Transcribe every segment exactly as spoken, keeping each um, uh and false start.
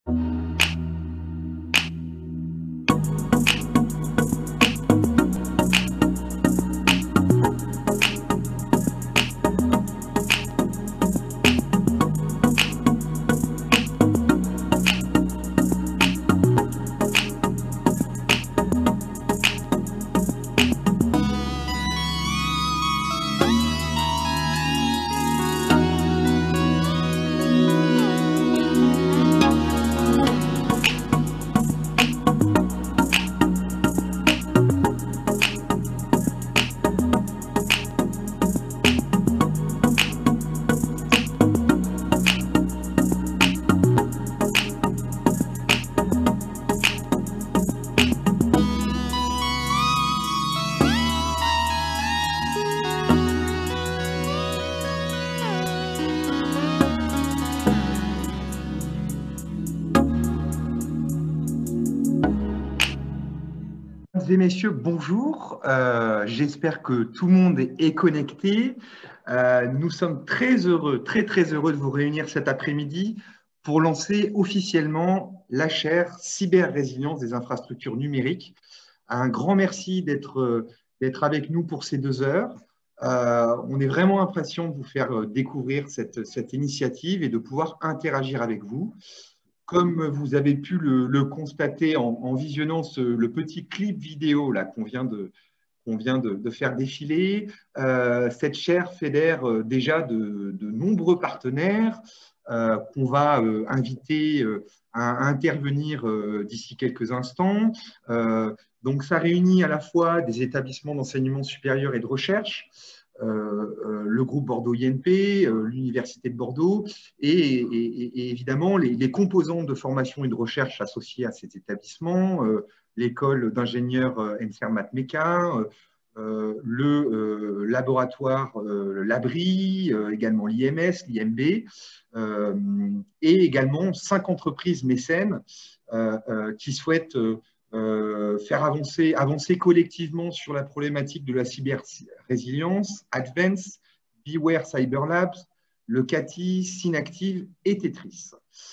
Mesdames et messieurs, bonjour. Euh, J'espère que tout le monde est connecté. Euh, nous sommes très heureux, très très heureux de vous réunir cet après-midi pour lancer officiellement la chaire Cyber-résilience des infrastructures numériques. Un grand merci d'être d'être avec nous pour ces deux heures. Euh, on est vraiment impatient de vous faire découvrir cette, cette initiative et de pouvoir interagir avec vous. Comme vous avez pu le, le constater en, en visionnant ce, le petit clip vidéo là qu'on vient de, qu'on vient de, de faire défiler, euh, cette chaire fédère euh, déjà de, de nombreux partenaires euh, qu'on va euh, inviter euh, à, à intervenir euh, d'ici quelques instants. Euh, donc, ça réunit à la fois des établissements d'enseignement supérieur et de recherche, Euh, euh, le groupe Bordeaux I N P, euh, l'Université de Bordeaux et, et, et évidemment les, les composantes de formation et de recherche associées à ces établissements, euh, l'école d'ingénieurs euh, Nsermat-Méca, euh, le euh, laboratoire euh, l'Abri, euh, également l'I M S, l'I M B, euh, et également cinq entreprises mécènes euh, euh, qui souhaitent euh, Euh, faire avancer, avancer collectivement sur la problématique de la cyber-résilience, Advance, Beware Cyber Labs, le C A T I, Synactive et Tetris.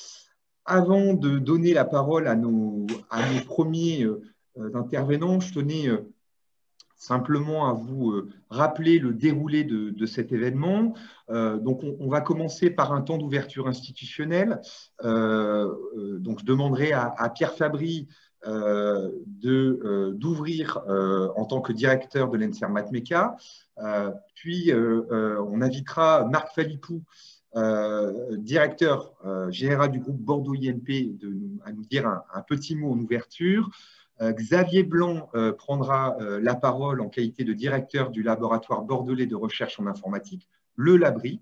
Avant de donner la parole à nos, à nos premiers euh, intervenants, je tenais euh, simplement à vous euh, rappeler le déroulé de, de cet événement. Euh, donc, on, on va commencer par un temps d'ouverture institutionnelle. Euh, euh, donc, je demanderai à, à Pierre Fabry euh, d'ouvrir euh, euh, en tant que directeur de l'Nsermat-Méca. Euh, puis, euh, euh, on invitera Marc Phalippou, euh, directeur euh, général du groupe Bordeaux I N P, de, à nous dire un, un petit mot en ouverture. Euh, Xavier Blanc euh, prendra euh, la parole en qualité de directeur du laboratoire bordelais de recherche en informatique, le Labri.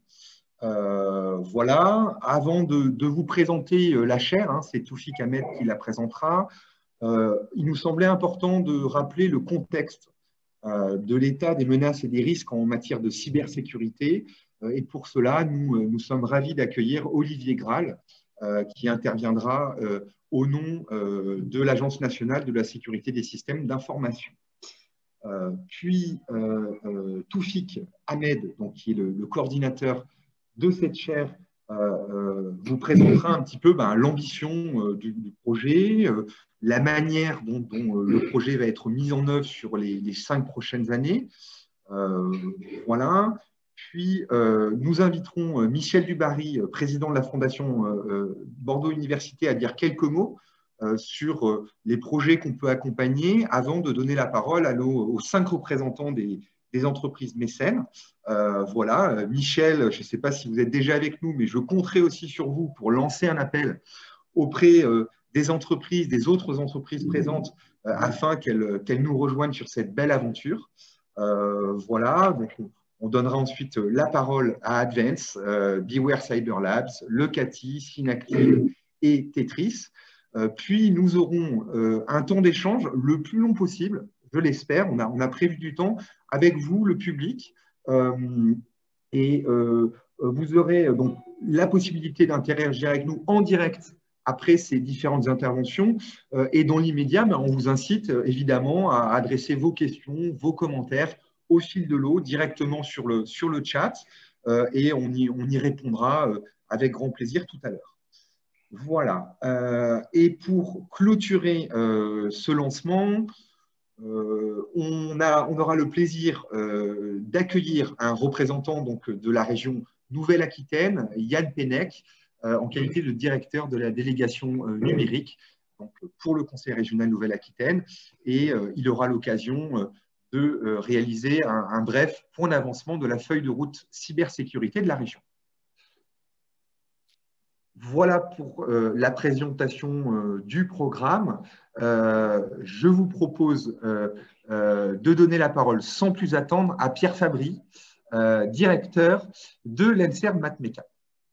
Euh, voilà. Avant de, de vous présenter euh, la chaire, hein, c'est Toufik Ahmed qui la présentera, euh, il nous semblait important de rappeler le contexte euh, de l'état des menaces et des risques en matière de cybersécurité. Euh, et pour cela, nous, nous sommes ravis d'accueillir Olivier Graal, euh, qui interviendra euh, au nom euh, de l'Agence nationale de la sécurité des systèmes d'information. Euh, puis, euh, euh, Toufik Ahmed, donc, qui est le, le coordinateur de cette chaire, euh, euh, vous présentera un petit peu ben, l'ambition euh, du, du projet, euh, la manière dont, dont euh, le projet va être mis en œuvre sur les, les cinq prochaines années. Euh, voilà. Puis, euh, nous inviterons Michel Dubarry, président de la Fondation euh, Bordeaux Université, à dire quelques mots euh, sur euh, les projets qu'on peut accompagner avant de donner la parole à nos, aux cinq représentants des, des entreprises mécènes. Euh, voilà. Michel, je ne sais pas si vous êtes déjà avec nous, mais je compterai aussi sur vous pour lancer un appel auprès euh, des entreprises, des autres entreprises présentes, euh, afin qu'elles qu'elles nous rejoignent sur cette belle aventure. Euh, voilà, donc on, on donnera ensuite la parole à Advance, euh, Beware Cyber Labs, le C A T I, Synactive et Tetris. Euh, puis nous aurons euh, un temps d'échange le plus long possible, je l'espère. On a, on a prévu du temps avec vous, le public. Euh, et euh, vous aurez donc la possibilité d'interagir avec nous en direct après ces différentes interventions. Euh, et dans l'immédiat, ben, on vous incite euh, évidemment à adresser vos questions, vos commentaires au fil de l'eau, directement sur le, sur le chat. Euh, et on y, on y répondra euh, avec grand plaisir tout à l'heure. Voilà. Euh, et pour clôturer euh, ce lancement, euh, on a, on aura le plaisir euh, d'accueillir un représentant donc, de la région Nouvelle-Aquitaine, Yann Pennec, euh, en qualité de directeur de la délégation euh, numérique donc, pour le Conseil régional Nouvelle-Aquitaine. Et euh, il aura l'occasion euh, de euh, réaliser un, un bref point d'avancement de la feuille de route cybersécurité de la région. Voilà pour euh, la présentation euh, du programme. Euh, je vous propose euh, euh, de donner la parole sans plus attendre à Pierre Fabry, euh, directeur de l'ENSERM MathMeca.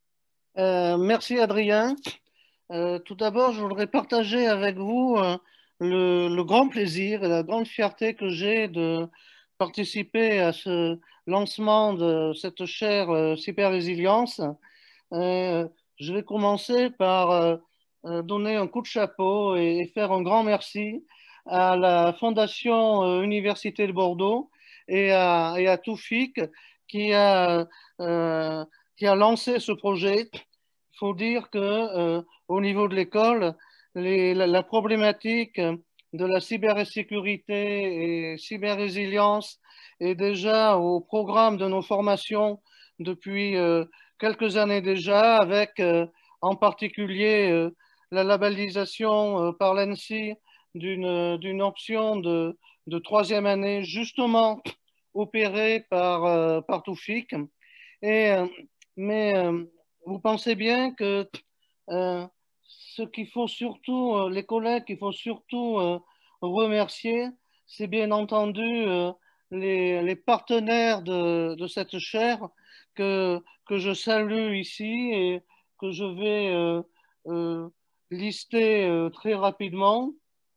Euh, merci Adrien. Euh, tout d'abord, je voudrais partager avec vous euh, le, le grand plaisir et la grande fierté que j'ai de participer à ce lancement de cette chaire euh, Cyber Résilience. Euh, je vais commencer par euh, euh, donner un coup de chapeau et, et faire un grand merci à la Fondation euh, Université de Bordeaux et à, et à Toufik qui a, euh, qui a lancé ce projet. Il faut dire que euh, au niveau de l'école, les- la, la problématique de la cybersécurité et cyber-résilience est déjà au programme de nos formations depuis euh, quelques années déjà, avec euh, en particulier euh, la labellisation euh, par l'A N S I d'une d'une option de, de troisième année, justement opérée par, euh, par Toufik. Et, euh, mais euh, vous pensez bien que euh, ce qu'il faut surtout, euh, les collègues qu'il faut surtout euh, remercier, c'est bien entendu euh, les, les partenaires de, de cette chaire que, que je salue ici et que je vais euh, euh, lister euh, très rapidement.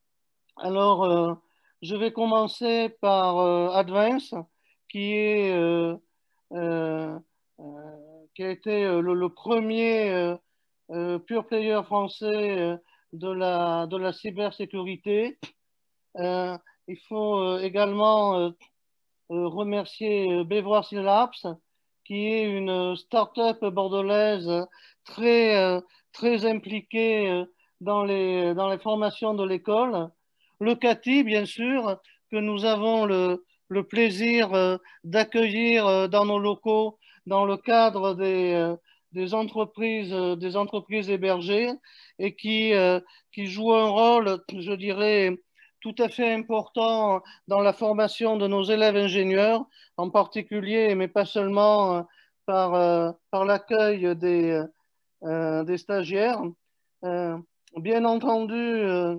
Alors, euh, je vais commencer par euh, Advance, qui est euh, euh, euh, qui a été euh, le, le premier euh, euh, pure player français euh, de la, de la cybersécurité. Euh, il faut euh, également euh, euh, remercier euh, Bevoirs Labs, qui est une start-up bordelaise très, euh, très impliquée euh, dans les, dans les formations de l'école. Le C A T I, bien sûr, que nous avons le, le plaisir euh, d'accueillir euh, dans nos locaux dans le cadre des, euh, des entreprises, euh, des entreprises hébergées et qui, euh, qui joue un rôle, je dirais, tout à fait important dans la formation de nos élèves ingénieurs, en particulier, mais pas seulement euh, par, euh, par l'accueil des, euh, des stagiaires. Euh, bien entendu, euh,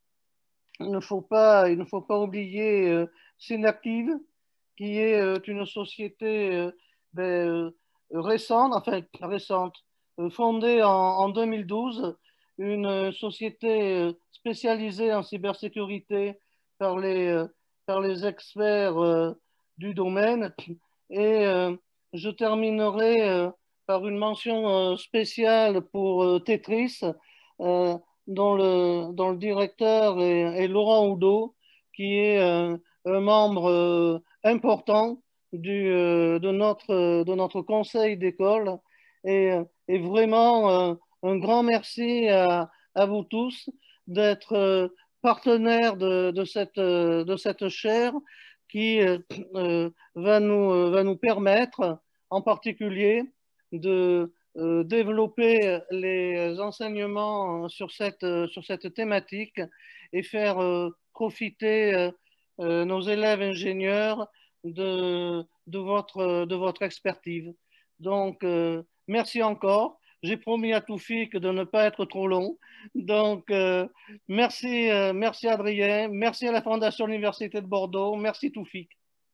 il ne faut pas, il ne faut pas oublier euh, Synactive, qui est euh, une société euh, ben, euh, récente, enfin récente, euh, fondée en, en deux mille douze, une société euh, spécialisée en cybersécurité par les, euh, par les experts euh, du domaine. Et euh, je terminerai euh, par une mention euh, spéciale pour euh, Tetris, euh, dont le, dont le directeur est, est Laurent Oudot, qui est euh, un membre euh, important du, euh, de, notre, de notre conseil d'école. Et, et vraiment, euh, un grand merci à, à vous tous d'être euh, partenaires de, de, cette, euh, de cette chaire qui euh, euh, va, nous, euh, va nous permettre en particulier de euh, développer les enseignements sur cette, sur cette thématique et faire euh, profiter euh, euh, nos élèves ingénieurs de, de, votre, de votre expertise. Donc, euh, merci encore. J'ai promis à Toufik de ne pas être trop long. Donc, euh, merci, euh, merci Adrien, merci à la Fondation Université de Bordeaux, merci Toufik.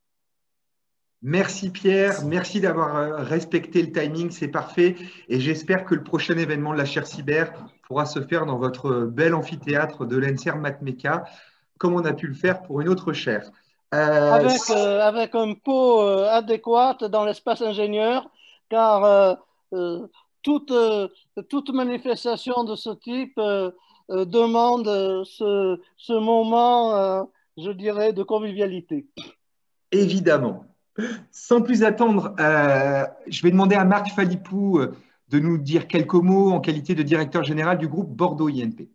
Merci Pierre, merci d'avoir euh, respecté le timing, c'est parfait. Et j'espère que le prochain événement de la chaire cyber pourra se faire dans votre bel amphithéâtre de l'ENSERM MathMeca, comme on a pu le faire pour une autre chaire. Euh, Avec, euh, avec un pot euh, adéquat dans l'espace ingénieur, car euh, euh, toute, euh, toute manifestation de ce type euh, euh, demande euh, ce, ce moment, euh, je dirais, de convivialité. Évidemment. Sans plus attendre, euh, je vais demander à Marc Falipou euh, de nous dire quelques mots en qualité de directeur général du groupe Bordeaux I N P.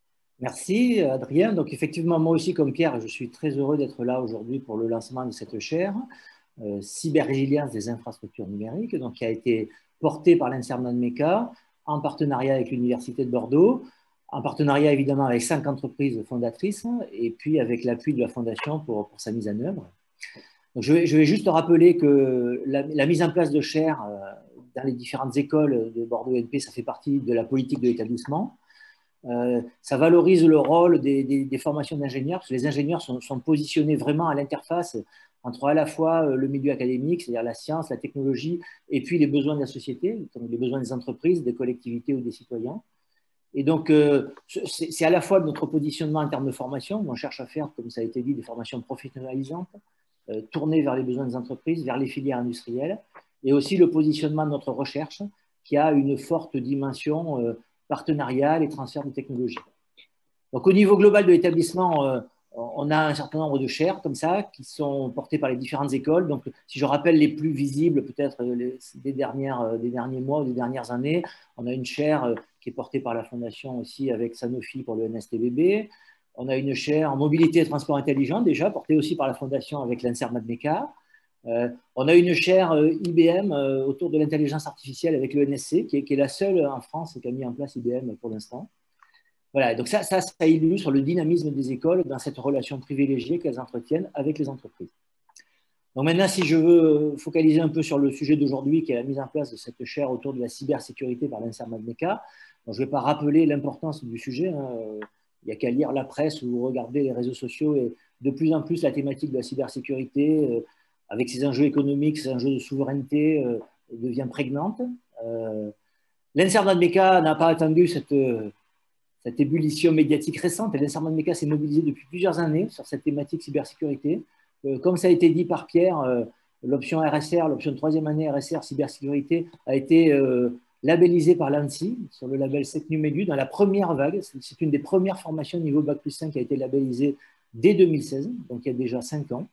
Merci Adrien. Donc effectivement, moi aussi comme Pierre, je suis très heureux d'être là aujourd'hui pour le lancement de cette chaire euh, Cyber-résilience des infrastructures numériques, donc, qui a été portée par l'INSERM-NADMECA en partenariat avec l'Université de Bordeaux, en partenariat évidemment avec cinq entreprises fondatrices et puis avec l'appui de la Fondation pour, pour sa mise en œuvre. Donc, je, vais, je vais juste rappeler que la, la mise en place de chaires euh, dans les différentes écoles de Bordeaux I N P, ça fait partie de la politique de l'établissement. Euh, ça valorise le rôle des, des, des formations d'ingénieurs, parce que les ingénieurs sont, sont positionnés vraiment à l'interface entre à la fois le milieu académique, c'est-à-dire la science, la technologie, et puis les besoins de la société, les besoins des entreprises, des collectivités ou des citoyens. Et donc, euh, c'est à la fois notre positionnement en termes de formation, on cherche à faire, comme ça a été dit, des formations professionnalisantes, euh, tournées vers les besoins des entreprises, vers les filières industrielles, et aussi le positionnement de notre recherche, qui a une forte dimension euh, partenariale et transfert de technologie. Donc, au niveau global de l'établissement, euh, on a un certain nombre de chaires comme ça qui sont portées par les différentes écoles. Donc, si je rappelle les plus visibles, peut-être des, dernières, des derniers mois ou des dernières années, on a une chaire qui est portée par la Fondation aussi avec Sanofi pour le N S T B B. On a une chaire en mobilité et transport intelligent déjà, portée aussi par la Fondation avec l'INSERM-NADMECA. Euh, on a une chaire euh, I B M euh, autour de l'intelligence artificielle avec le N S C, qui est, qui est la seule en France qui a mis en place I B M pour l'instant. Voilà, donc ça, ça, ça illustre le dynamisme des écoles dans cette relation privilégiée qu'elles entretiennent avec les entreprises. Donc maintenant, si je veux focaliser un peu sur le sujet d'aujourd'hui, qui est la mise en place de cette chaire autour de la cybersécurité par l'INSERM-NADMECA, je ne vais pas rappeler l'importance du sujet. Hein. Il n'y a qu'à lire la presse ou regarder les réseaux sociaux, et de plus en plus, la thématique de la cybersécurité, euh, avec ses enjeux économiques, ses enjeux de souveraineté, euh, devient prégnante. Euh, L'INSERM-NADMECA n'a pas attendu cette... Euh, cette ébullition médiatique récente. Et l'INSERM-NADMECA s'est mobilisé depuis plusieurs années sur cette thématique cybersécurité. Euh, comme ça a été dit par Pierre, euh, l'option R S R, l'option de troisième année R S R cybersécurité a été euh, labellisée par l'ANSSI sur le label SecNumEdu dans la première vague. C'est une des premières formations niveau Bac plus cinq qui a été labellisée dès deux mille seize, donc il y a déjà cinq ans.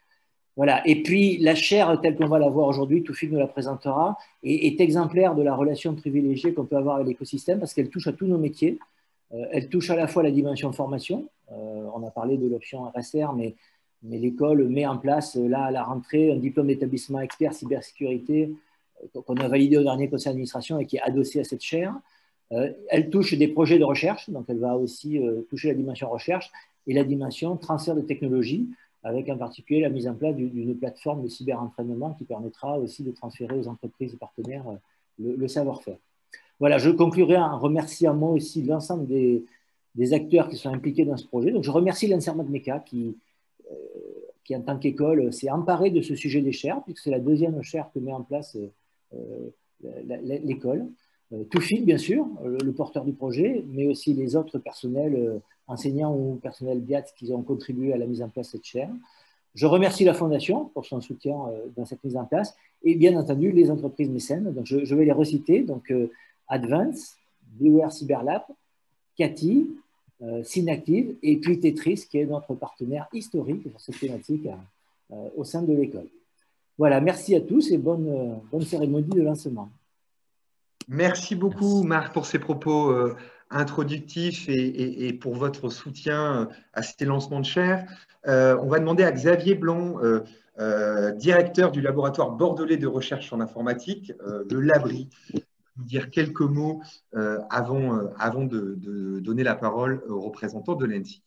Voilà. Et puis, la chaire, telle qu'on va la voir aujourd'hui, Toufik nous la présentera, est, est exemplaire de la relation privilégiée qu'on peut avoir avec l'écosystème parce qu'elle touche à tous nos métiers. Euh, elle touche à la fois la dimension formation. Euh, on a parlé de l'option R S R, mais, mais l'école met en place, là, à la rentrée, un diplôme d'établissement expert cybersécurité euh, qu'on a validé au dernier conseil d'administration et qui est adossé à cette chaire. Euh, elle touche des projets de recherche, donc elle va aussi euh, toucher la dimension recherche et la dimension transfert de technologie, avec en particulier la mise en place d'une plateforme de cyber-entraînement qui permettra aussi de transférer aux entreprises et partenaires le, le savoir-faire. Voilà, je conclurai en remerciant moi aussi l'ensemble des, des acteurs qui sont impliqués dans ce projet. Donc, je remercie l'INSERM-NADMECA qui, euh, qui, en tant qu'école, s'est emparé de ce sujet des chaires, puisque c'est la deuxième chaire que met en place euh, l'école. Euh, Toufik, bien sûr, le, le porteur du projet, mais aussi les autres personnels, euh, enseignants ou personnels B I A T qui ont contribué à la mise en place de cette chaire. Je remercie la Fondation pour son soutien euh, dans cette mise en place et bien entendu les entreprises mécènes. Donc, je, je vais les reciter. Donc, euh, Advance, Beware Cyberlab, Cathy, euh, Synactive et puis Tetris, qui est notre partenaire historique sur cette thématique euh, au sein de l'école. Voilà, merci à tous et bonne, euh, bonne cérémonie de lancement. Merci beaucoup, Marc, pour ces propos euh, introductifs et, et, et pour votre soutien à ces lancements de chaires. Euh, on va demander à Xavier Blanc, euh, euh, directeur du laboratoire bordelais de recherche en informatique, euh, le LABRI, nous dire quelques mots euh, avant, euh, avant de, de donner la parole aux représentants de l'ANSSI.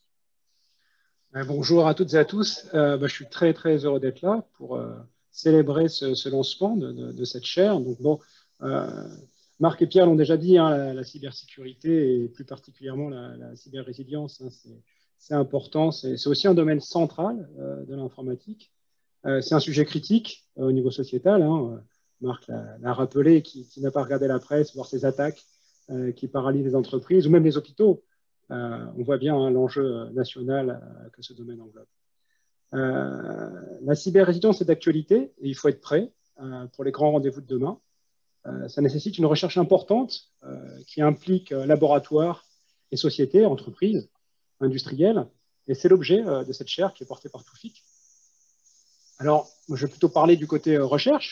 Bonjour à toutes et à tous. Euh, bah, je suis très très heureux d'être là pour euh, célébrer ce, ce lancement de, de, de cette chaire. Donc, bon, euh, Marc et Pierre l'ont déjà dit, hein, la, la cybersécurité et plus particulièrement la, la cyber-résilience, hein, c'est important. C'est aussi un domaine central euh, de l'informatique. Euh, c'est un sujet critique euh, au niveau sociétal. Hein. Marc l'a rappelé, qui, qui n'a pas regardé la presse, voir ces attaques euh, qui paralysent les entreprises ou même les hôpitaux. Euh, on voit bien hein, l'enjeu national euh, que ce domaine englobe. Euh, la cyber-résilience est d'actualité et il faut être prêt euh, pour les grands rendez-vous de demain. Euh, ça nécessite une recherche importante euh, qui implique euh, laboratoires et sociétés, entreprises, industrielles. Et c'est l'objet euh, de cette chaire qui est portée par Toufik. Alors, je vais plutôt parler du côté euh, recherche.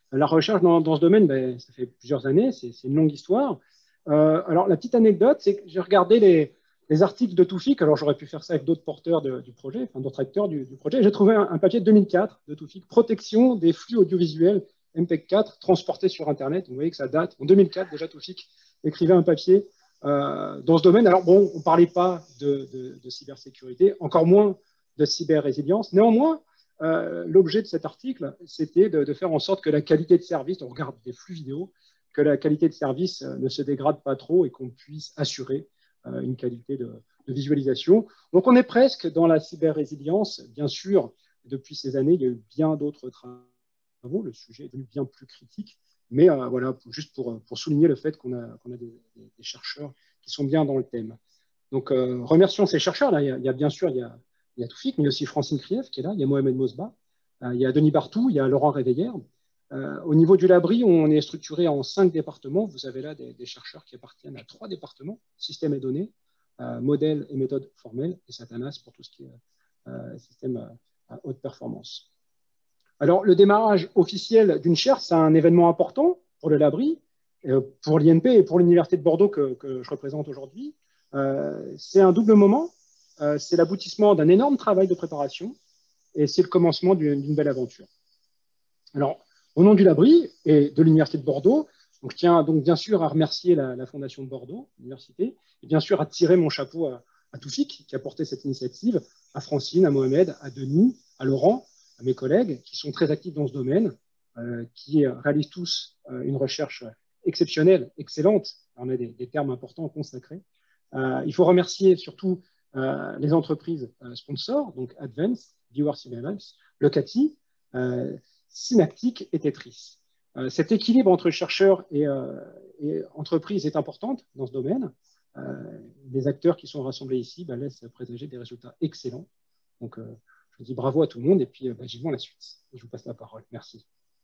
La recherche dans, dans ce domaine, ben, ça fait plusieurs années, c'est une longue histoire. Euh, alors, la petite anecdote, c'est que j'ai regardé les, les articles de Toufik. Alors, j'aurais pu faire ça avec d'autres porteurs de, du projet, enfin d'autres acteurs du, du projet. J'ai trouvé un, un papier de deux mille quatre de Toufik, Protection des flux audiovisuels M P E G quatre transportés sur Internet. Vous voyez que ça date. En deux mille quatre, déjà, Toufik écrivait un papier euh, dans ce domaine. Alors, bon, on ne parlait pas de, de, de cybersécurité, encore moins de cyber-résilience. Néanmoins, euh, l'objet de cet article, c'était de, de faire en sorte que la qualité de service, on regarde des flux vidéo, que la qualité de service ne se dégrade pas trop et qu'on puisse assurer euh, une qualité de, de visualisation. Donc, on est presque dans la cyber-résilience. Bien sûr, depuis ces années, il y a eu bien d'autres travaux. Le sujet est devenu bien plus critique. Mais euh, voilà, pour, juste pour, pour souligner le fait qu'on a, qu'on a des, des, des chercheurs qui sont bien dans le thème. Donc, euh, remercions ces chercheurs. Là, il y a, il y a bien sûr, il y a, il y a Toufik, mais il y a aussi Francine Krief qui est là, il y a Mohamed Mosba, euh, il y a Denis Bartou, il y a Laurent Réveillère. Euh, au niveau du Labri, on est structuré en cinq départements. Vous avez là des, des chercheurs qui appartiennent à trois départements, système et données, euh, modèles et méthodes formelles, et Satanas pour tout ce qui est euh, système à, à haute performance. Alors, le démarrage officiel d'une chaire, c'est un événement important pour le Labri, euh, pour l'I N P et pour l'Université de Bordeaux que, que je représente aujourd'hui. Euh, c'est un double moment. Euh, c'est l'aboutissement d'un énorme travail de préparation et c'est le commencement d'une belle aventure. Alors, au nom du Labri et de l'Université de Bordeaux, donc je tiens donc bien sûr à remercier la, la Fondation de Bordeaux, l'université, et bien sûr à tirer mon chapeau à, à Toufik qui a porté cette initiative, à Francine, à Mohamed, à Denis, à Laurent, à mes collègues qui sont très actifs dans ce domaine, euh, qui réalisent tous euh, une recherche exceptionnelle, excellente. On a des, des termes importants consacrés. Euh, il faut remercier surtout euh, les entreprises euh, sponsors, donc Advance, Viewer Surveillance, Locati, euh, Synaptic et Tetris. Euh, cet équilibre entre chercheurs et, euh, et entreprises est important dans ce domaine. Euh, les acteurs qui sont rassemblés ici bah, laissent présager des résultats excellents. Donc, euh, je dis bravo à tout le monde et puis bah, j'y vais à la suite. Je vous passe la parole. Merci.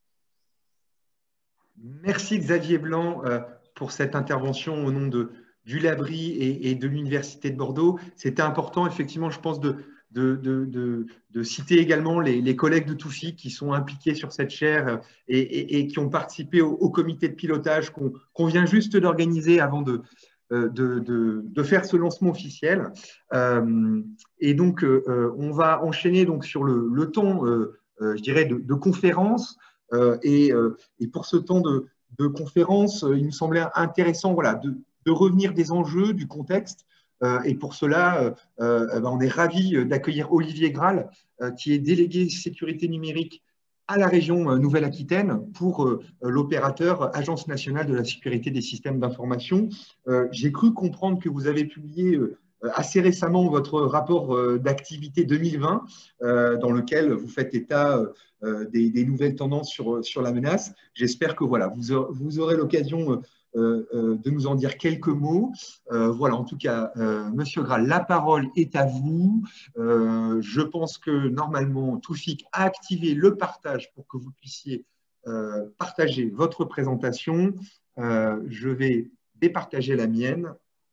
Merci Xavier Blanc euh, pour cette intervention au nom de, du Labri et, et de l'Université de Bordeaux. C'était important, effectivement, je pense, de, de, de, de, de citer également les, les collègues de Toufik qui sont impliqués sur cette chaire et, et, et qui ont participé au, au comité de pilotage qu'on qu'on vient juste d'organiser avant de, de, de, de faire ce lancement officiel. Euh, et donc, euh, on va enchaîner donc sur le, le temps, euh, euh, je dirais, de, de conférence. Euh, et, euh, et pour ce temps de, de conférence, euh, il nous semblait intéressant voilà, de, de revenir des enjeux, du contexte. Euh, et pour cela, euh, euh, ben, on est ravis d'accueillir Olivier Graal, euh, qui est délégué sécurité numérique à la région euh, Nouvelle-Aquitaine pour euh, l'opérateur Agence nationale de la sécurité des systèmes d'information. Euh, J'ai cru comprendre que vous avez publié euh, assez récemment votre rapport euh, d'activité deux mille vingt, euh, dans lequel vous faites état euh, des, des nouvelles tendances sur, sur la menace. J'espère que voilà, vous, aurez, vous aurez l'occasion euh, euh, de nous en dire quelques mots. Euh, voilà, en tout cas, euh, Monsieur Graal, la parole est à vous. Euh, je pense que normalement, Toufik a activé le partage pour que vous puissiez euh, partager votre présentation. Euh, je vais départager la mienne.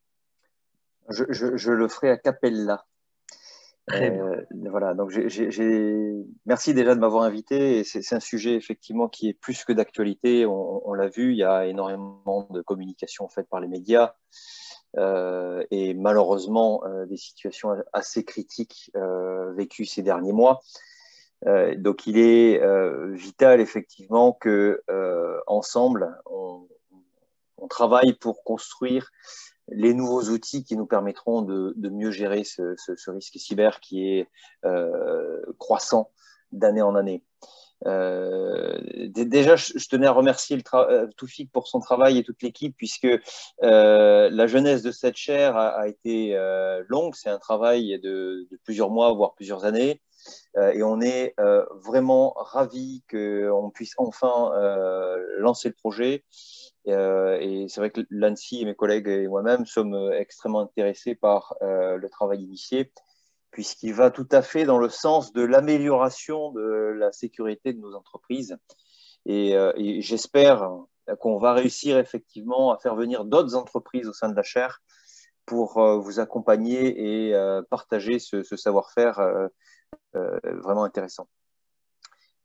Je, je, je le ferai a cappella. Très bien. Euh, voilà, donc j'ai, j'ai... merci déjà de m'avoir invité. C'est un sujet effectivement qui est plus que d'actualité. On, on l'a vu, il y a énormément de communication faite par les médias euh, et malheureusement euh, des situations assez critiques euh, vécues ces derniers mois. Euh, donc il est euh, vital effectivement que euh, ensemble on, on travaille pour construire les nouveaux outils qui nous permettront de, de mieux gérer ce, ce, ce risque cyber qui est euh, croissant d'année en année. Euh, déjà, je, je tenais à remercier le Toufik pour son travail et toute l'équipe, puisque euh, la jeunesse de cette chaire a, a été euh, longue. C'est un travail de, de plusieurs mois, voire plusieurs années. Euh, et on est euh, vraiment ravis qu'on puisse enfin euh, lancer le projet. Euh, et c'est vrai que l'ANSSI et mes collègues et moi-même sommes extrêmement intéressés par euh, le travail initié, puisqu'il va tout à fait dans le sens de l'amélioration de la sécurité de nos entreprises. Et, euh, et j'espère qu'on va réussir effectivement à faire venir d'autres entreprises au sein de la chaire pour euh, vous accompagner et euh, partager ce, ce savoir-faire euh, euh, vraiment intéressant.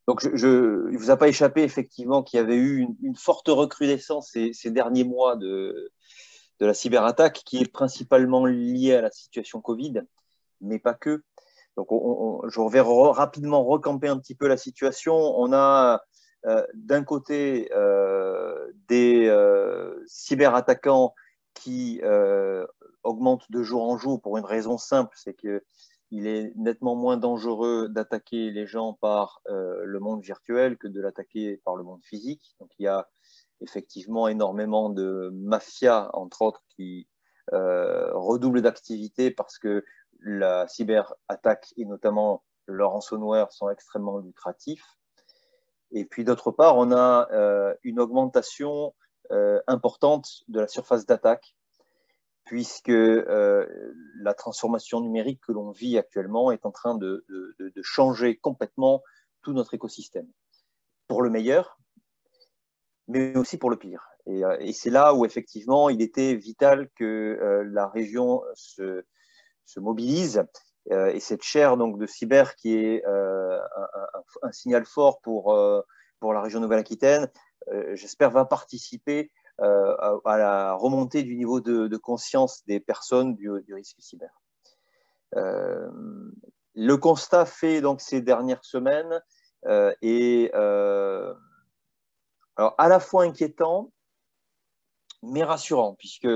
Donc, je, je, il ne vous a pas échappé effectivement qu'il y avait eu une, une forte recrudescence ces, ces derniers mois de, de la cyberattaque, qui est principalement liée à la situation Covid, mais pas que. Donc, on, on, je vais re, rapidement recamper un petit peu la situation. On a euh, d'un côté euh, des euh, cyberattaquants qui euh, augmentent de jour en jour pour une raison simple, c'est que il est nettement moins dangereux d'attaquer les gens par euh, le monde virtuel que de l'attaquer par le monde physique. Donc, il y a effectivement énormément de mafias, entre autres, qui euh, redoublent d'activité parce que la cyberattaque et notamment le ransomware sont extrêmement lucratifs. Et puis, d'autre part, on a euh, une augmentation euh, importante de la surface d'attaque, puisque euh, la transformation numérique que l'on vit actuellement est en train de, de, de changer complètement tout notre écosystème, pour le meilleur, mais aussi pour le pire. Et, euh, et c'est là où, effectivement, il était vital que euh, la région se, se mobilise. Euh, et cette chaire donc, de cyber, qui est euh, un, un, un signal fort pour, euh, pour la région Nouvelle-Aquitaine, euh, j'espère va participer Euh, à, à la remontée du niveau de, de conscience des personnes du, du risque cyber. Euh, le constat fait donc ces dernières semaines euh, est euh, alors à la fois inquiétant, mais rassurant, puisque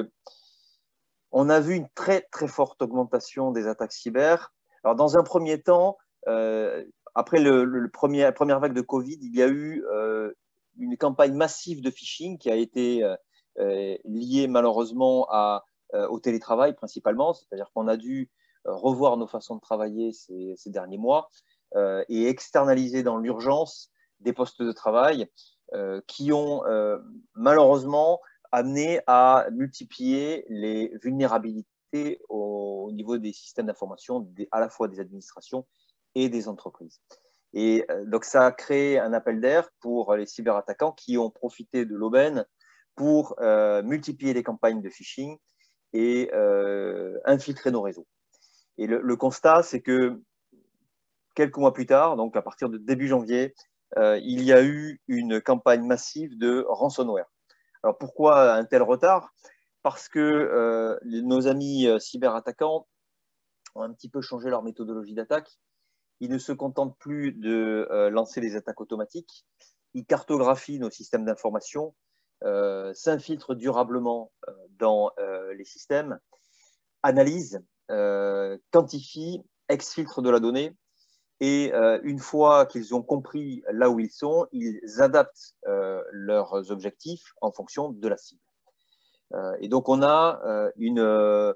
on a vu une très très forte augmentation des attaques cyber. Alors dans un premier temps, euh, après le, le premier, la première vague de Covid, il y a eu euh, une campagne massive de phishing qui a été euh, euh, liée malheureusement à, euh, au télétravail principalement, c'est-à-dire qu'on a dû euh, revoir nos façons de travailler ces, ces derniers mois euh, et externaliser dans l'urgence des postes de travail euh, qui ont euh, malheureusement amené à multiplier les vulnérabilités au, au niveau des systèmes d'information, à la fois des administrations et des entreprises. Et donc, ça a créé un appel d'air pour les cyberattaquants qui ont profité de l'aubaine pour euh, multiplier les campagnes de phishing et euh, infiltrer nos réseaux. Et le, le constat, c'est que quelques mois plus tard, donc à partir de début janvier, euh, il y a eu une campagne massive de ransomware. Alors, pourquoi un tel retard? Parce que euh, nos amis euh, cyberattaquants ont un petit peu changé leur méthodologie d'attaque. Ils ne se contentent plus de euh, lancer des attaques automatiques. Ils cartographient nos systèmes d'information, euh, s'infiltrent durablement euh, dans euh, les systèmes, analysent, euh, quantifient, exfiltrent de la donnée. Et euh, une fois qu'ils ont compris là où ils sont, ils adaptent euh, leurs objectifs en fonction de la cible. Euh, et donc, on a euh, une euh,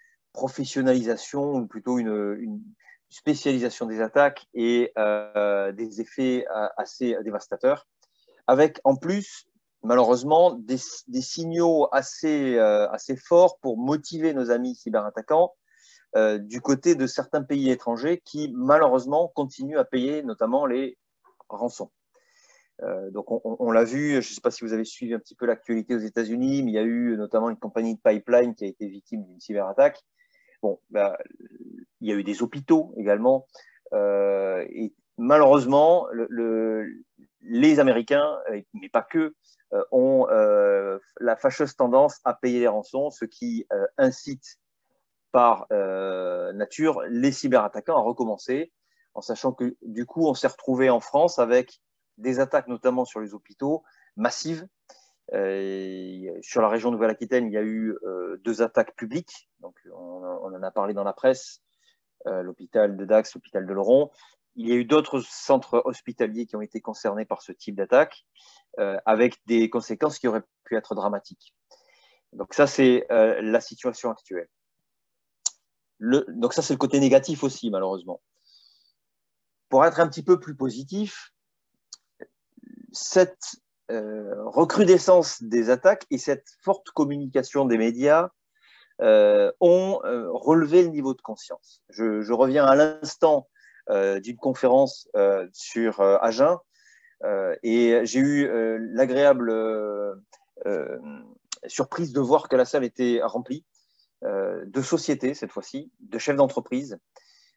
professionnalisation, ou plutôt une, une spécialisation des attaques et euh, des effets assez dévastateurs, avec en plus, malheureusement, des, des signaux assez, euh, assez forts pour motiver nos amis cyberattaquants euh, du côté de certains pays étrangers qui, malheureusement, continuent à payer notamment les rançons. Euh, donc, on, on l'a vu, je ne sais pas si vous avez suivi un petit peu l'actualité aux États-Unis, mais il y a eu notamment une compagnie de pipeline qui a été victime d'une cyberattaque. Bon, bah, il y a eu des hôpitaux également. Euh, et malheureusement, le, le, les Américains, mais pas que, euh, ont euh, la fâcheuse tendance à payer les rançons, ce qui euh, incite par euh, nature les cyberattaquants à recommencer, en sachant que du coup, on s'est retrouvé en France avec des attaques, notamment sur les hôpitaux, massives. Euh, sur la région Nouvelle-Aquitaine, il y a eu euh, deux attaques publiques. Donc, on, on en a parlé dans la presse, euh, l'hôpital de Dax, l'hôpital de Laurent. Il y a eu d'autres centres hospitaliers qui ont été concernés par ce type d'attaque, euh, avec des conséquences qui auraient pu être dramatiques. Donc, ça, c'est euh, la situation actuelle. Le, donc, ça, c'est le côté négatif aussi, malheureusement. Pour être un petit peu plus positif, cette Euh, recrudescence des attaques et cette forte communication des médias euh, ont euh, relevé le niveau de conscience. Je, je reviens à l'instant euh, d'une conférence euh, sur euh, Agen euh, et j'ai eu euh, l'agréable euh, euh, surprise de voir que la salle était remplie euh, de sociétés cette fois-ci, de chefs d'entreprise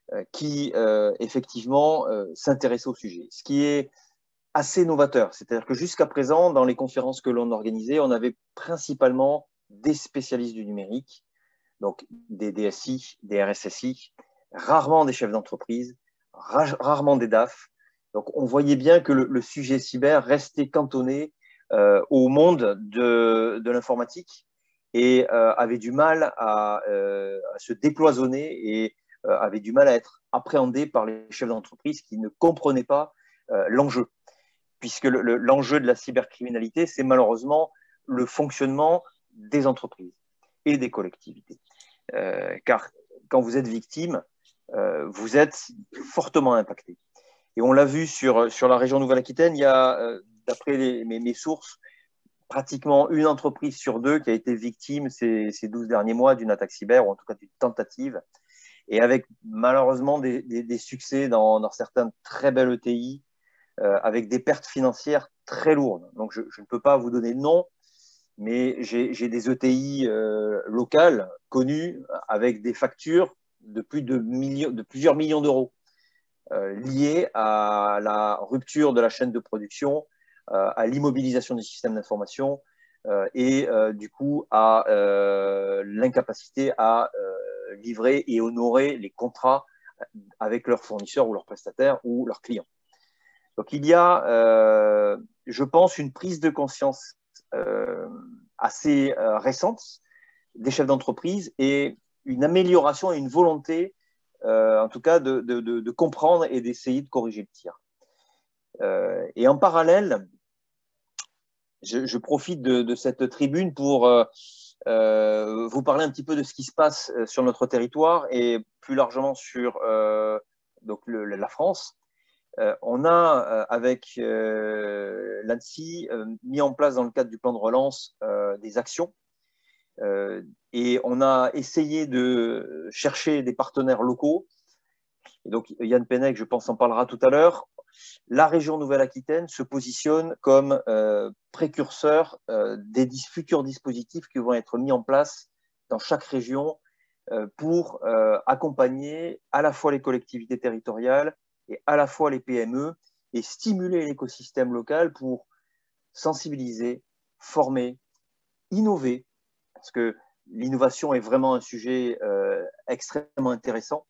euh, qui, euh, effectivement, euh, s'intéressaient au sujet. Ce qui est assez novateur. C'est-à-dire que jusqu'à présent, dans les conférences que l'on organisait, on avait principalement des spécialistes du numérique, donc des D S I, des R S S I, rarement des chefs d'entreprise, rarement des D A F. Donc, on voyait bien que le, le sujet cyber restait cantonné euh, au monde de, de l'informatique et euh, avait du mal à, euh, à se décloisonner et euh, avait du mal à être appréhendé par les chefs d'entreprise qui ne comprenaient pas euh, l'enjeu. Puisque le, le, l'enjeu de la cybercriminalité, c'est malheureusement le fonctionnement des entreprises et des collectivités. Euh, car quand vous êtes victime, euh, vous êtes fortement impacté. Et on l'a vu sur, sur la région Nouvelle-Aquitaine, il y a, euh, d'après les, mes, mes sources, pratiquement une entreprise sur deux qui a été victime ces, ces douze derniers mois d'une attaque cyber, ou en tout cas d'une tentative, et avec malheureusement des, des, des succès dans, dans certaines très belles E T I, euh, avec des pertes financières très lourdes. Donc je, je ne peux pas vous donner de nom, mais j'ai, j'ai des E T I euh, locales connues avec des factures de, plus de, millions, de plusieurs millions d'euros. Euh, liées à la rupture de la chaîne de production, euh, à l'immobilisation du système d'information euh, et euh, du coup à euh, l'incapacité à euh, livrer et honorer les contrats avec leurs fournisseurs ou leurs prestataires ou leurs clients. Donc il y a, euh, je pense, une prise de conscience euh, assez euh, récente des chefs d'entreprise et une amélioration et une volonté Euh, en tout cas, de, de, de comprendre et d'essayer de corriger le tir. Euh, et en parallèle, je, je profite de, de cette tribune pour euh, euh, vous parler un petit peu de ce qui se passe sur notre territoire et plus largement sur euh, donc le, la France. Euh, on a, euh, avec euh, l'ANSSI, euh, mis en place dans le cadre du plan de relance euh, des actions. Euh, et on a essayé de chercher des partenaires locaux. Et donc, Yann Pennec, je pense, en parlera tout à l'heure. La région Nouvelle-Aquitaine se positionne comme euh, précurseur euh, des futurs dispositifs qui vont être mis en place dans chaque région euh, pour euh, accompagner à la fois les collectivités territoriales et à la fois les P M E et stimuler l'écosystème local pour sensibiliser, former, innover, parce que l'innovation est vraiment un sujet euh, extrêmement intéressant.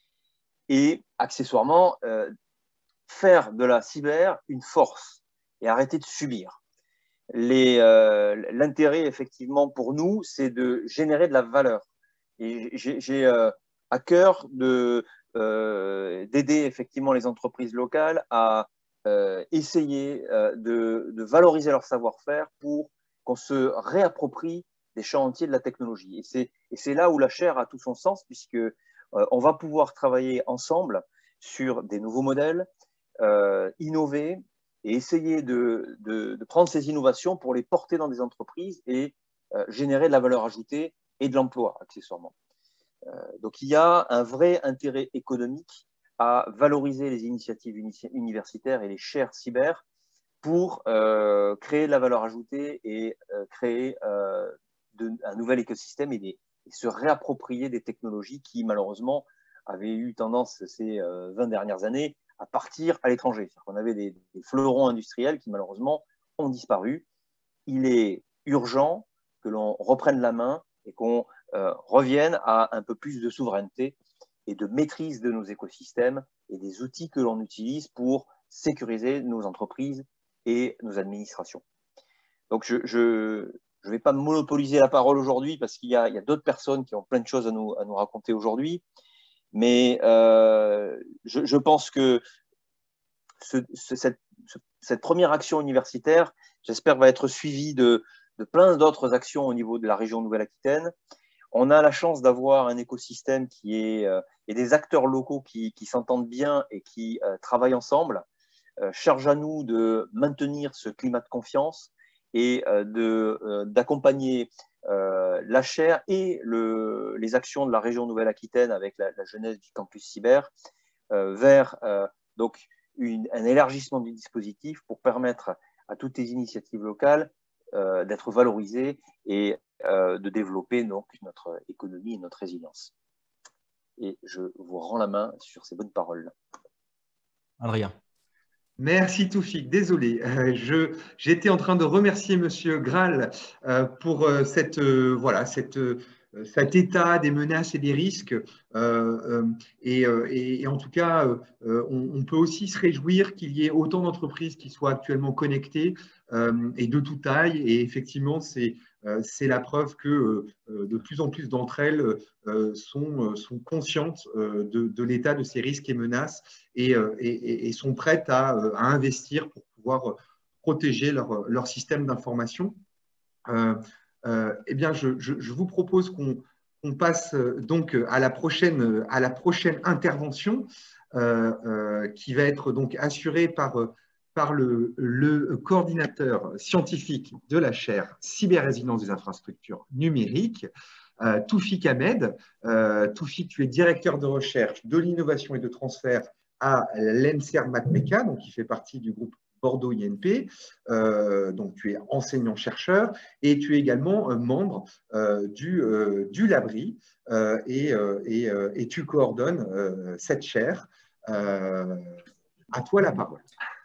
Et accessoirement, euh, faire de la cyber une force et arrêter de subir. Les, euh, l'intérêt, effectivement, pour nous, c'est de générer de la valeur. Et j'ai, j'ai euh, à cœur de, euh, d'aider, effectivement, les entreprises locales à euh, essayer euh, de, de valoriser leur savoir-faire pour qu'on se réapproprie des champs entiers de la technologie. Et c'est, et c'est là où la chaire a tout son sens, puisque Euh, on va pouvoir travailler ensemble sur des nouveaux modèles, euh, innover et essayer de, de, de prendre ces innovations pour les porter dans des entreprises et euh, générer de la valeur ajoutée et de l'emploi, accessoirement. Euh, donc, il y a un vrai intérêt économique à valoriser les initiatives uni- universitaires et les chaires cyber pour euh, créer de la valeur ajoutée et euh, créer euh, de, un nouvel écosystème et des, et se réapproprier des technologies qui, malheureusement, avaient eu tendance ces euh, vingt dernières années à partir à l'étranger. C'est-à-dire qu'on avait des, des fleurons industriels qui, malheureusement, ont disparu. Il est urgent que l'on reprenne la main et qu'on euh, revienne à un peu plus de souveraineté et de maîtrise de nos écosystèmes et des outils que l'on utilise pour sécuriser nos entreprises et nos administrations. Donc, je, je, je ne vais pas monopoliser la parole aujourd'hui parce qu'il y a, il y a d'autres personnes qui ont plein de choses à nous, à nous raconter aujourd'hui. Mais euh, je, je pense que ce, ce, cette, ce, cette première action universitaire, j'espère, va être suivie de, de plein d'autres actions au niveau de la région Nouvelle-Aquitaine. On a la chance d'avoir un écosystème qui est, euh, et des acteurs locaux qui, qui s'entendent bien et qui euh, travaillent ensemble. Euh, charge à nous de maintenir ce climat de confiance et euh, de, euh, d'accompagner euh, la chaire et le, les actions de la région Nouvelle-Aquitaine avec la, la jeunesse du campus cyber euh, vers euh, donc une, un élargissement du dispositif pour permettre à toutes les initiatives locales euh, d'être valorisées et euh, de développer donc notre économie et notre résilience. et je vous rends la main sur ces bonnes paroles. Adrien. Merci Toufik, désolé. Euh, je, j'étais en train de remercier Monsieur Graal euh, pour euh, cette, euh, voilà, cette, euh, cet état des menaces et des risques. Euh, euh, et, euh, et, et en tout cas, euh, on, on peut aussi se réjouir qu'il y ait autant d'entreprises qui soient actuellement connectées euh, et de toute taille. Et effectivement, c'est euh, c'est la preuve que euh, de plus en plus d'entre elles euh, sont, sont conscientes euh, de, de l'état de ces risques et menaces et, et, et sont prêtes à, à investir pour pouvoir protéger leur, leur système d'information. Euh, euh, eh bien, je, je, je vous propose qu'on qu'on passe donc à la prochaine, à la prochaine intervention euh, euh, qui va être donc assurée par, par le, le coordinateur scientifique de la chaire Cyber-résilience des infrastructures numériques, euh, Toufik Ahmed. Euh, Toufik, tu es directeur de recherche de l'innovation et de transfert à l'ENSERM-Matmeka, donc qui fait partie du groupe Bordeaux I N P, euh, donc tu es enseignant-chercheur et tu es également euh, membre euh, du, euh, du Labri euh, et, euh, et, euh, et tu coordonnes euh, cette chaire. Euh, à toi la parole.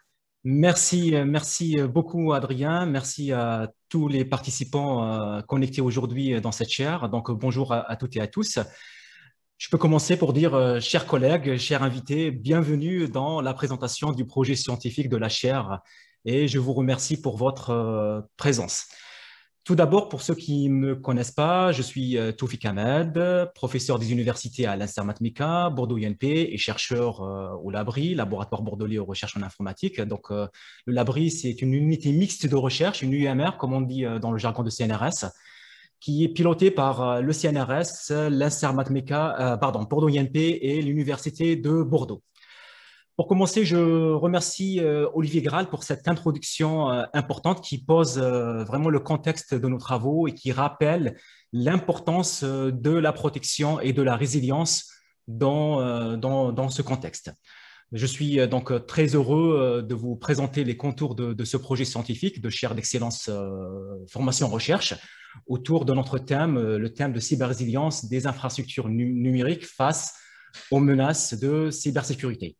Merci, merci beaucoup Adrien, merci à tous les participants euh, connectés aujourd'hui dans cette chaire. Donc bonjour à, à toutes et à tous. Je peux commencer pour dire, euh, chers collègues, chers invités, bienvenue dans la présentation du projet scientifique de la chaire et je vous remercie pour votre euh, présence. Tout d'abord, pour ceux qui ne me connaissent pas, je suis euh, Toufik Ahmed, professeur des universités à l'ENSERM-Matmeka, Bordeaux I N P et chercheur euh, au Labri, laboratoire bordelais aux recherches en informatique. Donc, euh, le Labri, c'est une unité mixte de recherche, une U M R, comme on dit euh, dans le jargon de C N R S, qui est piloté par le C N R S, l'ENSERM-Matmeka, euh, pardon, Bordeaux I N P et l'Université de Bordeaux. Pour commencer, je remercie euh, Olivier Graal pour cette introduction euh, importante qui pose euh, vraiment le contexte de nos travaux et qui rappelle l'importance euh, de la protection et de la résilience dans, euh, dans, dans ce contexte. Je suis euh, donc très heureux euh, de vous présenter les contours de, de ce projet scientifique de chaire d'excellence euh, formation-recherche autour de notre thème, le thème de cyber-résilience des infrastructures nu numériques face aux menaces de cybersécurité.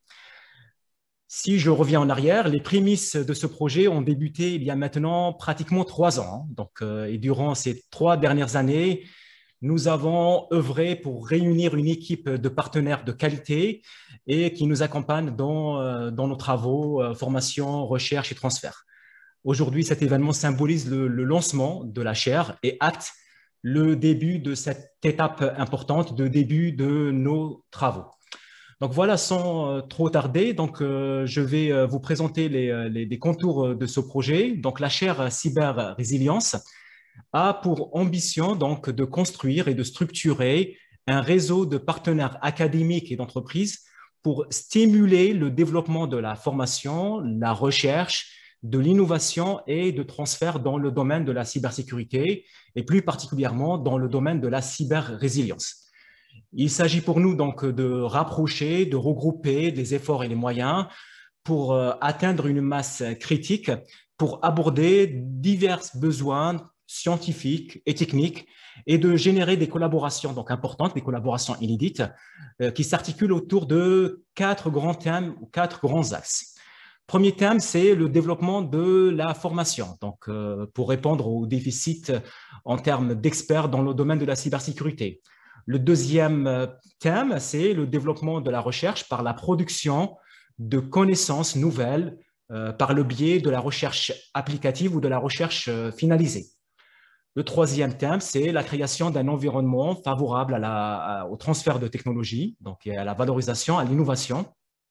Si je reviens en arrière, les prémices de ce projet ont débuté il y a maintenant pratiquement trois ans. Donc, euh, et durant ces trois dernières années, nous avons œuvré pour réunir une équipe de partenaires de qualité et qui nous accompagnent dans, euh, dans nos travaux, euh, formation, recherche et transfert. Aujourd'hui, cet événement symbolise le, le lancement de la chaire et acte le début de cette étape importante, de début de nos travaux. Donc voilà, sans euh, trop tarder, donc, euh, je vais euh, vous présenter les, les, les contours de ce projet. Donc la chaire Cyber-Résilience a pour ambition donc, de construire et de structurer un réseau de partenaires académiques et d'entreprises pour stimuler le développement de la formation, la recherche, de l'innovation et de transfert dans le domaine de la cybersécurité et plus particulièrement dans le domaine de la cyber-résilience. Il s'agit pour nous donc de rapprocher, de regrouper les efforts et les moyens pour euh, atteindre une masse critique, pour aborder divers besoins scientifiques et techniques et de générer des collaborations donc importantes, des collaborations inédites euh, qui s'articulent autour de quatre grands thèmes ou quatre grands axes. Premier thème, c'est le développement de la formation, donc euh, pour répondre aux déficits en termes d'experts dans le domaine de la cybersécurité. Le deuxième thème, c'est le développement de la recherche par la production de connaissances nouvelles euh, par le biais de la recherche applicative ou de la recherche euh, finalisée. Le troisième thème, c'est la création d'un environnement favorable à la, à, au transfert de technologies, donc à la valorisation, à l'innovation.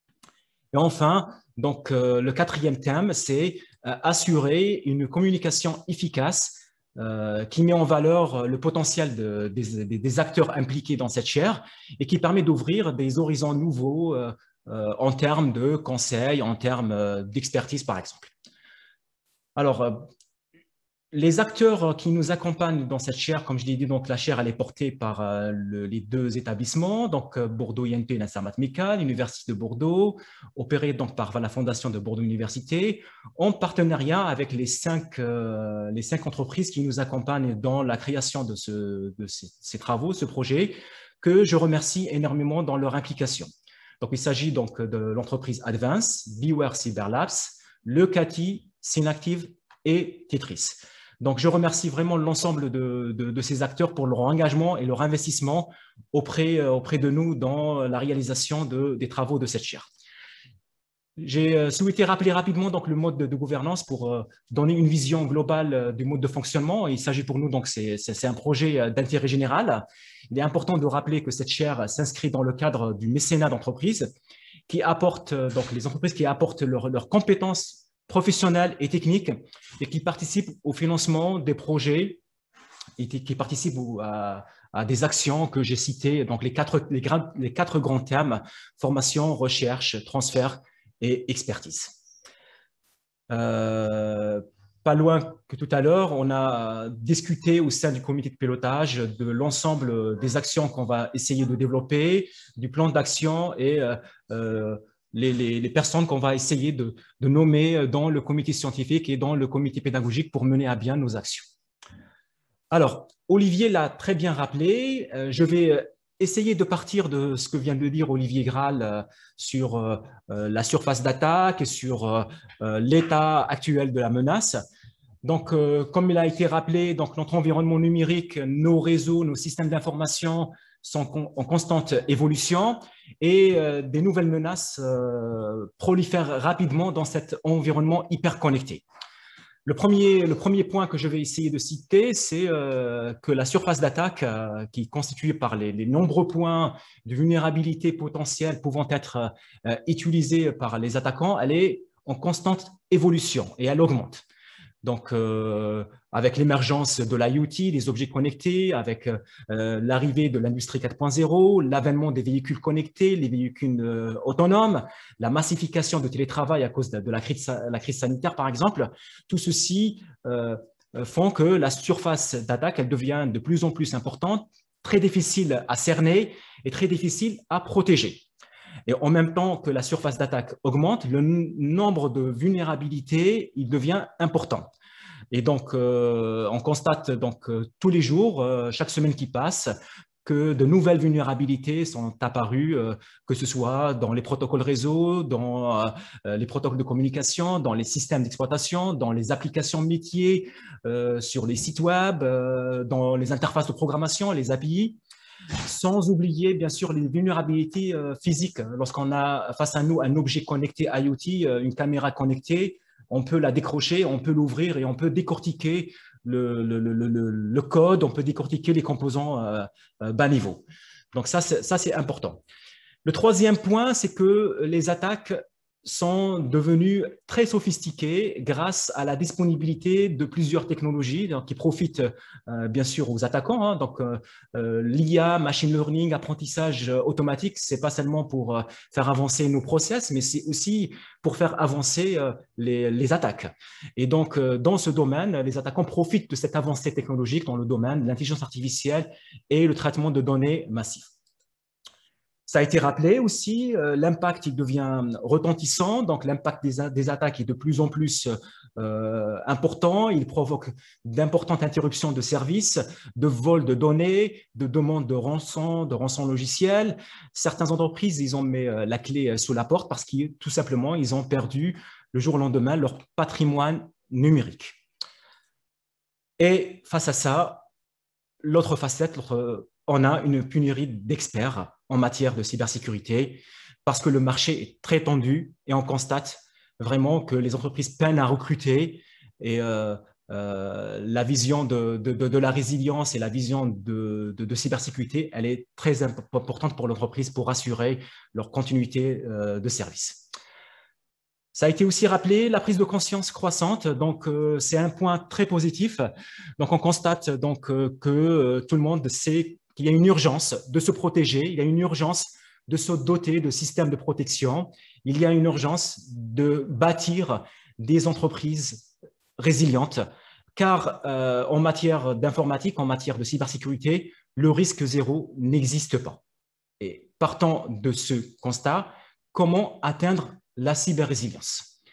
Et enfin, donc, euh, le quatrième thème, c'est euh, assurer une communication efficace euh, qui met en valeur le potentiel de, des, des acteurs impliqués dans cette chaire et qui permet d'ouvrir des horizons nouveaux euh, euh, en termes de conseils, en termes euh, d'expertise, par exemple. Alors, euh, les acteurs qui nous accompagnent dans cette chaire, comme je l'ai dit, donc la chaire elle est portée par euh, le, les deux établissements, donc euh, Bordeaux I N P et l'ENSERM-Matmeka, l'Université de Bordeaux, opérée donc par la Fondation de Bordeaux Université, en partenariat avec les cinq, euh, les cinq entreprises qui nous accompagnent dans la création de, ce, de ces, ces travaux, ce projet, que je remercie énormément dans leur implication. Donc, il s'agit donc de l'entreprise Advance, Beware Cyber Labs, le C A T I, Synactive et Tetris. Donc, je remercie vraiment l'ensemble de, de, de ces acteurs pour leur engagement et leur investissement auprès, auprès de nous dans la réalisation de, des travaux de cette chaire. J'ai souhaité rappeler rapidement donc, le mode de, de gouvernance pour euh, donner une vision globale euh, du mode de fonctionnement. Il s'agit pour nous, donc, c'est un projet d'intérêt général. Il est important de rappeler que cette chaire s'inscrit dans le cadre du mécénat d'entreprise qui apporte, donc les entreprises qui apportent leurs leurs compétences professionnelles et techniques et qui participent au financement des projets et qui participent à, à des actions que j'ai citées, donc les quatre, les, les quatre grands thèmes, formation, recherche, transfert et expertise. Euh, pas loin que tout à l'heure, on a discuté au sein du comité de pilotage de l'ensemble des actions qu'on va essayer de développer, du plan d'action et euh, les, les, les personnes qu'on va essayer de, de nommer dans le comité scientifique et dans le comité pédagogique pour mener à bien nos actions. Alors, Olivier l'a très bien rappelé, euh, je vais essayer de partir de ce que vient de dire Olivier Graal euh, sur euh, la surface d'attaque, sur euh, l'état actuel de la menace. Donc, euh, comme il a été rappelé, donc notre environnement numérique, nos réseaux, nos systèmes d'information sont con en constante évolution et euh, des nouvelles menaces euh, prolifèrent rapidement dans cet environnement hyper connecté. Le premier, le premier point que je vais essayer de citer, c'est euh, que la surface d'attaque, euh, qui est constituée par les, les nombreux points de vulnérabilité potentielle pouvant être euh, utilisés par les attaquants, elle est en constante évolution et elle augmente. Donc, euh, avec l'émergence de l'I O T, des objets connectés, avec euh, l'arrivée de l'industrie quatre point zéro, l'avènement des véhicules connectés, les véhicules euh, autonomes, la massification de télétravail à cause de, de la, crise, la crise sanitaire, par exemple, tout ceci euh, font que la surface d'attaque, elle devient de plus en plus importante, très difficile à cerner et très difficile à protéger. Et en même temps que la surface d'attaque augmente, le nombre de vulnérabilités, il devient important. Et donc, euh, on constate donc, euh, tous les jours, euh, chaque semaine qui passe, que de nouvelles vulnérabilités sont apparues, euh, que ce soit dans les protocoles réseau, dans euh, les protocoles de communication, dans les systèmes d'exploitation, dans les applications métiers, euh, sur les sites web, euh, dans les interfaces de programmation, les A P I. Sans oublier, bien sûr, les vulnérabilités euh, physiques. Lorsqu'on a face à nous un objet connecté I O T, euh, une caméra connectée, on peut la décrocher, on peut l'ouvrir et on peut décortiquer le, le, le, le, le code, on peut décortiquer les composants euh, euh, bas niveau. Donc ça, c'est important. Le troisième point, c'est que les attaques sont devenus très sophistiqués grâce à la disponibilité de plusieurs technologies donc, qui profitent euh, bien sûr aux attaquants. Hein. Donc, euh, euh, l'I A, machine learning, apprentissage automatique, c'est pas seulement pour euh, faire avancer nos process, mais c'est aussi pour faire avancer euh, les, les attaques. Et donc, euh, dans ce domaine, les attaquants profitent de cette avancée technologique dans le domaine de l'intelligence artificielle et le traitement de données massifs. Ça a été rappelé aussi, euh, l'impact il devient retentissant, donc l'impact des, des attaques est de plus en plus euh, important, il provoque d'importantes interruptions de services, de vols de données, de demandes de rançon, de rançon logiciel. Certaines entreprises, ils ont mis la clé sous la porte parce qu'ils tout simplement, ils ont perdu le jour au lendemain leur patrimoine numérique. Et face à ça, l'autre facette, on a une pénurie d'experts en matière de cybersécurité parce que le marché est très tendu et on constate vraiment que les entreprises peinent à recruter et euh, euh, la vision de, de, de, de la résilience et la vision de, de, de cybersécurité, elle est très importante pour l'entreprise pour assurer leur continuité euh, de service. Ça a été aussi rappelé, la prise de conscience croissante, donc euh, c'est un point très positif. Donc on constate donc euh, que euh, tout le monde sait qu'il y a une urgence de se protéger, il y a une urgence de se doter de systèmes de protection, il y a une urgence de bâtir des entreprises résilientes, car euh, en matière d'informatique, en matière de cybersécurité, le risque zéro n'existe pas. Et partant de ce constat, comment atteindre la cyber-résilience?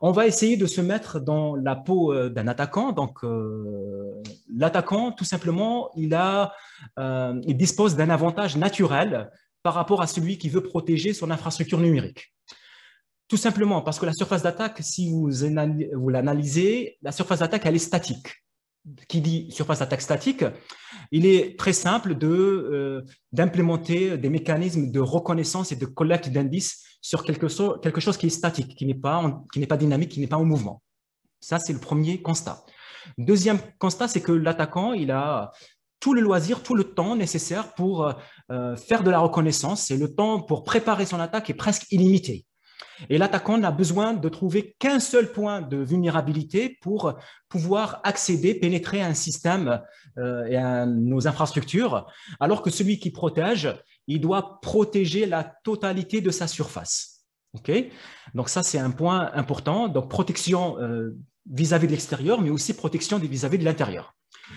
On va essayer de se mettre dans la peau d'un attaquant. Donc, euh, l'attaquant, tout simplement, il, a, euh, il dispose d'un avantage naturel par rapport à celui qui veut protéger son infrastructure numérique. Tout simplement parce que la surface d'attaque, si vous, vous l'analysez, la surface d'attaque, elle est statique. Qui dit surface d'attaque statique, il est très simple de, euh, d'implémenter des mécanismes de reconnaissance et de collecte d'indices sur quelque, so quelque chose qui est statique, qui n'est pas, en, qui n'est pas dynamique, qui n'est pas en mouvement. Ça, c'est le premier constat. Deuxième constat, c'est que l'attaquant, il a tout le loisir, tout le temps nécessaire pour euh, faire de la reconnaissance, et le temps pour préparer son attaque est presque illimité. Et l'attaquant n'a besoin de trouver qu'un seul point de vulnérabilité pour pouvoir accéder, pénétrer un système euh, et à nos infrastructures, alors que celui qui protège, il doit protéger la totalité de sa surface. Okay? Donc ça, c'est un point important. Donc protection euh, vis-à-vis de l'extérieur, mais aussi protection vis-à-vis de l'intérieur.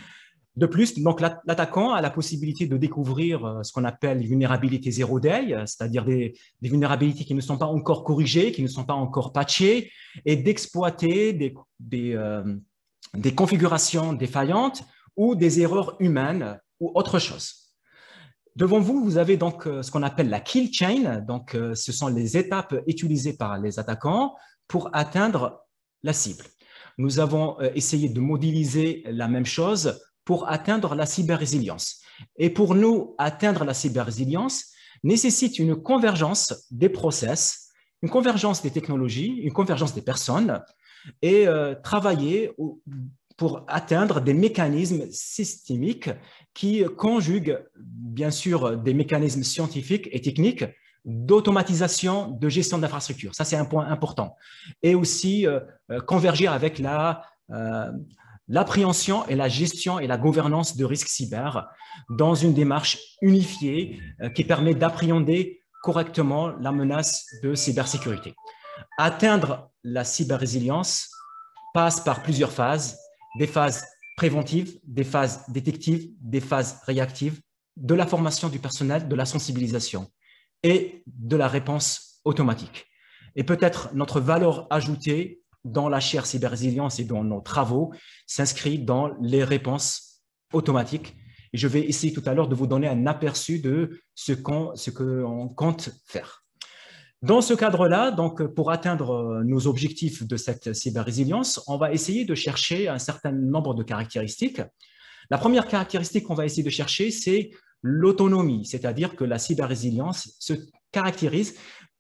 De plus, donc l'attaquant a la possibilité de découvrir ce qu'on appelle les vulnérabilités zéro day, c'est-à-dire des, des vulnérabilités qui ne sont pas encore corrigées, qui ne sont pas encore patchées, et d'exploiter des, des, euh, des configurations défaillantes ou des erreurs humaines ou autre chose. Devant vous, vous avez donc ce qu'on appelle la kill chain. Donc, ce sont les étapes utilisées par les attaquants pour atteindre la cible. Nous avons essayé de modéliser la même chose pour atteindre la cyber-résilience. Et pour nous, atteindre la cyber-résilience nécessite une convergence des process, une convergence des technologies, une convergence des personnes, et euh, travailler pour atteindre des mécanismes systémiques qui conjuguent, bien sûr, des mécanismes scientifiques et techniques d'automatisation de gestion d'infrastructures. Ça, c'est un point important. Et aussi euh, converger avec la... Euh, l'appréhension et la gestion et la gouvernance de risques cyber dans une démarche unifiée euh, qui permet d'appréhender correctement la menace de cybersécurité. Atteindre la cyber-résilience passe par plusieurs phases, des phases préventives, des phases détectives, des phases réactives, de la formation du personnel, de la sensibilisation et de la réponse automatique. Et peut-être notre valeur ajoutée dans la chaire cyber-résilience et dans nos travaux, s'inscrit dans les réponses automatiques. Et je vais essayer tout à l'heure de vous donner un aperçu de ce qu'on ce qu'on compte faire. Dans ce cadre-là, donc pour atteindre nos objectifs de cette cyber-résilience, on va essayer de chercher un certain nombre de caractéristiques. La première caractéristique qu'on va essayer de chercher, c'est l'autonomie, c'est-à-dire que la cyber-résilience se caractérise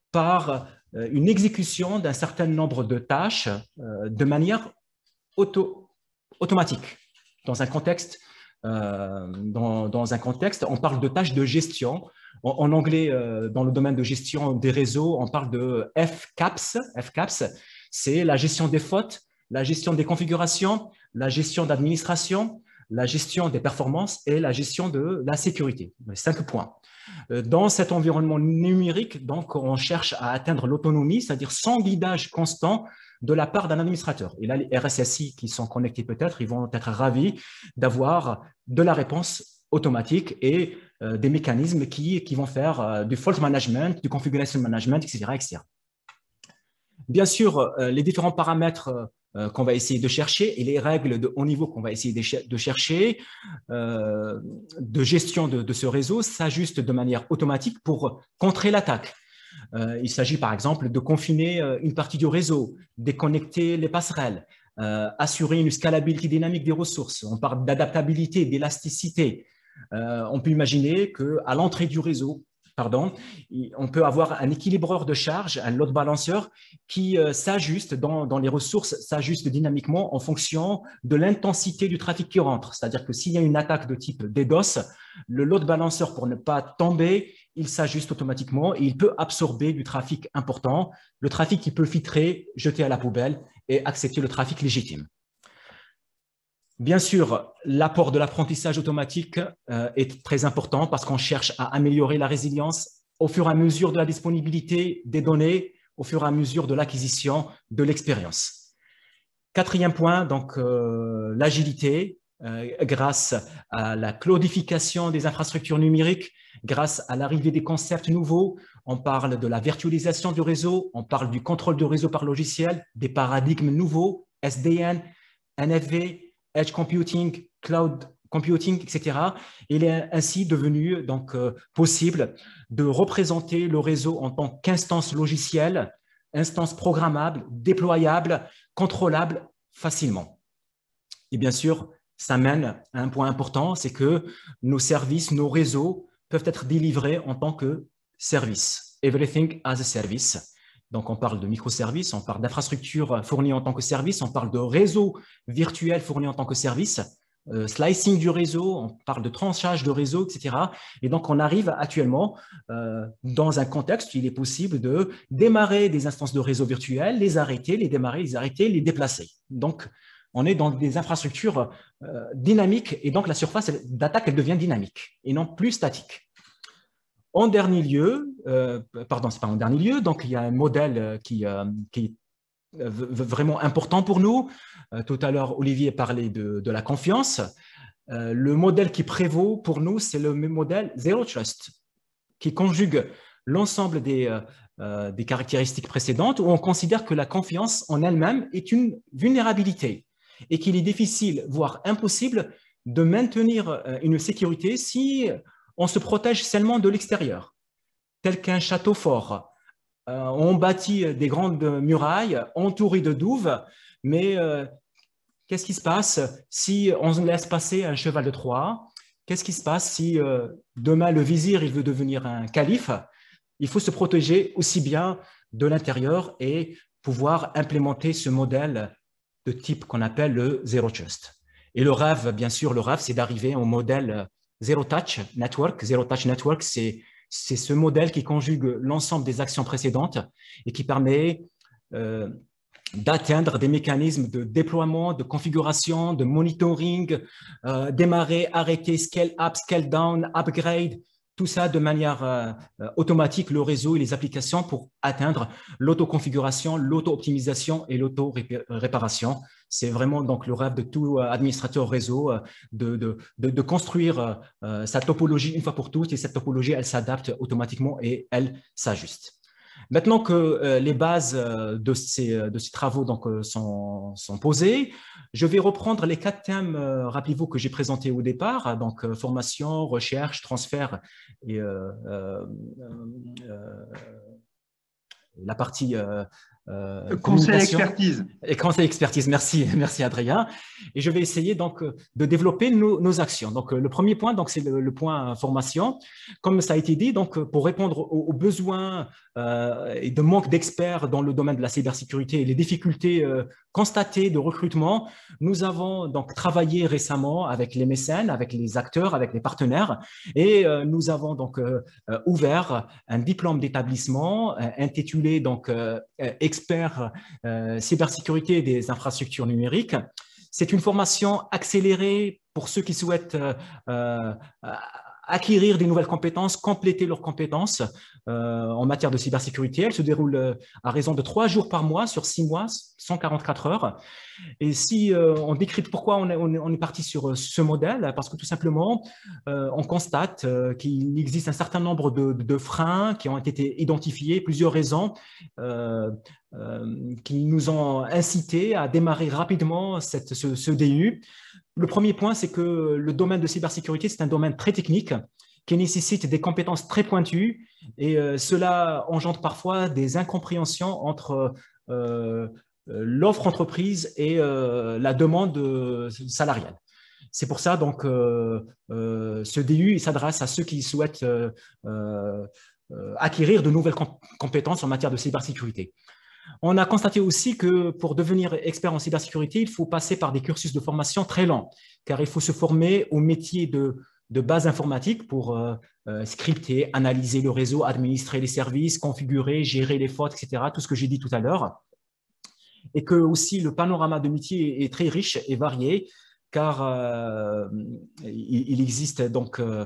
par une exécution d'un certain nombre de tâches euh, de manière auto, automatique. Dans un contexte, euh, dans, dans un contexte, on parle de tâches de gestion. En, en anglais, euh, dans le domaine de gestion des réseaux, on parle de F CAPS. F CAPS, c'est la gestion des fautes, la gestion des configurations, la gestion d'administration, la gestion des performances et la gestion de la sécurité. Cinq points. Dans cet environnement numérique, donc, on cherche à atteindre l'autonomie, c'est-à-dire sans guidage constant de la part d'un administrateur. Et là, les R S S I qui sont connectés peut-être, ils vont être ravis d'avoir de la réponse automatique et euh, des mécanismes qui, qui vont faire euh, du fault management, du configuration management, et cetera, et cetera. Bien sûr, euh, les différents paramètres euh, qu'on va essayer de chercher et les règles de haut niveau qu'on va essayer de, ch de chercher euh, de gestion de, de ce réseau s'ajustent de manière automatique pour contrer l'attaque. Euh, il s'agit par exemple de confiner euh, une partie du réseau, déconnecter les passerelles, euh, assurer une scalabilité dynamique des ressources. On parle d'adaptabilité, d'élasticité. Euh, on peut imaginer qu'à l'entrée du réseau, Pardon, on peut avoir un équilibreur de charge, un load balancer qui euh, s'ajuste dans, dans les ressources, s'ajuste dynamiquement en fonction de l'intensité du trafic qui rentre. C'est-à-dire que s'il y a une attaque de type DDoS, le load balancer, pour ne pas tomber, il s'ajuste automatiquement et il peut absorber du trafic important, le trafic qui peut filtrer, jeter à la poubelle et accepter le trafic légitime. Bien sûr, l'apport de l'apprentissage automatique euh, est très important parce qu'on cherche à améliorer la résilience au fur et à mesure de la disponibilité des données, au fur et à mesure de l'acquisition de l'expérience. Quatrième point, donc euh, l'agilité. euh, grâce à la cloudification des infrastructures numériques, grâce à l'arrivée des concepts nouveaux. On parle de la virtualisation du réseau, on parle du contrôle du réseau par logiciel, des paradigmes nouveaux, S D N, N F V, Edge Computing, Cloud Computing, et cetera. Il est ainsi devenu donc, euh, possible de représenter le réseau en tant qu'instance logicielle, instance programmable, déployable, contrôlable facilement. Et bien sûr, ça mène à un point important, c'est que nos services, nos réseaux peuvent être délivrés en tant que service. Everything as a service. Donc, on parle de microservices, on parle d'infrastructures fournies en tant que service, on parle de réseaux virtuels fournis en tant que service, euh, slicing du réseau, on parle de tranchage de réseau, et cetera. Et donc, on arrive actuellement euh, dans un contexte où il est possible de démarrer des instances de réseau virtuels, les arrêter, les démarrer, les arrêter, les déplacer. Donc, on est dans des infrastructures euh, dynamiques et donc la surface d'attaque, elle devient dynamique et non plus statique. En dernier lieu, euh, pardon, c'est pas en dernier lieu, donc il y a un modèle qui, euh, qui est vraiment important pour nous. Euh, tout à l'heure, Olivier parlait de, de la confiance. Euh, le modèle qui prévaut pour nous, c'est le modèle Zero Trust, qui conjugue l'ensemble des, euh, des caractéristiques précédentes où on considère que la confiance en elle-même est une vulnérabilité et qu'il est difficile, voire impossible, de maintenir une sécurité si on se protège seulement de l'extérieur. Tel qu'un château fort, euh, on bâtit des grandes murailles entourées de douves, mais euh, qu'est-ce qui se passe si on laisse passer un cheval de Troie? Qu'est-ce qui se passe si euh, demain le vizir il veut devenir un calife? Il faut se protéger aussi bien de l'intérieur et pouvoir implémenter ce modèle de type qu'on appelle le Zero Trust. Et le rêve, bien sûr, le rêve, c'est d'arriver au modèle Zero Touch Network. Zero Touch Network, c'est ce modèle qui conjugue l'ensemble des actions précédentes et qui permet euh, d'atteindre des mécanismes de déploiement, de configuration, de monitoring, euh, démarrer, arrêter, scale up, scale down, upgrade, tout ça de manière euh, automatique, le réseau et les applications pour atteindre l'autoconfiguration, l'auto-optimisation et l'auto-réparation. C'est vraiment donc le rêve de tout administrateur réseau euh, de, de, de, de construire euh, sa topologie une fois pour toutes et cette topologie, elle s'adapte automatiquement et elle s'ajuste. Maintenant que euh, les bases euh, de, ces, de ces travaux donc, euh, sont, sont posées, je vais reprendre les quatre thèmes, euh, rappelez-vous, que j'ai présentés au départ, donc euh, formation, recherche, transfert et euh, euh, euh, la partie euh, euh, conseil expertise. Et conseil expertise, merci, merci Adrien. Et je vais essayer donc de développer nos, nos actions. Donc le premier point, donc c'est le, le point formation. Comme ça a été dit, donc pour répondre aux, aux besoins euh, et de manque d'experts dans le domaine de la cybersécurité et les difficultés euh, constatées de recrutement, nous avons donc travaillé récemment avec les mécènes, avec les acteurs, avec les partenaires, et euh, nous avons donc euh, ouvert un diplôme d'établissement euh, intitulé donc euh, expert euh, cybersécurité des infrastructures numériques. C'est une formation accélérée pour ceux qui souhaitent euh, euh, acquérir des nouvelles compétences, compléter leurs compétences euh, en matière de cybersécurité. Elle se déroule euh, à raison de trois jours par mois sur six mois, cent quarante-quatre heures. Et si euh, on décrypte pourquoi on est, on est, on est parti sur euh, ce modèle, parce que tout simplement, euh, on constate euh, qu'il existe un certain nombre de, de, de freins qui ont été identifiés, plusieurs raisons euh, euh, qui nous ont incité à démarrer rapidement cette, ce, ce D U. Le premier point, c'est que le domaine de cybersécurité, c'est un domaine très technique qui nécessite des compétences très pointues et euh, cela engendre parfois des incompréhensions entre euh, l'offre entreprise et euh, la demande salariale. C'est pour ça donc euh, euh, ce D U s'adresse à ceux qui souhaitent euh, euh, acquérir de nouvelles comp compétences en matière de cybersécurité. On a constaté aussi que pour devenir expert en cybersécurité, il faut passer par des cursus de formation très longs, car il faut se former au métier de, de base informatique pour euh, euh, scripter, analyser le réseau, administrer les services, configurer, gérer les fautes, et cetera, tout ce que j'ai dit tout à l'heure. Et que aussi le panorama de métier est très riche et varié, car euh, il, il existe donc euh,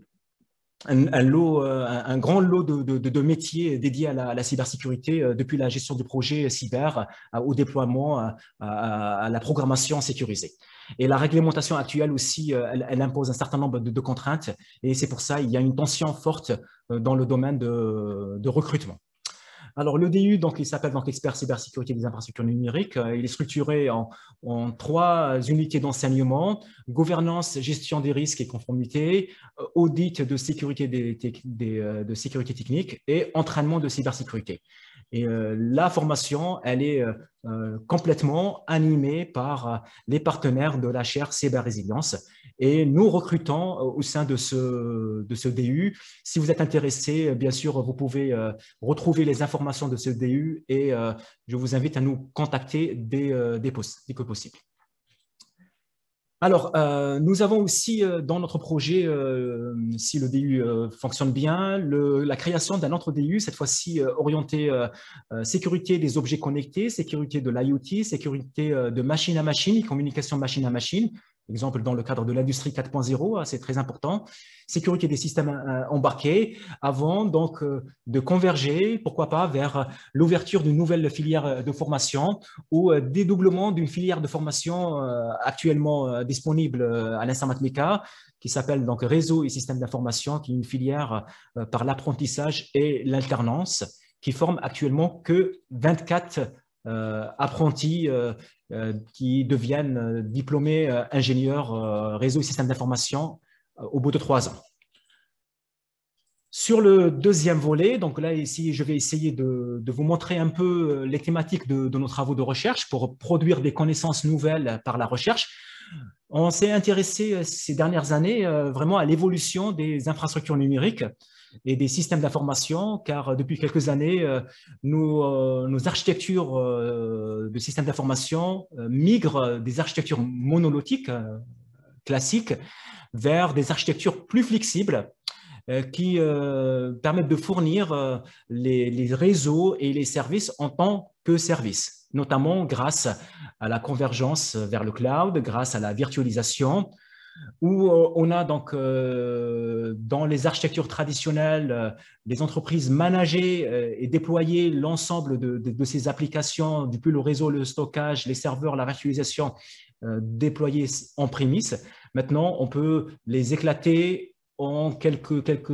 Un, un, lot, un, un grand lot de, de, de métiers dédiés à la, à la cybersécurité, euh, depuis la gestion de projets cyber à, au déploiement, à, à, à la programmation sécurisée. Et la réglementation actuelle aussi, elle, elle impose un certain nombre de, de contraintes. Et c'est pour ça qu'il y a une tension forte dans le domaine de, de recrutement. Alors, le D U, donc, il s'appelle donc expert cybersécurité des infrastructures numériques. Il est structuré en, en trois unités d'enseignement: gouvernance, gestion des risques et conformité, audit de sécurité, des, des, de sécurité technique et entraînement de cybersécurité. Et euh, la formation, elle est euh, complètement animée par les partenaires de la chaire Cyber-Résilience. Et nous recrutons au sein de ce, de ce D U. Si vous êtes intéressé, bien sûr, vous pouvez euh, retrouver les informations de ce D U et euh, je vous invite à nous contacter dès, euh, dès, dès que possible. Alors, euh, nous avons aussi euh, dans notre projet, euh, si le D U euh, fonctionne bien, le, la création d'un autre D U, cette fois-ci euh, orienté euh, euh, sécurité des objets connectés, sécurité de l'I O T, sécurité euh, de machine à machine, communication machine à machine. Exemple, dans le cadre de l'industrie quatre point zéro, c'est très important. Sécurité des systèmes embarqués, avant donc de converger, pourquoi pas, vers l'ouverture d'une nouvelle filière de formation ou dédoublement d'une filière de formation actuellement disponible à l'Institut Matmeka, qui s'appelle donc Réseau et systèmes d'information, qui est une filière par l'apprentissage et l'alternance, qui forme actuellement que vingt-quatre euh, apprentis euh, Euh, qui deviennent euh, diplômés euh, ingénieurs euh, réseau et système d'information euh, au bout de trois ans. Sur le deuxième volet, donc là ici je vais essayer de, de vous montrer un peu les thématiques de, de nos travaux de recherche pour produire des connaissances nouvelles par la recherche. On s'est intéressé ces dernières années euh, vraiment à l'évolution des infrastructures numériques et des systèmes d'information, car depuis quelques années, euh, nos, euh, nos architectures euh, de systèmes d'information euh, migrent des architectures monolithiques euh, classiques vers des architectures plus flexibles euh, qui euh, permettent de fournir euh, les, les réseaux et les services en tant que services, notamment grâce à la convergence vers le cloud, grâce à la virtualisation, où on a donc euh, dans les architectures traditionnelles euh, des entreprises managées euh, et déployer l'ensemble de, de, de ces applications, depuis le réseau, le stockage, les serveurs, la virtualisation euh, déployés en prémisse. Maintenant, on peut les éclater en quelques, quelques,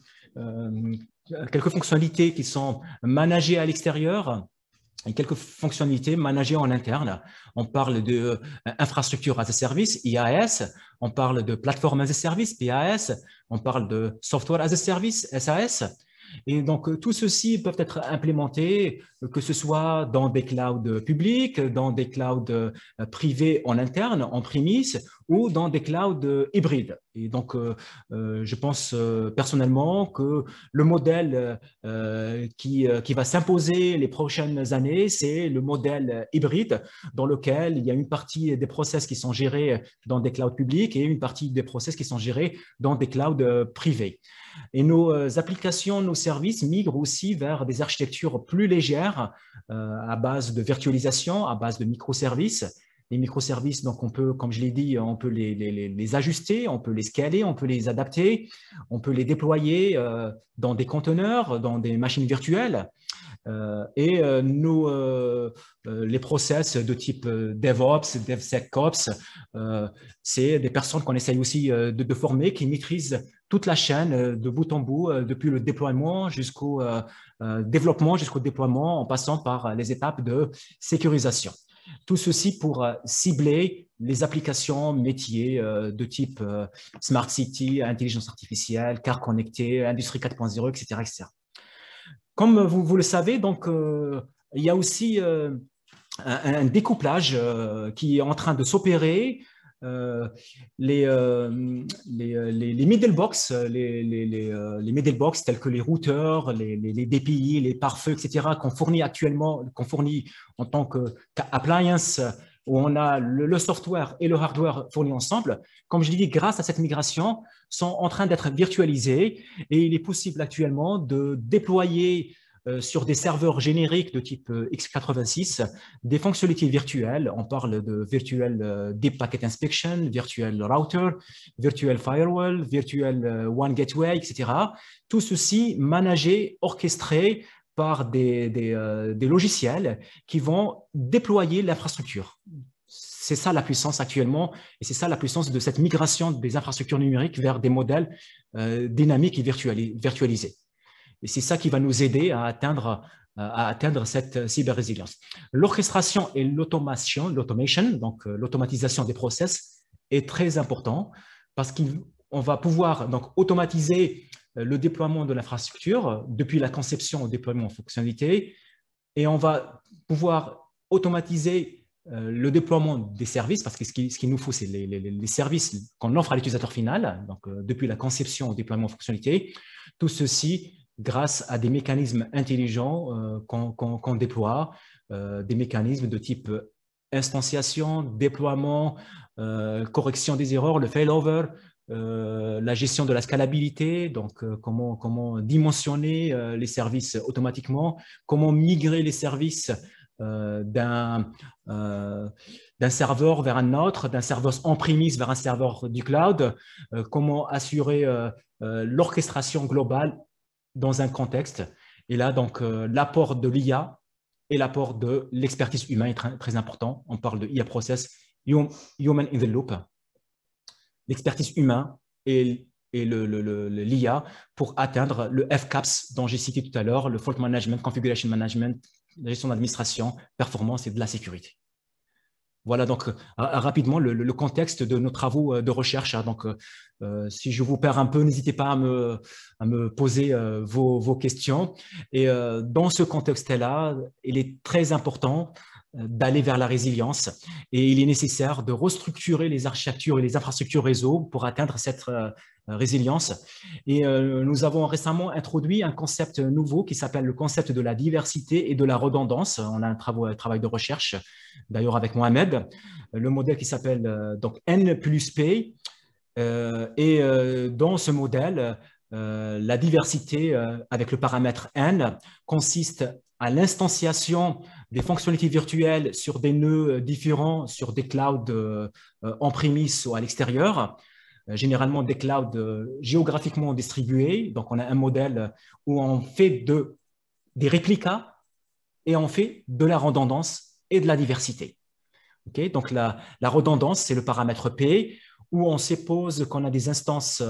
euh, quelques fonctionnalités qui sont managées à l'extérieur et quelques fonctionnalités managées en interne. On parle de euh, infrastructure as a service, I A S, on parle de plateforme as a service, P A S, on parle de software as a service, S A S. Et donc, tout ceci peuvent être implémentés, que ce soit dans des clouds publics, dans des clouds privés en interne, en prémisse, ou dans des clouds hybrides. Et donc, euh, je pense euh, personnellement que le modèle euh, qui, qui va s'imposer les prochaines années, c'est le modèle hybride, dans lequel il y a une partie des process qui sont gérés dans des clouds publics et une partie des process qui sont gérés dans des clouds privés. Et nos applications, nos services migrent aussi vers des architectures plus légères euh, à base de virtualisation, à base de microservices. Les microservices, donc on peut, comme je l'ai dit, on peut les, les, les ajuster, on peut les scaler, on peut les adapter, on peut les déployer euh, dans des conteneurs, dans des machines virtuelles. Euh, et euh, nous, euh, euh, les process de type euh, DevOps, DevSecOps, euh, c'est des personnes qu'on essaye aussi euh, de, de former, qui maîtrisent toute la chaîne euh, de bout en bout, euh, depuis le déploiement jusqu'au euh, euh, développement, jusqu'au déploiement, en passant par les étapes de sécurisation. Tout ceci pour euh, cibler les applications métiers euh, de type euh, Smart City, intelligence artificielle, car connecté, industrie quatre point zéro, et cetera, et cetera. Comme vous, vous le savez, donc, euh, il y a aussi euh, un, un découplage euh, qui est en train de s'opérer. Euh, les, euh, les, les, les middle box, les, les, les, les middle box tels que les routeurs, les, les, les D P I, les pare-feux, et cetera, qu'on fournit actuellement, qu'on fournit en tant qu'appliance, où on a le, le software et le hardware fournis ensemble, comme je l'ai dit, grâce à cette migration, sont en train d'être virtualisés et il est possible actuellement de déployer euh, sur des serveurs génériques de type euh, x quatre-vingt-six des fonctionnalités virtuelles. On parle de Virtual euh, Deep Packet Inspection, Virtual Router, Virtual Firewall, Virtual euh, One Gateway, et cetera. Tout ceci managé, orchestré par des, des, euh, des logiciels qui vont déployer l'infrastructure. c'est ça la puissance actuellement, et c'est ça la puissance de cette migration des infrastructures numériques vers des modèles euh, dynamiques et virtuali virtualisés. Et c'est ça qui va nous aider à atteindre, à atteindre cette cyber-résilience. L'orchestration et l'automation, l'automation, donc euh, l'automatisation des process est très important parce qu'on va pouvoir donc automatiser le déploiement de l'infrastructure depuis la conception au déploiement en fonctionnalité, et on va pouvoir automatiser euh, le déploiement des services, parce que ce qui, ce qu'il nous faut, c'est les, les, les services qu'on offre à l'utilisateur final, donc euh, depuis la conception au déploiement en fonctionnalité, tout ceci grâce à des mécanismes intelligents euh, qu'on qu'on, qu'on déploie, euh, des mécanismes de type instantiation, déploiement, euh, correction des erreurs, le failover, euh, la gestion de la scalabilité, donc euh, comment, comment dimensionner euh, les services automatiquement, comment migrer les services euh, d'un euh, d'un serveur vers un autre, d'un serveur on-premise vers un serveur du cloud, euh, comment assurer euh, euh, l'orchestration globale dans un contexte. Et là, donc, euh, l'apport de l'I A et l'apport de l'expertise humaine est très, très important. On parle de I A Process, Human in the Loop. L'expertise humaine et, et le, le, le, l'I A pour atteindre le F CAPS dont j'ai cité tout à l'heure, le Fault Management, Configuration Management, la gestion d'administration, performance et de la sécurité. Voilà donc euh, rapidement le, le contexte de nos travaux de recherche. Donc, euh, si je vous perds un peu, n'hésitez pas à me, à me poser euh, vos, vos questions. Et euh, dans ce contexte-là, il est très important d'aller vers la résilience et il est nécessaire de restructurer les architectures et les infrastructures réseau pour atteindre cette euh, résilience. Et euh, nous avons récemment introduit un concept nouveau qui s'appelle le concept de la diversité et de la redondance. On a un travail, un travail de recherche, d'ailleurs avec Mohamed, le modèle qui s'appelle euh, donc N plus P. Euh, et euh, dans ce modèle, euh, la diversité euh, avec le paramètre N consiste à l'instanciation des fonctionnalités virtuelles sur des nœuds différents, sur des clouds euh, en-premise ou à l'extérieur, euh, généralement des clouds euh, géographiquement distribués. Donc, on a un modèle où on fait de, des réplicas et on fait de la redondance et de la diversité. Okay? Donc, la, la redondance, c'est le paramètre P, où on suppose qu'on a des instances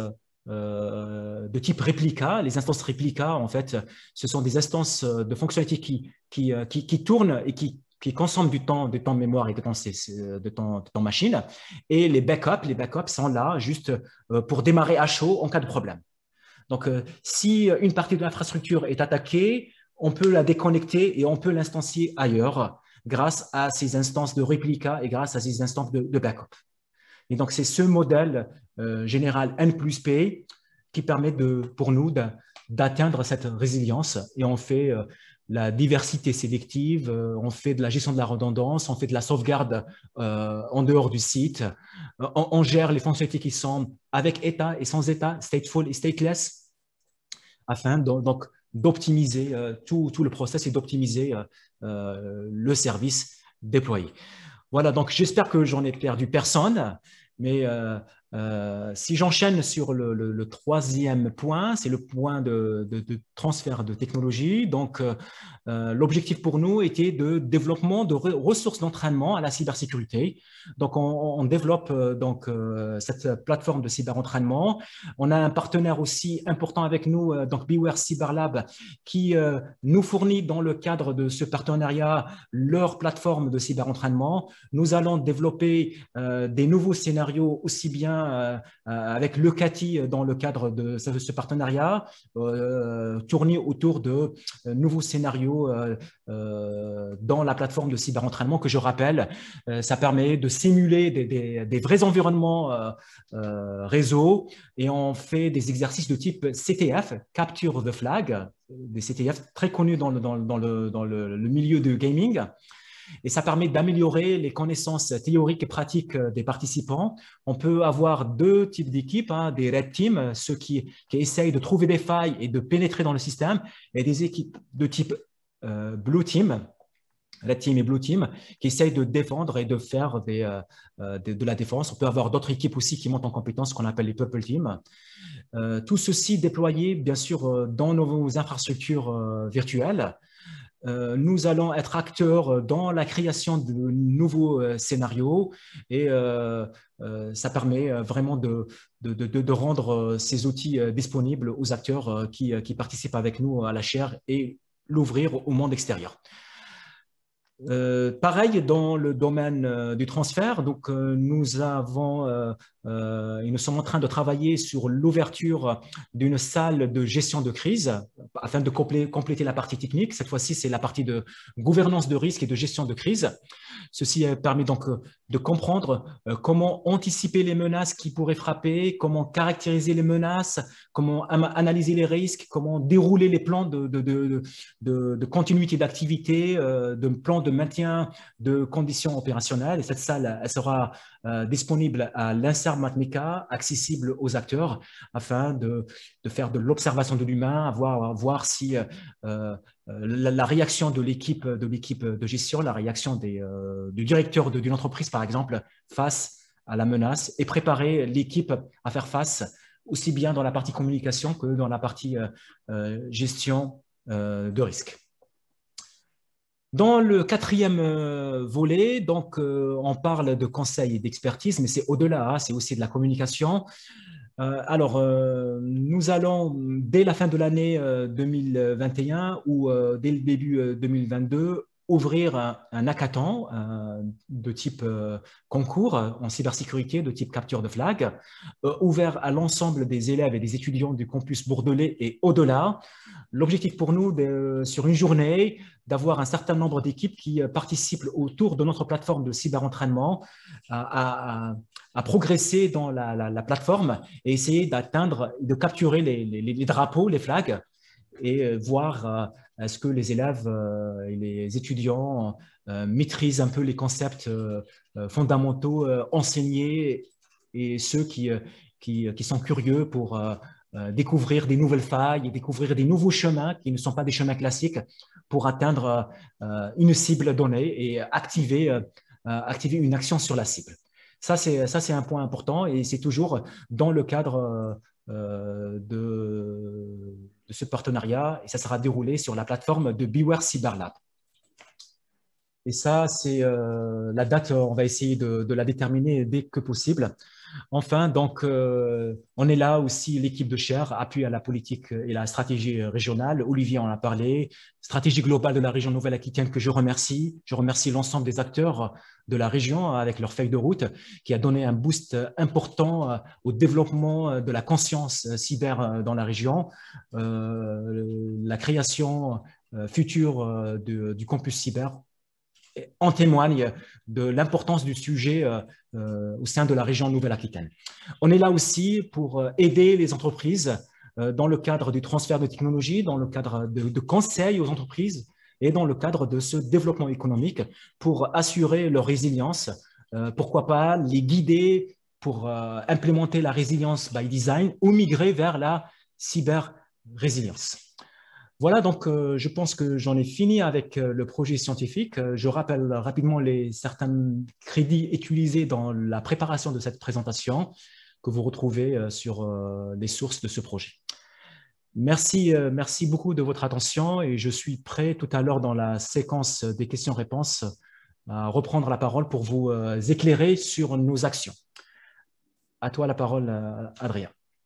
euh, de type réplica. Les instances réplica, en fait, ce sont des instances de fonctionnalités qui, qui, qui, qui tournent et qui, qui consomment du temps, du temps de mémoire et de temps, de temps, de temps machine. Et les backups, les backups sont là juste pour démarrer à chaud en cas de problème. Donc, si une partie de l'infrastructure est attaquée, on peut la déconnecter et on peut l'instancier ailleurs grâce à ces instances de réplica et grâce à ces instances de, de backup. Et donc, c'est ce modèle euh, général N plus P qui permet de, pour nous d'atteindre cette résilience. Et on fait euh, la diversité sélective, euh, on fait de la gestion de la redondance, on fait de la sauvegarde euh, en dehors du site, on, on gère les fonctionnalités qui sont avec état et sans état, stateful et stateless, afin de, donc d'optimiser euh, tout, tout le process et d'optimiser euh, euh, le service déployé. Voilà, donc j'espère que j'en ai perdu personne, mais euh, euh, si j'enchaîne sur le, le, le troisième point, c'est le point de, de, de transfert de technologie. Donc, euh, l'objectif pour nous était de développement de re ressources d'entraînement à la cybersécurité. Donc, on, on développe euh, donc, euh, cette plateforme de cyberentraînement. On a un partenaire aussi important avec nous, euh, donc Beware Cyberlab, qui euh, nous fournit dans le cadre de ce partenariat leur plateforme de cyberentraînement. Nous allons développer euh, des nouveaux scénarios aussi bien euh, avec le C A T I dans le cadre de ce, ce partenariat, euh, tourné autour de euh, nouveaux scénarios euh, euh, dans la plateforme de cyberentraînement que je rappelle. Euh, ça permet de simuler des, des, des vrais environnements euh, euh, réseau et on fait des exercices de type C T F, Capture the Flag, des C T F très connus dans le, dans, dans le, dans le, le milieu du gaming. Et ça permet d'améliorer les connaissances théoriques et pratiques des participants. On peut avoir deux types d'équipes, hein, des Red Team, ceux qui, qui essayent de trouver des failles et de pénétrer dans le système, et des équipes de type euh, Blue Team, Red Team et Blue Team, qui essayent de défendre et de faire des, euh, de, de la défense. On peut avoir d'autres équipes aussi qui montent en compétence, qu'on appelle les Purple Team. Euh, tout ceci déployé, bien sûr, dans nos infrastructures euh, virtuelles. euh, nous allons être acteurs dans la création de nouveaux euh, scénarios et euh, euh, ça permet vraiment de, de, de, de rendre ces outils disponibles aux acteurs qui, qui participent avec nous à la chaire et l'ouvrir au monde extérieur. Euh, pareil dans le domaine euh, du transfert, donc euh, nous avons euh, euh, et nous sommes en train de travailler sur l'ouverture d'une salle de gestion de crise afin de complé compléter la partie technique. Cette fois-ci, c'est la partie de gouvernance de risque et de gestion de crise. Ceci permet donc de comprendre euh, comment anticiper les menaces qui pourraient frapper, comment caractériser les menaces, comment analyser les risques, comment dérouler les plans de, de, de, de, de continuité d'activité, euh, de plans de maintien de conditions opérationnelles. Et cette salle, elle sera euh, disponible à l'INSERM Matmeka, accessible aux acteurs, afin de, de faire de l'observation de l'humain, voir, voir si euh, la, la réaction de l'équipe de l'équipe de gestion, la réaction des, euh, du directeur d'une entreprise, par exemple, face à la menace, et préparer l'équipe à faire face aussi bien dans la partie communication que dans la partie euh, euh, gestion euh, de risque. Dans le quatrième euh, volet, donc, euh, on parle de conseil et d'expertise, mais c'est au-delà, hein, c'est aussi de la communication. Euh, alors, euh, nous allons, dès la fin de l'année euh, deux mille vingt et un ou euh, dès le début euh, deux mille vingt-deux, ouvrir un, un hackathon euh, de type euh, concours en cybersécurité, de type capture de flag, euh, ouvert à l'ensemble des élèves et des étudiants du campus bordelais et au-delà. L'objectif pour nous, de, sur une journée, d'avoir un certain nombre d'équipes qui participent autour de notre plateforme de cyberentraînement à, à, à progresser dans la, la, la plateforme et essayer d'atteindre, de capturer les, les, les drapeaux, les flags et voir euh, est-ce que les élèves euh, et les étudiants euh, maîtrisent un peu les concepts euh, fondamentaux euh, enseignés et ceux qui, qui, qui sont curieux pour euh, euh, découvrir des nouvelles failles et découvrir des nouveaux chemins qui ne sont pas des chemins classiques pour atteindre euh, une cible donnée et activer, euh, activer une action sur la cible. Ça, c'est, ça, c'est un point important et c'est toujours dans le cadre euh, de, de ce partenariat et ça sera déroulé sur la plateforme de Beware Cyberlab. Et ça, c'est euh, la date, on va essayer de, de la déterminer dès que possible. Enfin, donc, euh, on est là aussi, l'équipe de chaire, appui à la politique et la stratégie régionale. Olivier en a parlé, stratégie globale de la région Nouvelle-Aquitaine que je remercie. Je remercie l'ensemble des acteurs de la région avec leur feuille de route qui a donné un boost important au développement de la conscience cyber dans la région. Euh, la création future de, du campus cyber en témoigne de l'importance du sujet euh, euh, au sein de la région Nouvelle-Aquitaine. On est là aussi pour aider les entreprises euh, dans le cadre du transfert de technologie, dans le cadre de, de conseils aux entreprises et dans le cadre de ce développement économique pour assurer leur résilience. Euh, pourquoi pas les guider pour euh, implémenter la résilience by design ou migrer vers la cyber-résilience. Voilà, donc euh, je pense que j'en ai fini avec euh, le projet scientifique. Euh, je rappelle rapidement les certains crédits utilisés dans la préparation de cette présentation que vous retrouvez euh, sur euh, les sources de ce projet. Merci, euh, merci beaucoup de votre attention et je suis prêt tout à l'heure dans la séquence des questions-réponses à reprendre la parole pour vous euh, éclairer sur nos actions. À toi la parole, euh, Adrien.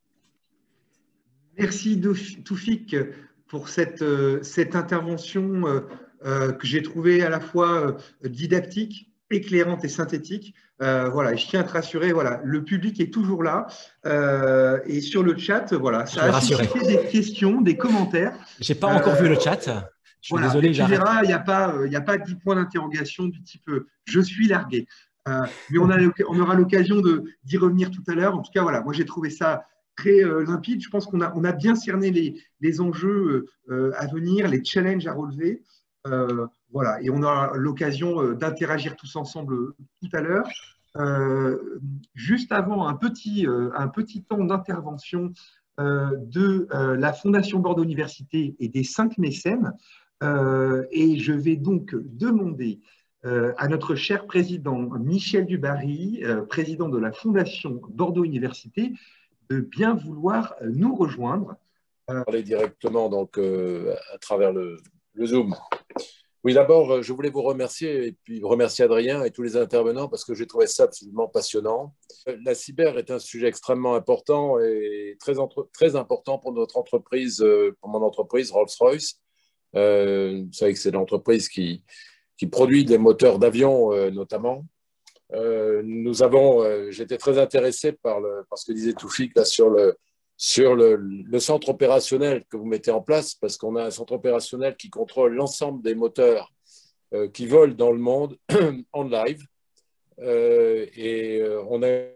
Merci Toufik pour cette, euh, cette intervention euh, euh, que j'ai trouvée à la fois euh, didactique, éclairante et synthétique. Euh, voilà, je tiens à te rassurer, voilà, le public est toujours là euh, et sur le chat, voilà, ça a suscité des questions, des commentaires. J'ai pas encore euh, vu le chat. Je suis voilà, désolé. Tu verras, il n'y a pas, il n'y a pas dix points d'interrogation du type euh, je suis largué. Euh, mais on, a, on aura l'occasion d'y revenir tout à l'heure. En tout cas, voilà, moi j'ai trouvé ça très euh, limpide. Je pense qu'on a, on a bien cerné les, les enjeux euh, à venir, les challenges à relever. Euh, voilà, et on aura l'occasion euh, d'interagir tous ensemble euh, tout à l'heure. Euh, juste avant un petit, euh, un petit temps d'intervention euh, de euh, la Fondation Bordeaux Université et des cinq mécènes, euh, et je vais donc demander euh, à notre cher président Michel Dubarry, euh, président de la Fondation Bordeaux Université, de bien vouloir nous rejoindre. Euh, Parler directement donc, euh, à travers le, le Zoom. Oui, d'abord, je voulais vous remercier et puis remercier Adrien et tous les intervenants parce que j'ai trouvé ça absolument passionnant. La cyber est un sujet extrêmement important et très, entre, très important pour notre entreprise, pour mon entreprise Rolls-Royce. Euh, vous savez que c'est l'entreprise qui, qui produit des moteurs d'avion euh, notamment. Euh, nous avons, euh, j'étais très intéressé par, le, par ce que disait Toufik là, sur, le, sur le, le centre opérationnel que vous mettez en place, parce qu'on a un centre opérationnel qui contrôle l'ensemble des moteurs euh, qui volent dans le monde en live. Euh, et euh, on a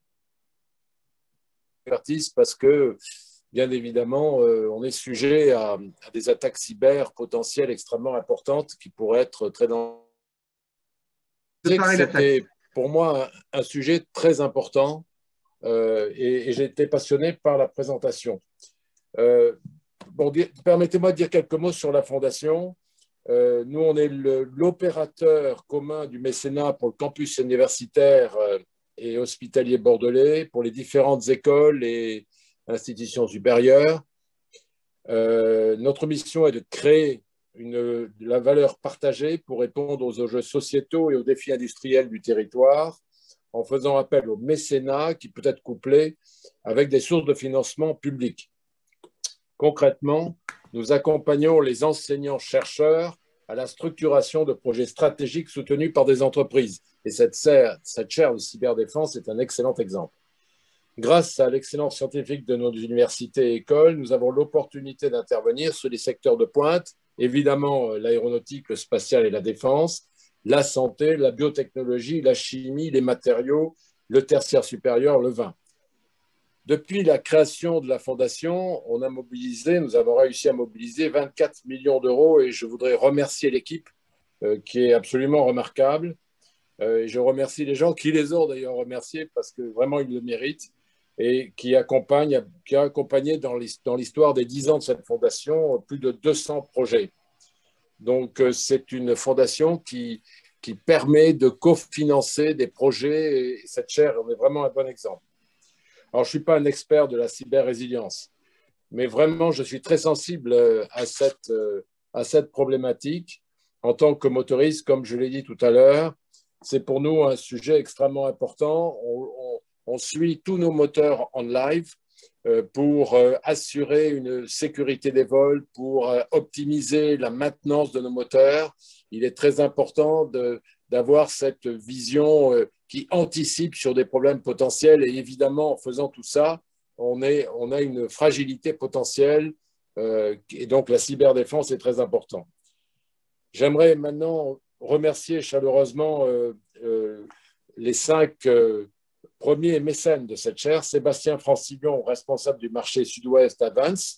expertise parce que, bien évidemment, euh, on est sujet à, à des attaques cyber potentielles extrêmement importantes qui pourraient être très dangereuses. C'était pour moi un, un sujet très important euh, et, et j'ai été passionné par la présentation. Euh, bon, permettez-moi de dire quelques mots sur la Fondation. Euh, nous, on est l'opérateur commun du mécénat pour le campus universitaire euh, et hospitalier bordelais, pour les différentes écoles et institutions supérieures. Euh, notre mission est de créer une, de la valeur partagée pour répondre aux enjeux sociétaux et aux défis industriels du territoire, en faisant appel au mécénat qui peut être couplé avec des sources de financement publiques. Concrètement, nous accompagnons les enseignants-chercheurs à la structuration de projets stratégiques soutenus par des entreprises. Et cette, cette chaire de cyberdéfense est un excellent exemple. Grâce à l'excellence scientifique de nos universités et écoles, nous avons l'opportunité d'intervenir sur les secteurs de pointe, évidemment l'aéronautique, le spatial et la défense, la santé, la biotechnologie, la chimie, les matériaux, le tertiaire supérieur, le vin. Depuis la création de la Fondation, on a mobilisé, nous avons réussi à mobiliser vingt-quatre millions d'euros et je voudrais remercier l'équipe euh, qui est absolument remarquable. Euh, et je remercie les gens qui les ont d'ailleurs remerciés parce que vraiment ils le méritent et qui accompagnent, qui a accompagné dans l'histoire des dix ans de cette fondation plus de deux cents projets. Donc c'est une fondation qui, qui permet de cofinancer des projets et cette chaire en est vraiment un bon exemple. Alors, je ne suis pas un expert de la cyber-résilience, mais vraiment, je suis très sensible à cette, à cette problématique. En tant que motoriste, comme je l'ai dit tout à l'heure, c'est pour nous un sujet extrêmement important. On, on, on suit tous nos moteurs en live pour assurer une sécurité des vols, pour optimiser la maintenance de nos moteurs. Il est très important de, d'avoir cette vision qui anticipe sur des problèmes potentiels. Et évidemment, en faisant tout ça, on, est, on a une fragilité potentielle euh, et donc la cyberdéfense est très importante. J'aimerais maintenant remercier chaleureusement euh, euh, les cinq euh, premiers mécènes de cette chaire. Sébastien Francillon, responsable du marché Sud-Ouest Advance.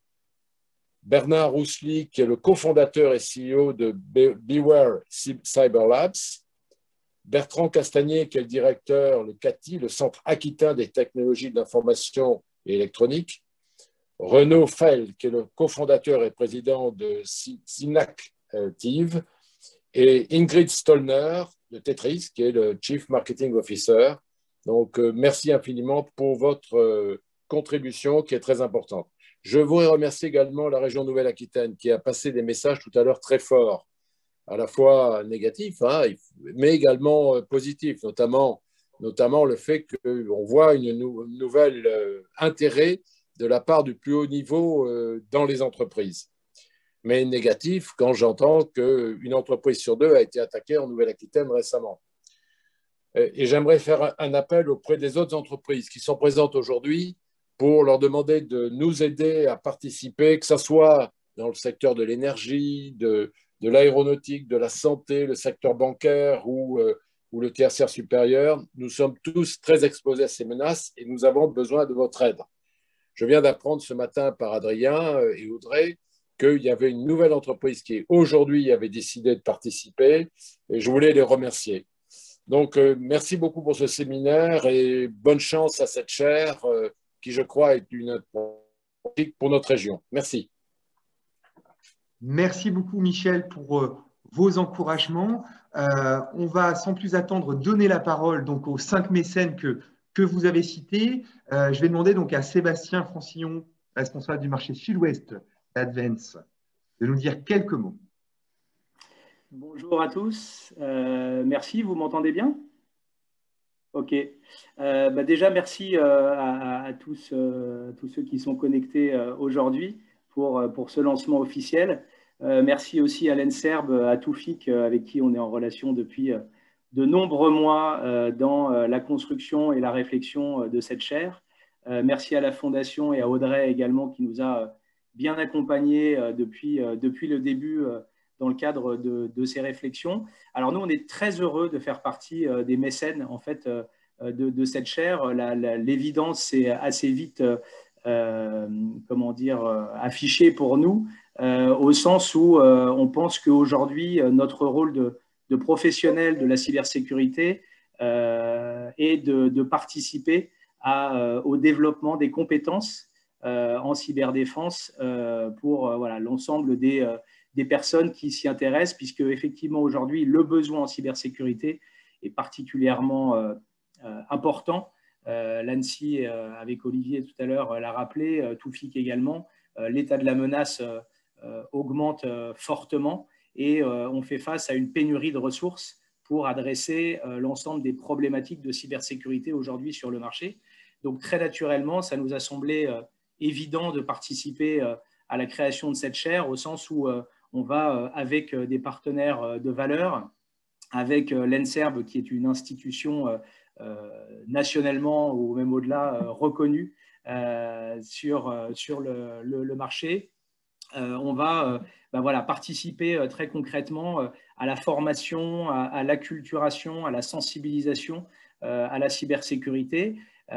Bernard Roussely, qui est le cofondateur et C E O de Beware Cyber Labs. Bertrand Castagnier, qui est le directeur, le C A T I, le Centre Aquitain des technologies de l'information et électronique. Renaud Fell, qui est le cofondateur et président de Synactive. Et Ingrid Stollner de Tetris, qui est le Chief Marketing Officer. Donc, euh, merci infiniment pour votre euh, contribution qui est très importante. Je voudrais remercier également la région Nouvelle-Aquitaine qui a passé des messages tout à l'heure très forts, à la fois négatifs, hein, mais également positifs, notamment, notamment le fait qu'on voit une nou nouvelle euh, intérêt de la part du plus haut niveau euh, dans les entreprises. Mais négatif quand j'entends qu'une entreprise sur deux a été attaquée en Nouvelle-Aquitaine récemment. Et j'aimerais faire un appel auprès des autres entreprises qui sont présentes aujourd'hui pour leur demander de nous aider à participer, que ce soit dans le secteur de l'énergie, de, de l'aéronautique, de la santé, le secteur bancaire ou, euh, ou le tertiaire supérieur. Nous sommes tous très exposés à ces menaces et nous avons besoin de votre aide. Je viens d'apprendre ce matin par Adrien et Audrey qu'il y avait une nouvelle entreprise qui aujourd'hui avait décidé de participer et je voulais les remercier. Donc, euh, merci beaucoup pour ce séminaire et bonne chance à cette chaire euh, qui, je crois, est une politique pour notre région. Merci. Merci beaucoup, Michel, pour euh, vos encouragements. Euh, on va, sans plus attendre, donner la parole donc, aux cinq mécènes que, que vous avez cités. Euh, je vais demander donc à Sébastien Francillon, responsable du marché Sud-Ouest Advance, de nous dire quelques mots. Bonjour à tous. Euh, merci, vous m'entendez bien? Ok. Euh, bah déjà, merci euh, à, à tous, euh, tous ceux qui sont connectés euh, aujourd'hui pour, pour ce lancement officiel. Euh, merci aussi à l'ENSERB, à Toufik, euh, avec qui on est en relation depuis euh, de nombreux mois euh, dans euh, la construction et la réflexion euh, de cette chaire. Euh, merci à la Fondation et à Audrey également qui nous a euh, bien accompagnés euh, depuis, euh, depuis le début euh, dans le cadre de, de ces réflexions. Alors nous, on est très heureux de faire partie euh, des mécènes en fait euh, de, de cette chaire. L'évidence c'est assez vite, euh, comment dire, euh, affichée pour nous, euh, au sens où euh, on pense qu'aujourd'hui notre rôle de, de professionnel de la cybersécurité euh, est de, de participer à, euh, au développement des compétences euh, en cyberdéfense euh, pour euh, voilà, l'ensemble des euh, des personnes qui s'y intéressent, puisque effectivement aujourd'hui le besoin en cybersécurité est particulièrement euh, euh, important. Euh, L'ANSSI, euh, avec Olivier tout à l'heure, euh, l'a rappelé, euh, Toufik également, euh, l'état de la menace euh, euh, augmente euh, fortement et euh, on fait face à une pénurie de ressources pour adresser euh, l'ensemble des problématiques de cybersécurité aujourd'hui sur le marché. Donc très naturellement, ça nous a semblé euh, évident de participer euh, à la création de cette chaire, au sens où euh, on va, avec des partenaires de valeur, avec l'ENSERB, qui est une institution nationalement ou même au-delà reconnue sur, sur le, le, le marché, on va ben voilà, participer très concrètement à la formation, à, à l'acculturation, à la sensibilisation à la cybersécurité.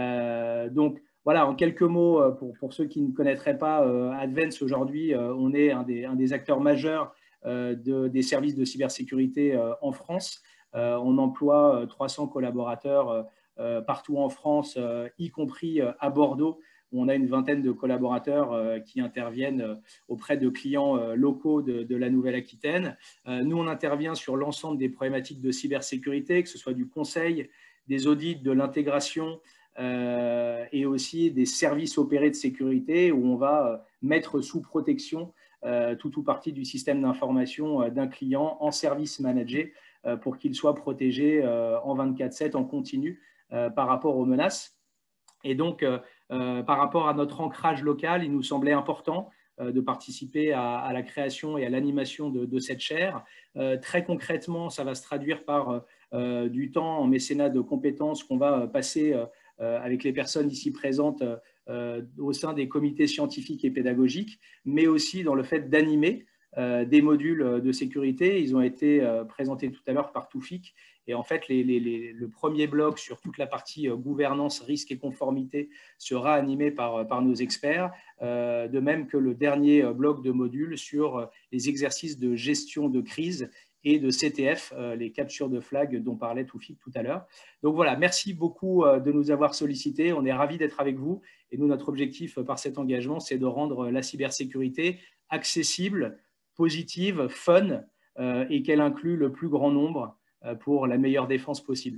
Donc, voilà, en quelques mots, pour, pour ceux qui ne connaîtraient pas euh, Advance, aujourd'hui, euh, on est un des, un des acteurs majeurs euh, de, des services de cybersécurité euh, en France. Euh, on emploie trois cents collaborateurs euh, partout en France, euh, y compris euh, à Bordeaux, où on a une vingtaine de collaborateurs euh, qui interviennent euh, auprès de clients euh, locaux de, de la Nouvelle-Aquitaine. Euh, nous, on intervient sur l'ensemble des problématiques de cybersécurité, que ce soit du conseil, des audits, de l'intégration, Euh, et aussi des services opérés de sécurité où on va euh, mettre sous protection euh, tout ou partie du système d'information euh, d'un client en service managé euh, pour qu'il soit protégé euh, en vingt-quatre sept en continu euh, par rapport aux menaces. Et donc, euh, euh, par rapport à notre ancrage local, il nous semblait important euh, de participer à, à la création et à l'animation de, de cette chaire. Euh, très concrètement, ça va se traduire par euh, du temps en mécénat de compétences qu'on va passer euh, avec les personnes ici présentes euh, au sein des comités scientifiques et pédagogiques, mais aussi dans le fait d'animer euh, des modules de sécurité. Ils ont été euh, présentés tout à l'heure par Toufik. Et en fait, les, les, les, le premier bloc sur toute la partie euh, gouvernance, risque et conformité sera animé par, par nos experts, euh, de même que le dernier bloc de modules sur les exercices de gestion de crise et de C T F, euh, les captures de flag dont parlait Toufik tout à l'heure. Donc voilà, merci beaucoup euh, de nous avoir sollicités. On est ravis d'être avec vous. Et nous, notre objectif euh, par cet engagement, c'est de rendre la cybersécurité accessible, positive, fun euh, et qu'elle inclue le plus grand nombre euh, pour la meilleure défense possible.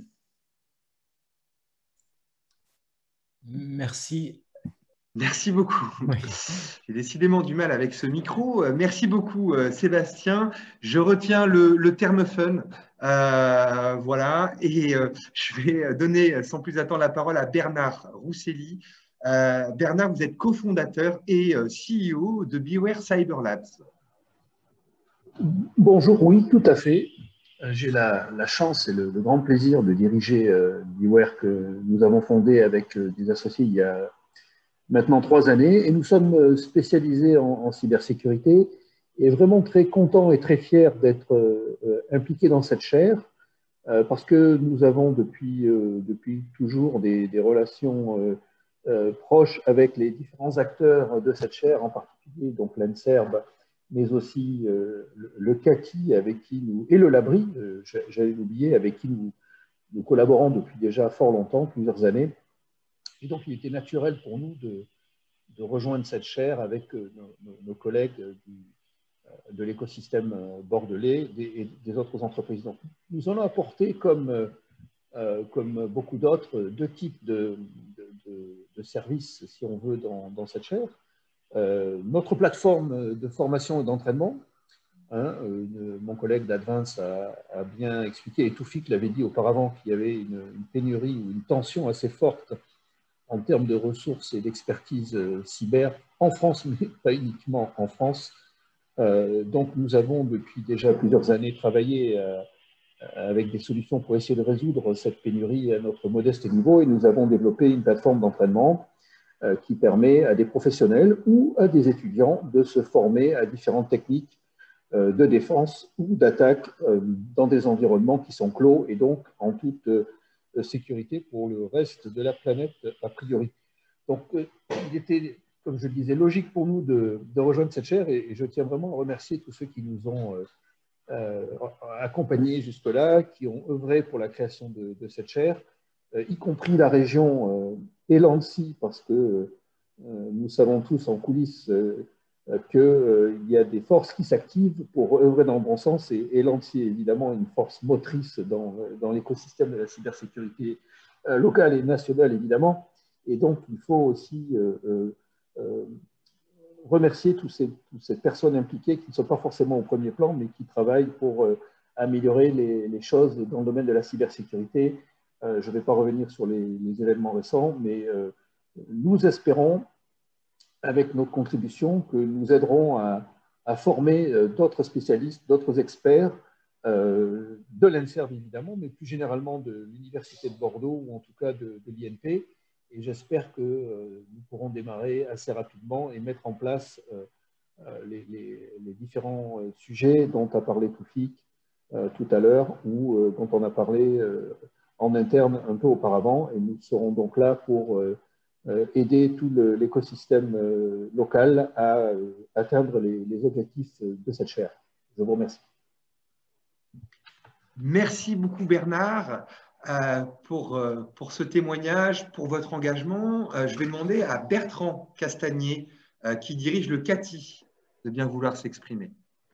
Merci. Merci beaucoup. Oui. J'ai décidément du mal avec ce micro. Merci beaucoup, Sébastien. Je retiens le, le terme fun. Euh, voilà. Et euh, je vais donner sans plus attendre la parole à Bernard Rousselli. Euh, Bernard, vous êtes cofondateur et C E O de Beware Cyber Labs. Bonjour, oui, tout à fait. J'ai la, la chance et le, le grand plaisir de diriger euh, Beware que nous avons fondé avec euh, des associés il y a maintenant trois années, et nous sommes spécialisés en, en cybersécurité et vraiment très contents et très fiers d'être euh, impliqués dans cette chaire euh, parce que nous avons depuis, euh, depuis toujours des, des relations euh, euh, proches avec les différents acteurs de cette chaire, en particulier donc l'ENSERB, mais aussi euh, le, le C A T I avec qui nous, et le Labri, euh, j'allais l'oublier, avec qui nous, nous collaborons depuis déjà fort longtemps, plusieurs années. Et donc, il était naturel pour nous de, de rejoindre cette chaire avec nos, nos, nos collègues du, de l'écosystème bordelais et des, des autres entreprises. Donc, nous en avons apporté, comme, euh, comme beaucoup d'autres, deux types de, de, de, de services, si on veut, dans, dans cette chaire. Euh, notre plateforme de formation et d'entraînement, Hein, une, mon collègue d'Advance a, a bien expliqué, et Toufik l'avait dit auparavant, qu'il y avait une, une pénurie ou une tension assez forte en termes de ressources et d'expertise euh, cyber en France, mais pas uniquement en France. Euh, donc nous avons depuis déjà plusieurs années travaillé euh, avec des solutions pour essayer de résoudre cette pénurie à notre modeste niveau, et nous avons développé une plateforme d'entraînement euh, qui permet à des professionnels ou à des étudiants de se former à différentes techniques euh, de défense ou d'attaque euh, dans des environnements qui sont clos et donc en toute euh, sécurité pour le reste de la planète a priori. Donc euh, il était, comme je le disais, logique pour nous de, de rejoindre cette chaire, et, et je tiens vraiment à remercier tous ceux qui nous ont euh, Euh, accompagnés jusque-là, qui ont œuvré pour la création de, de cette chaire, euh, y compris la région euh, et l'ANSSI, parce que euh, nous savons tous en coulisses euh, qu'il euh, y a des forces qui s'activent pour œuvrer dans le bon sens, et, et l'ANSSI est évidemment une force motrice dans, dans l'écosystème de la cybersécurité euh, locale et nationale, évidemment. Et donc, il faut aussi euh, euh, remercier tous ces, toutes ces personnes impliquées qui ne sont pas forcément au premier plan, mais qui travaillent pour euh, améliorer les, les choses dans le domaine de la cybersécurité. Euh, je ne vais pas revenir sur les, les événements récents, mais euh, nous espérons, avec notre contribution, que nous aiderons à, à former euh, d'autres spécialistes, d'autres experts, euh, de l'INSERV évidemment, mais plus généralement de l'Université de Bordeaux, ou en tout cas de, de l'I N P. Et j'espère que euh, nous pourrons démarrer assez rapidement et mettre en place euh, les, les, les différents euh, sujets dont a parlé Toufik euh, tout à l'heure, ou euh, dont on a parlé euh, en interne un peu auparavant. Et nous serons donc là pour euh, aider tout l'écosystème euh, local à euh, atteindre les, les objectifs de cette chaire. Je vous remercie. Merci beaucoup Bernard. Euh, pour, euh, pour ce témoignage, pour votre engagement. Euh, je vais demander à Bertrand Castagnier, euh, qui dirige le C A T I, de bien vouloir s'exprimer.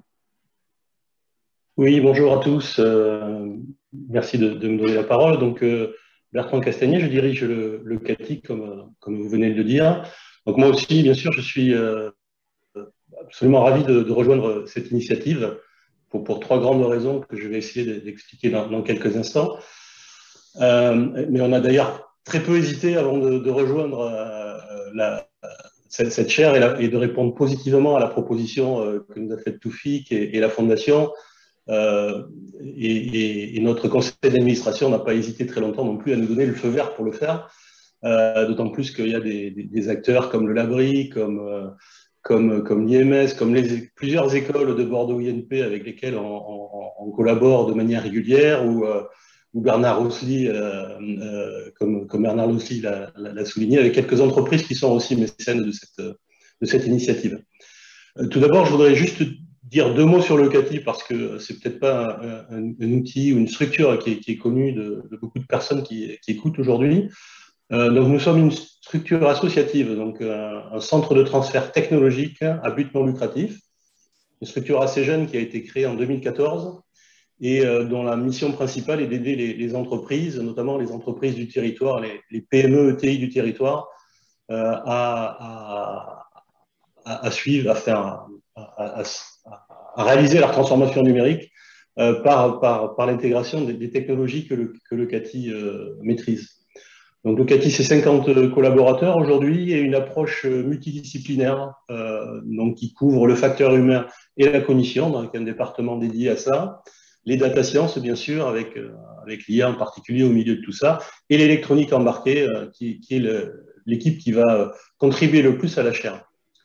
Oui, bonjour à tous. Euh, merci de, de me donner la parole. Donc, euh, Bertrand Castagnier, je dirige le, le C A T I, comme, comme vous venez de le dire. Donc, moi aussi, bien sûr, je suis euh, absolument ravi de, de rejoindre cette initiative pour, pour trois grandes raisons que je vais essayer d'expliquer dans, dans quelques instants. Euh, mais on a d'ailleurs très peu hésité avant de, de rejoindre euh, la, cette, cette chaire et, la, et de répondre positivement à la proposition euh, que nous a faite Toufik et, et la Fondation. Euh, et, et, et notre conseil d'administration n'a pas hésité très longtemps non plus à nous donner le feu vert pour le faire. Euh, D'autant plus qu'il y a des, des, des acteurs comme le Labri, comme, euh, comme, comme l'I M S, comme les, plusieurs écoles de Bordeaux I N P avec lesquelles on, on, on collabore de manière régulière, ou euh, ou Bernard Rosely, euh, euh, comme, comme Bernard Rosely l'a souligné, avec quelques entreprises qui sont aussi mécènes de cette, de cette initiative. Euh, tout d'abord, je voudrais juste dire deux mots sur le C A T I, parce que c'est peut-être pas un, un, un outil ou une structure qui est, qui est connue de, de beaucoup de personnes qui, qui écoutent aujourd'hui. Euh, donc, nous sommes une structure associative, donc un, un centre de transfert technologique à but non lucratif, une structure assez jeune qui a été créée en deux mille quatorze, et dont la mission principale est d'aider les, les entreprises, notamment les entreprises du territoire, les, les P M E, E T I du territoire, euh, à, à, à suivre, à, faire, à, à, à réaliser leur transformation numérique euh, par, par, par l'intégration des, des technologies que le, que le C A T I euh, maîtrise. Donc le C A T I, c'est cinquante collaborateurs aujourd'hui et une approche multidisciplinaire euh, donc qui couvre le facteur humain et la cognition, avec un département dédié à ça. Les data sciences, bien sûr, avec, euh, avec l'I A en particulier au milieu de tout ça, et l'électronique embarquée, euh, qui, qui est l'équipe qui va contribuer le plus à la chaire.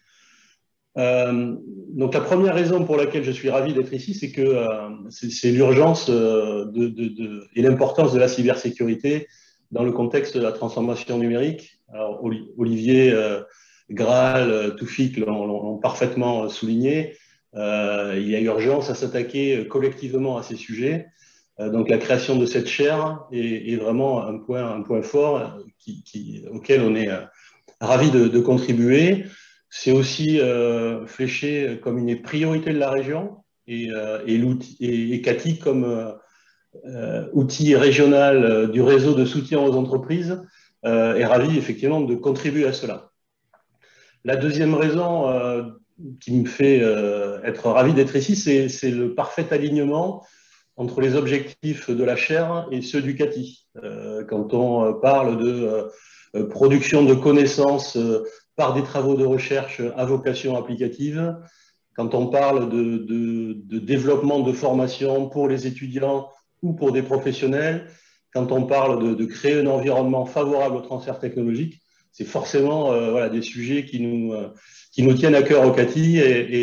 Euh, donc la première raison pour laquelle je suis ravi d'être ici, c'est que euh, c'est l'urgence euh, de, de, de, et l'importance de la cybersécurité dans le contexte de la transformation numérique. Alors, Olivier, euh, Graal, euh, Toufik l'ont parfaitement souligné. Euh, il y a urgence à s'attaquer collectivement à ces sujets. Euh, donc la création de cette chaire est, est vraiment un point, un point fort qui, qui, auquel on est euh, ravi de, de contribuer. C'est aussi euh, fléché comme une priorité de la région et, euh, et, et, et C A T I comme euh, euh, outil régional euh, du réseau de soutien aux entreprises euh, est ravi effectivement de contribuer à cela. La deuxième raison euh, qui me fait euh, être ravi d'être ici, c'est le parfait alignement entre les objectifs de la chaire et ceux du C A T I. Euh, quand on parle de euh, production de connaissances euh, par des travaux de recherche à vocation applicative, quand on parle de, de, de développement de formation pour les étudiants ou pour des professionnels, quand on parle de, de créer un environnement favorable au transfert technologique, c'est forcément euh, voilà, des sujets qui nous, euh, qui nous tiennent à cœur au C A T I,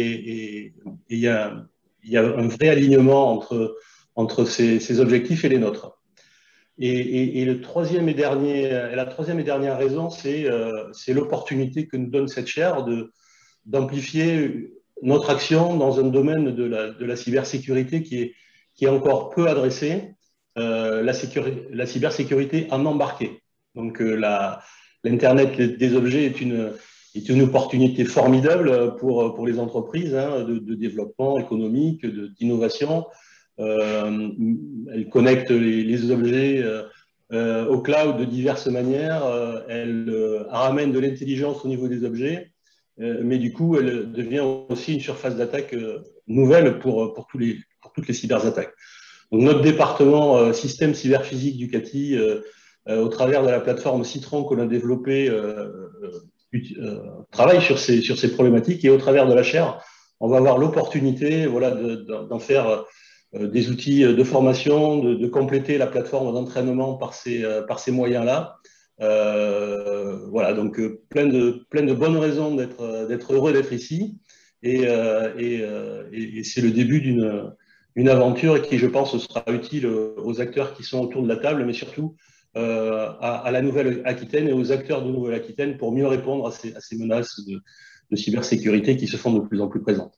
et il y a, y a un vrai alignement entre, entre ces, ces objectifs et les nôtres. Et, et, et, le troisième et dernier, et la troisième et dernière raison, c'est euh, l'opportunité que nous donne cette chaire d'amplifier notre action dans un domaine de la, de la cybersécurité qui est, qui est encore peu adressé, euh, la, la cybersécurité en embarqué. Donc euh, l'Internet des objets est une, est une opportunité formidable pour, pour les entreprises hein, de, de développement économique, d'innovation. Euh, elle connecte les, les objets euh, euh, au cloud de diverses manières, euh, elle euh, ramène de l'intelligence au niveau des objets, euh, mais du coup elle devient aussi une surface d'attaque euh, nouvelle pour, pour, tous les, pour toutes les cyberattaques. Donc notre département euh, système cyberphysique du C A T I, euh, euh, au travers de la plateforme Citron que l'on a développée, euh, euh, travaille sur ces, sur ces problématiques, et au travers de la chaire, on va avoir l'opportunité voilà, d'en faire des outils de formation, de, de compléter la plateforme d'entraînement par ces, par ces moyens-là. Euh, voilà, donc plein de, plein de bonnes raisons d'être heureux d'être ici. Et, et, et, et c'est le début d'une une aventure qui, je pense, sera utile aux acteurs qui sont autour de la table, mais surtout euh, à, à la Nouvelle-Aquitaine et aux acteurs de Nouvelle-Aquitaine pour mieux répondre à ces, à ces menaces de, de cybersécurité qui se font de plus en plus présentes.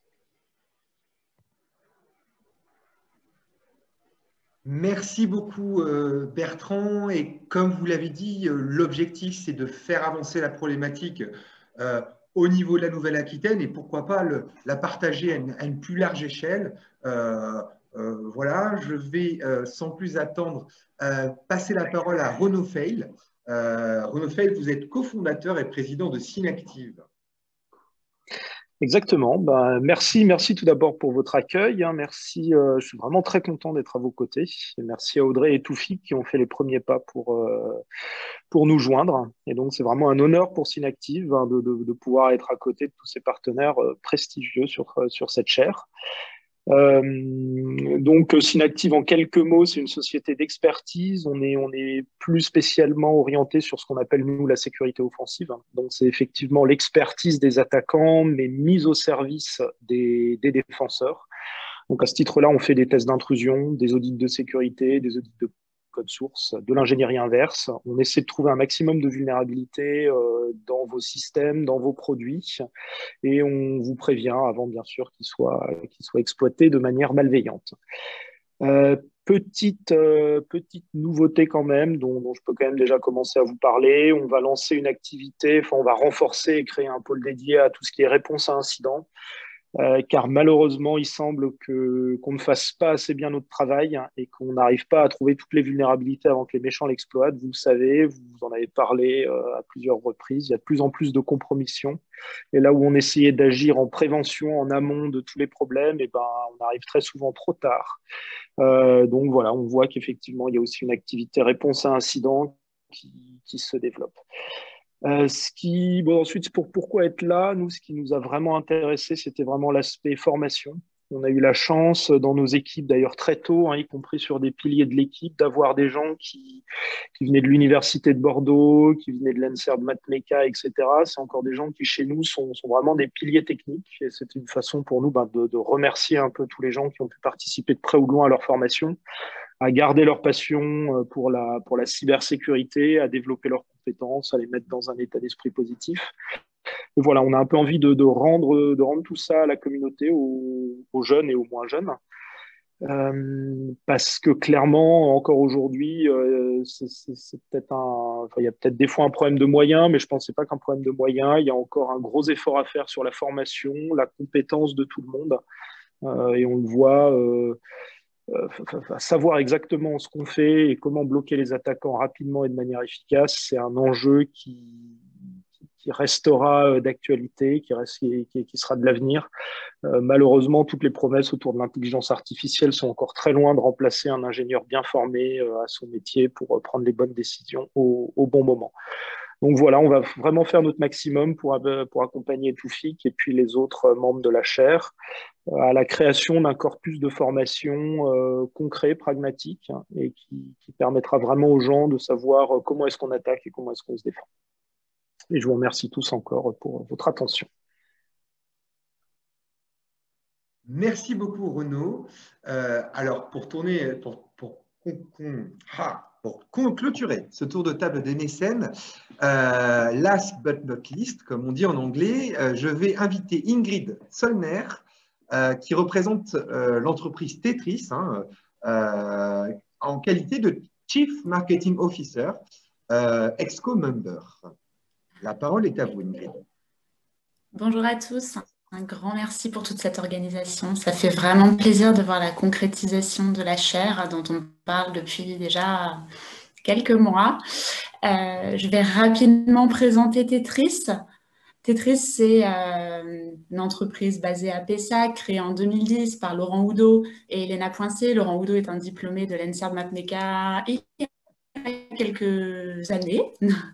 Merci beaucoup euh, Bertrand, et comme vous l'avez dit, euh, l'objectif c'est de faire avancer la problématique euh, au niveau de la Nouvelle-Aquitaine, et pourquoi pas le, la partager à une, à une plus large échelle. Euh, euh, voilà, je vais euh, sans plus attendre euh, passer la parole à Renaud Feil. Euh, Renaud Feil, vous êtes cofondateur et président de Synactive. Exactement. Ben, merci, merci tout d'abord pour votre accueil. Hein. Merci, euh, je suis vraiment très content d'être à vos côtés. Et merci à Audrey et Toufi qui ont fait les premiers pas pour, euh, pour nous joindre. Et donc, c'est vraiment un honneur pour Synactive hein, de, de, de pouvoir être à côté de tous ces partenaires euh, prestigieux sur, sur cette chaire. Euh, donc, Synactive, en quelques mots, c'est une société d'expertise. On est, on est plus spécialement orienté sur ce qu'on appelle, nous, la sécurité offensive. Donc, c'est effectivement l'expertise des attaquants, mais mise au service des, des défenseurs. Donc, à ce titre-là, on fait des tests d'intrusion, des audits de sécurité, des audits de code source, de l'ingénierie inverse. On essaie de trouver un maximum de vulnérabilité euh, dans vos systèmes, dans vos produits, et on vous prévient avant, bien sûr, qu'ils soient, qu'ils soient exploités de manière malveillante. Euh, petite, euh, petite nouveauté quand même, dont, dont je peux quand même déjà commencer à vous parler. On va lancer une activité, enfin, on va renforcer et créer un pôle dédié à tout ce qui est réponse à incidents. Euh, car malheureusement, il semble que, qu'on ne fasse pas assez bien notre travail hein, et qu'on n'arrive pas à trouver toutes les vulnérabilités avant que les méchants l'exploitent. Vous le savez, vous en avez parlé euh, à plusieurs reprises, il y a de plus en plus de compromissions. Et là où on essayait d'agir en prévention, en amont de tous les problèmes, et ben, on arrive très souvent trop tard. Euh, donc voilà, on voit qu'effectivement, il y a aussi une activité réponse à incident qui, qui se développe. Euh, ce qui, bon, ensuite, pour pourquoi être là, nous, ce qui nous a vraiment intéressé, c'était vraiment l'aspect formation. On a eu la chance dans nos équipes, d'ailleurs très tôt, hein, y compris sur des piliers de l'équipe, d'avoir des gens qui, qui venaient de l'université de Bordeaux, qui venaient de l'E N S E R B Mathmeca, et cetera. C'est encore des gens qui, chez nous, sont, sont vraiment des piliers techniques. Et c'est une façon pour nous ben, de, de remercier un peu tous les gens qui ont pu participer de près ou de loin à leur formation, à garder leur passion pour la, pour la cybersécurité, à développer leurs compétences, à les mettre dans un état d'esprit positif. Et voilà, on a un peu envie de, de, rendre, de rendre tout ça à la communauté, aux, aux jeunes et aux moins jeunes. Euh, parce que clairement, encore aujourd'hui, euh, c'est peut-être un, enfin, il y a peut-être des fois un problème de moyens, mais je ne pensais pas qu'un problème de moyens. Il y a encore un gros effort à faire sur la formation, la compétence de tout le monde. Euh, et on le voit... Euh, Euh, savoir exactement ce qu'on fait et comment bloquer les attaquants rapidement et de manière efficace, c'est un enjeu qui, qui qui restera d'actualité, qui, reste, qui, qui sera de l'avenir. Euh, malheureusement, toutes les promesses autour de l'intelligence artificielle sont encore très loin de remplacer un ingénieur bien formé euh, à son métier pour euh, prendre les bonnes décisions au, au bon moment. Donc voilà, on va vraiment faire notre maximum pour, pour accompagner Toufik et puis les autres membres de la chaire à la création d'un corpus de formation euh, concret, pragmatique, hein, et qui, qui permettra vraiment aux gens de savoir comment est-ce qu'on attaque et comment est-ce qu'on se défend. Et je vous remercie tous encore pour votre attention. Merci beaucoup, Renaud. Euh, alors, pour tourner, pour, pour, con, con, ah, pour con, clôturer ce tour de table des mécènes, euh, last but not least, comme on dit en anglais, euh, je vais inviter Ingrid Solner, euh, qui représente euh, l'entreprise Tetris, hein, euh, en qualité de Chief Marketing Officer, euh, Exco Member. La parole est à vous, Ingrid. Bonjour à tous. Un grand merci pour toute cette organisation. Ça fait vraiment plaisir de voir la concrétisation de la chaire dont on parle depuis déjà quelques mois. Euh, je vais rapidement présenter Tetris. Tetris, c'est euh, une entreprise basée à Pessac, créée en deux mille dix par Laurent Oudot et Elena Poincé. Laurent Oudot est un diplômé de l'ENSERM MapMeca il y a quelques années.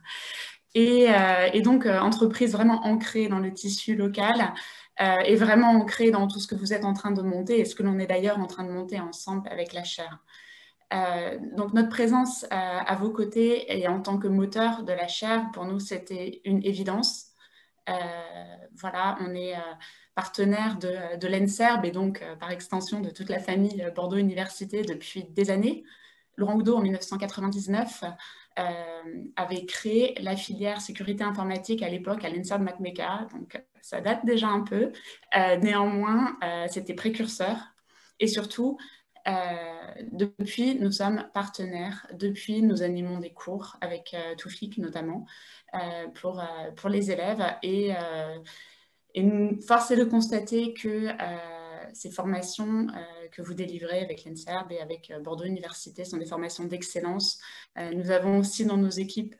Et, euh, et donc, euh, entreprise vraiment ancrée dans le tissu local euh, et vraiment ancrée dans tout ce que vous êtes en train de monter et ce que l'on est d'ailleurs en train de monter ensemble avec la chaire. Euh, donc, notre présence euh, à vos côtés et en tant que moteur de la chaire, pour nous, c'était une évidence. Euh, voilà, on est euh, partenaire de, de l'ENSERB et donc, euh, par extension, de toute la famille Bordeaux Université depuis des années. Laurent Oudot, en mille neuf cent quatre-vingt-dix-neuf, euh, avait créé la filière sécurité informatique à l'époque à l'ENSERB MapMeca, donc ça date déjà un peu. Euh, néanmoins, euh, c'était précurseur. Et surtout, euh, depuis, nous sommes partenaires. Depuis, nous animons des cours avec euh, Toufik notamment euh, pour, euh, pour les élèves. Et, euh, et nous, force est de constater que euh, ces formations euh, que vous délivrez avec l'ENSERB et avec euh, Bordeaux Université sont des formations d'excellence. Euh, nous avons aussi dans nos équipes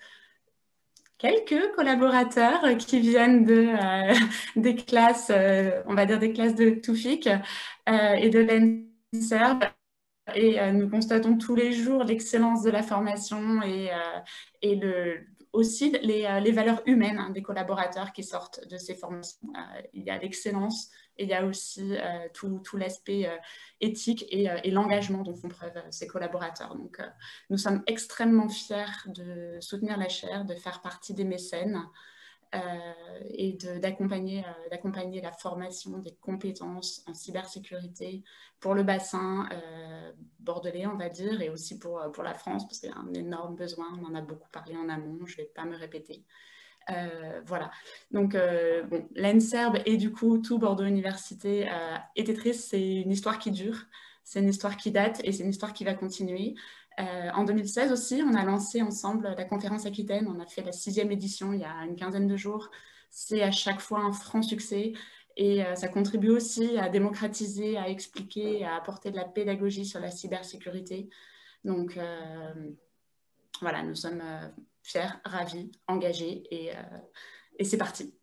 quelques collaborateurs qui viennent de, euh, des classes, euh, on va dire des classes de Toufik euh, et de l'ENSERB. Et euh, nous constatons tous les jours l'excellence de la formation et, euh, et le, aussi les, les valeurs humaines hein, des collaborateurs qui sortent de ces formations. Euh, il y a l'excellence et il y a aussi euh, tout, tout l'aspect euh, éthique et, euh, et l'engagement dont font preuve euh, ces collaborateurs. Donc, euh, nous sommes extrêmement fiers de soutenir la chaire, de faire partie des mécènes euh, et d'accompagner euh, d'accompagner la formation des compétences en cybersécurité pour le bassin euh, bordelais, on va dire, et aussi pour, pour la France, parce qu'il y a un énorme besoin. On en a beaucoup parlé en amont, je ne vais pas me répéter. Euh, voilà, donc euh, bon, l'ENSERB et du coup tout Bordeaux Université euh, et Tetris, c'est une histoire qui dure, c'est une histoire qui date et c'est une histoire qui va continuer. Euh, en deux mille seize aussi, on a lancé ensemble la conférence Aquitaine, on a fait la sixième édition il y a une quinzaine de jours. C'est à chaque fois un franc succès et euh, ça contribue aussi à démocratiser, à expliquer, à apporter de la pédagogie sur la cybersécurité. Donc euh, voilà, nous sommes euh, fiers, ravis, engagés et, euh, et c'est parti.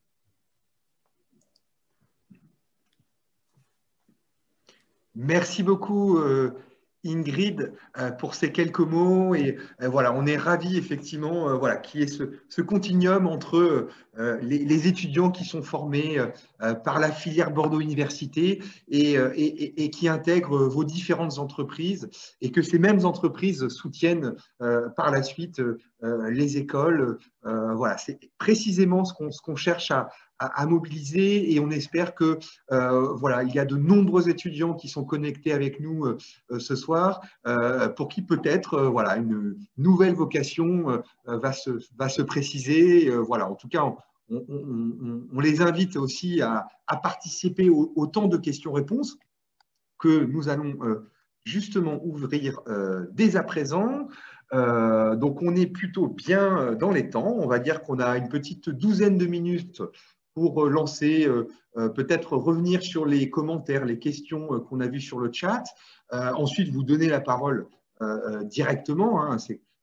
Merci beaucoup euh, Ingrid euh, pour ces quelques mots et euh, voilà, on est ravis effectivement euh, voilà, qu'il y ait ce, ce continuum entre euh, les, les étudiants qui sont formés euh, par la filière Bordeaux Université et, euh, et, et, et qui intègrent vos différentes entreprises et que ces mêmes entreprises soutiennent euh, par la suite euh, les écoles. Euh, voilà, c'est précisément ce qu'on ce qu'on cherche à, à mobiliser et on espère que euh, voilà, il y a de nombreux étudiants qui sont connectés avec nous euh, ce soir euh, pour qui peut-être euh, voilà, une nouvelle vocation euh, va, se, va se préciser. Euh, voilà, en tout cas, on, on, on, on les invite aussi à, à participer au, au temps de questions-réponses que nous allons euh, justement ouvrir euh, dès à présent. Euh, donc, on est plutôt bien dans les temps. On va dire qu'on a une petite douzaine de minutes pour lancer, euh, euh, peut-être revenir sur les commentaires, les questions euh, qu'on a vues sur le chat. Euh, ensuite, vous donner la parole euh, directement. Hein,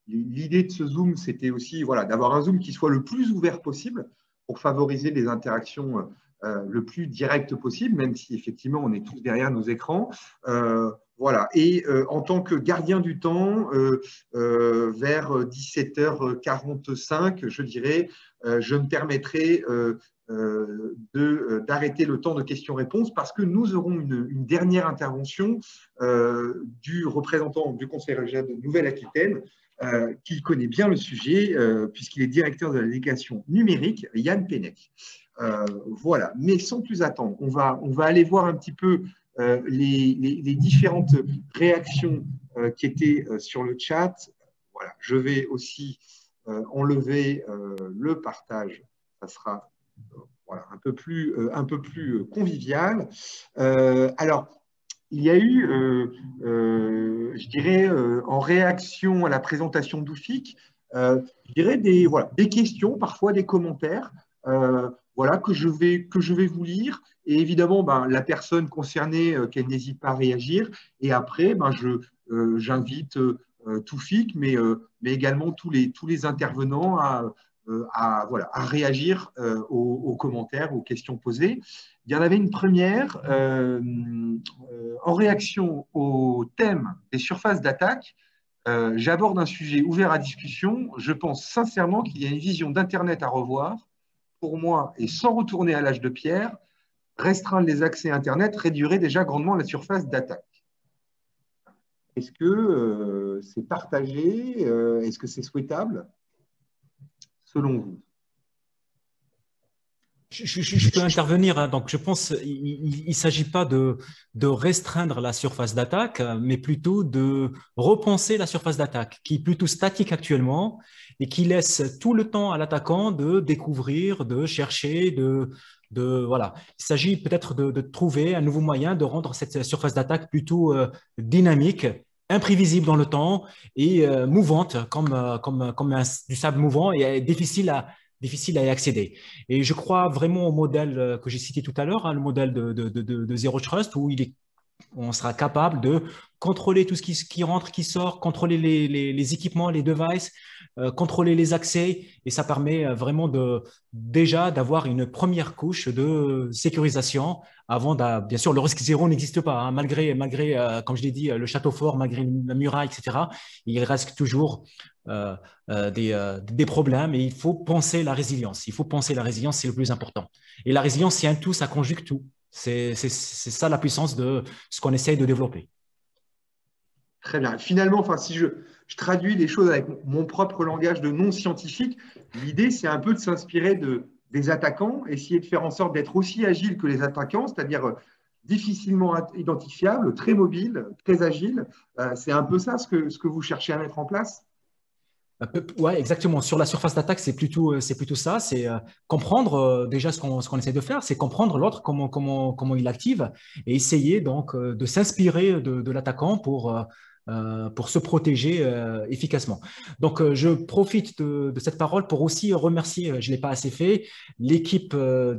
l'idée de ce Zoom, c'était aussi voilà, d'avoir un Zoom qui soit le plus ouvert possible pour favoriser les interactions euh, le plus directes possible, même si effectivement on est tous derrière nos écrans. Euh, voilà. Et euh, en tant que gardien du temps, euh, euh, vers dix-sept heures quarante-cinq, je dirais, euh, je me permettrai euh, euh, d'arrêter le temps de questions-réponses parce que nous aurons une, une dernière intervention euh, du représentant du Conseil régional de Nouvelle-Aquitaine, Euh, qui connaît bien le sujet, euh, puisqu'il est directeur de la délegation numérique, Yann Pennec. Euh, voilà, mais sans plus attendre, on va, on va aller voir un petit peu euh, les, les, les différentes réactions euh, qui étaient euh, sur le chat. Voilà, je vais aussi euh, enlever euh, le partage, ça sera euh, voilà, un peu plus, euh, un peu plus convivial. Euh, alors, il y a eu, euh, euh, je dirais, euh, en réaction à la présentation d'Oufik, euh, je dirais des, voilà, des questions, parfois des commentaires, euh, voilà, que, je vais, que je vais vous lire. Et évidemment, ben, la personne concernée, euh, qu'elle n'hésite pas à réagir. Et après, ben, je, euh, j'invite euh, Toufik, mais, euh, mais également tous les, tous les intervenants à, euh, à, voilà, à réagir euh, aux, aux commentaires, aux questions posées. Il y en avait une première, euh, euh, en réaction au thème des surfaces d'attaque, euh, j'aborde un sujet ouvert à discussion. Je pense sincèrement qu'il y a une vision d'Internet à revoir. Pour moi, et sans retourner à l'âge de pierre, restreindre les accès Internet réduirait déjà grandement la surface d'attaque. Est-ce que euh, c'est partagé? euh, Est-ce que c'est souhaitable, selon vous? Je, je, je peux intervenir, hein. Donc je pense qu'il ne s'agit pas de, de restreindre la surface d'attaque, mais plutôt de repenser la surface d'attaque, qui est plutôt statique actuellement et qui laisse tout le temps à l'attaquant de découvrir, de chercher, de, de voilà. Il s'agit peut-être de, de trouver un nouveau moyen de rendre cette surface d'attaque plutôt euh, dynamique, imprévisible dans le temps et euh, mouvante, comme, euh, comme, comme un, du sable mouvant et euh, difficile à difficile à y accéder. Et je crois vraiment au modèle que j'ai cité tout à l'heure, hein, le modèle de, de, de, de Zero Trust, où il est, on sera capable de contrôler tout ce qui, qui rentre, qui sort, contrôler les, les, les équipements, les devices, euh, contrôler les accès, et ça permet vraiment de, déjà d'avoir une première couche de sécurisation avant, de, bien sûr, le risque zéro n'existe pas, hein, malgré, malgré euh, comme je l'ai dit, le château fort, malgré la muraille, et cetera, il reste toujours euh, euh, des, euh, des problèmes et il faut penser la résilience. Il faut penser la résilience, c'est le plus important. Et la résilience, c'est un tout, ça conjugue tout. C'est ça la puissance de ce qu'on essaye de développer. Très bien. Finalement, enfin, si je, je traduis les choses avec mon propre langage de non-scientifique, l'idée, c'est un peu de s'inspirer de, des attaquants, essayer de faire en sorte d'être aussi agile que les attaquants, c'est-à-dire difficilement identifiable, très mobile, très agile. Euh, c'est un peu ça ce que, ce que vous cherchez à mettre en place? Oui, exactement. Sur la surface d'attaque, c'est plutôt, c'est plutôt ça. C'est euh, comprendre euh, déjà ce qu'on ce qu'on essaie de faire, c'est comprendre l'autre, comment, comment, comment il active et essayer donc euh, de s'inspirer de, de l'attaquant pour, euh, pour se protéger euh, efficacement. Donc, euh, je profite de, de cette parole pour aussi remercier, je ne l'ai pas assez fait, l'équipe euh,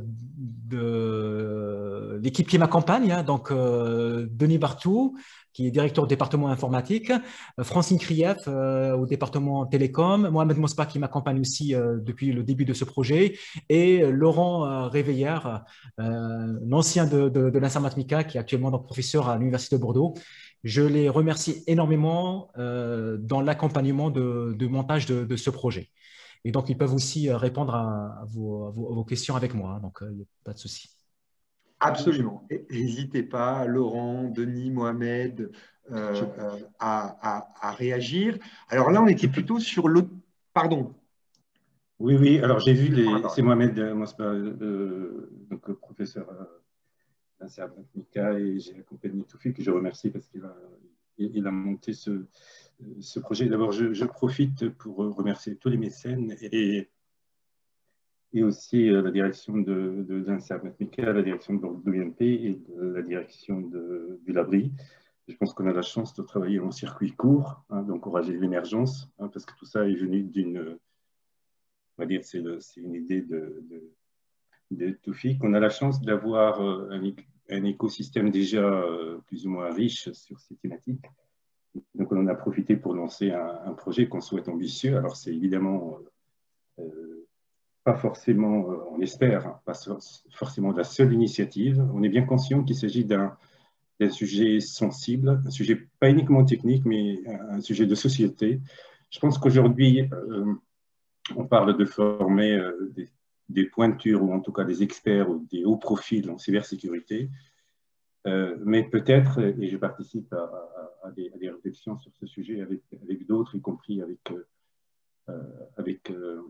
de l'équipe qui m'accompagne, hein, donc euh, Denis Bartou, qui est directeur au département informatique, Francine Krief euh, au département télécom, Mohamed Mospa qui m'accompagne aussi euh, depuis le début de ce projet, et Laurent euh, Réveillard, euh, l'ancien de, de, de l'Informatica, qui est actuellement donc professeur à l'Université de Bordeaux. Je les remercie énormément euh, dans l'accompagnement de, de montage de, de ce projet. Et donc, ils peuvent aussi répondre à, à, vos, à, vos, à vos questions avec moi, hein, donc il euh, n'y a pas de souci. Absolument. N'hésitez pas, Laurent, Denis, Mohamed, euh, euh, à, à, à réagir. Alors là, on était plutôt sur l'autre… Pardon. Oui, oui. Alors j'ai vu, les... c'est Mohamed Mospa, euh, donc professeur d'Informatica, et j'ai accompagné Toufik, que je remercie parce qu'il a, il a monté ce, ce projet. D'abord, je, je profite pour remercier tous les mécènes et et aussi euh, la direction de, de, d'Informatica, la direction de l'U N P et de la direction de, du Labri. Je pense qu'on a la chance de travailler en circuit court, hein, d'encourager l'émergence, hein, parce que tout ça est venu d'une, on va dire, c'est une idée de, de, de Toufik. On a la chance d'avoir un, un écosystème déjà euh, plus ou moins riche sur ces thématiques. Donc, on en a profité pour lancer un, un projet qu'on souhaite ambitieux. Alors, c'est évidemment euh, pas forcément, euh, on espère, hein, pas forcément la seule initiative. On est bien conscient qu'il s'agit d'un sujet sensible, un sujet pas uniquement technique, mais un sujet de société. Je pense qu'aujourd'hui, euh, on parle de former euh, des, des pointures, ou en tout cas des experts ou des hauts profils en cybersécurité. Euh, mais peut-être, et je participe à, à, à, des, à des réflexions sur ce sujet avec, avec d'autres, y compris avec, euh, avec euh,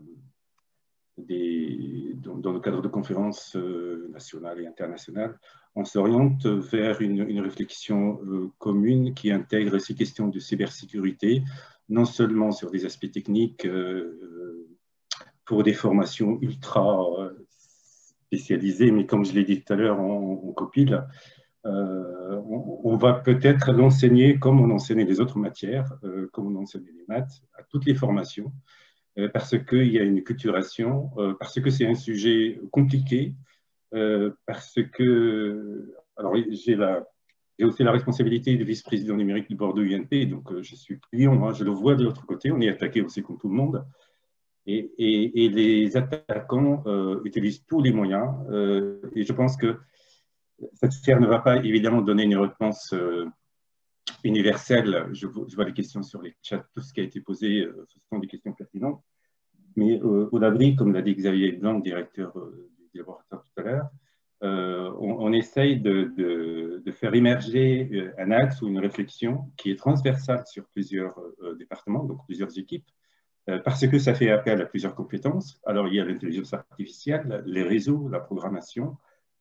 des, dans, dans le cadre de conférences euh, nationales et internationales, on s'oriente vers une, une réflexion euh, commune qui intègre ces questions de cybersécurité, non seulement sur des aspects techniques, euh, pour des formations ultra spécialisées, mais comme je l'ai dit tout à l'heure en, en copie, là, Euh, on, on va peut-être l'enseigner comme on enseignait les autres matières, euh, comme on enseignait les maths, à toutes les formations, euh, parce qu'il y a une culturation, euh, parce que c'est un sujet compliqué, euh, parce que... Alors, j'ai aussi la responsabilité de vice-président numérique du Bordeaux U N P, donc euh, je suis client, hein, je le vois de l'autre côté, on est attaqué aussi comme tout le monde. Et, et, et les attaquants euh, utilisent tous les moyens, euh, et je pense que cette sphère ne va pas évidemment donner une réponse euh, universelle. Je, je vois les questions sur les chats, tout ce qui a été posé, euh, ce sont des questions pertinentes. Mais euh, au l'abri, comme l'a dit Xavier Blanc, directeur euh, du laboratoire tout à l'heure, euh, on, on essaye de, de, de faire émerger un axe ou une réflexion qui est transversale sur plusieurs euh, départements, donc plusieurs équipes, euh, parce que ça fait appel à plusieurs compétences. Alors, il y a l'intelligence artificielle, les réseaux, la programmation.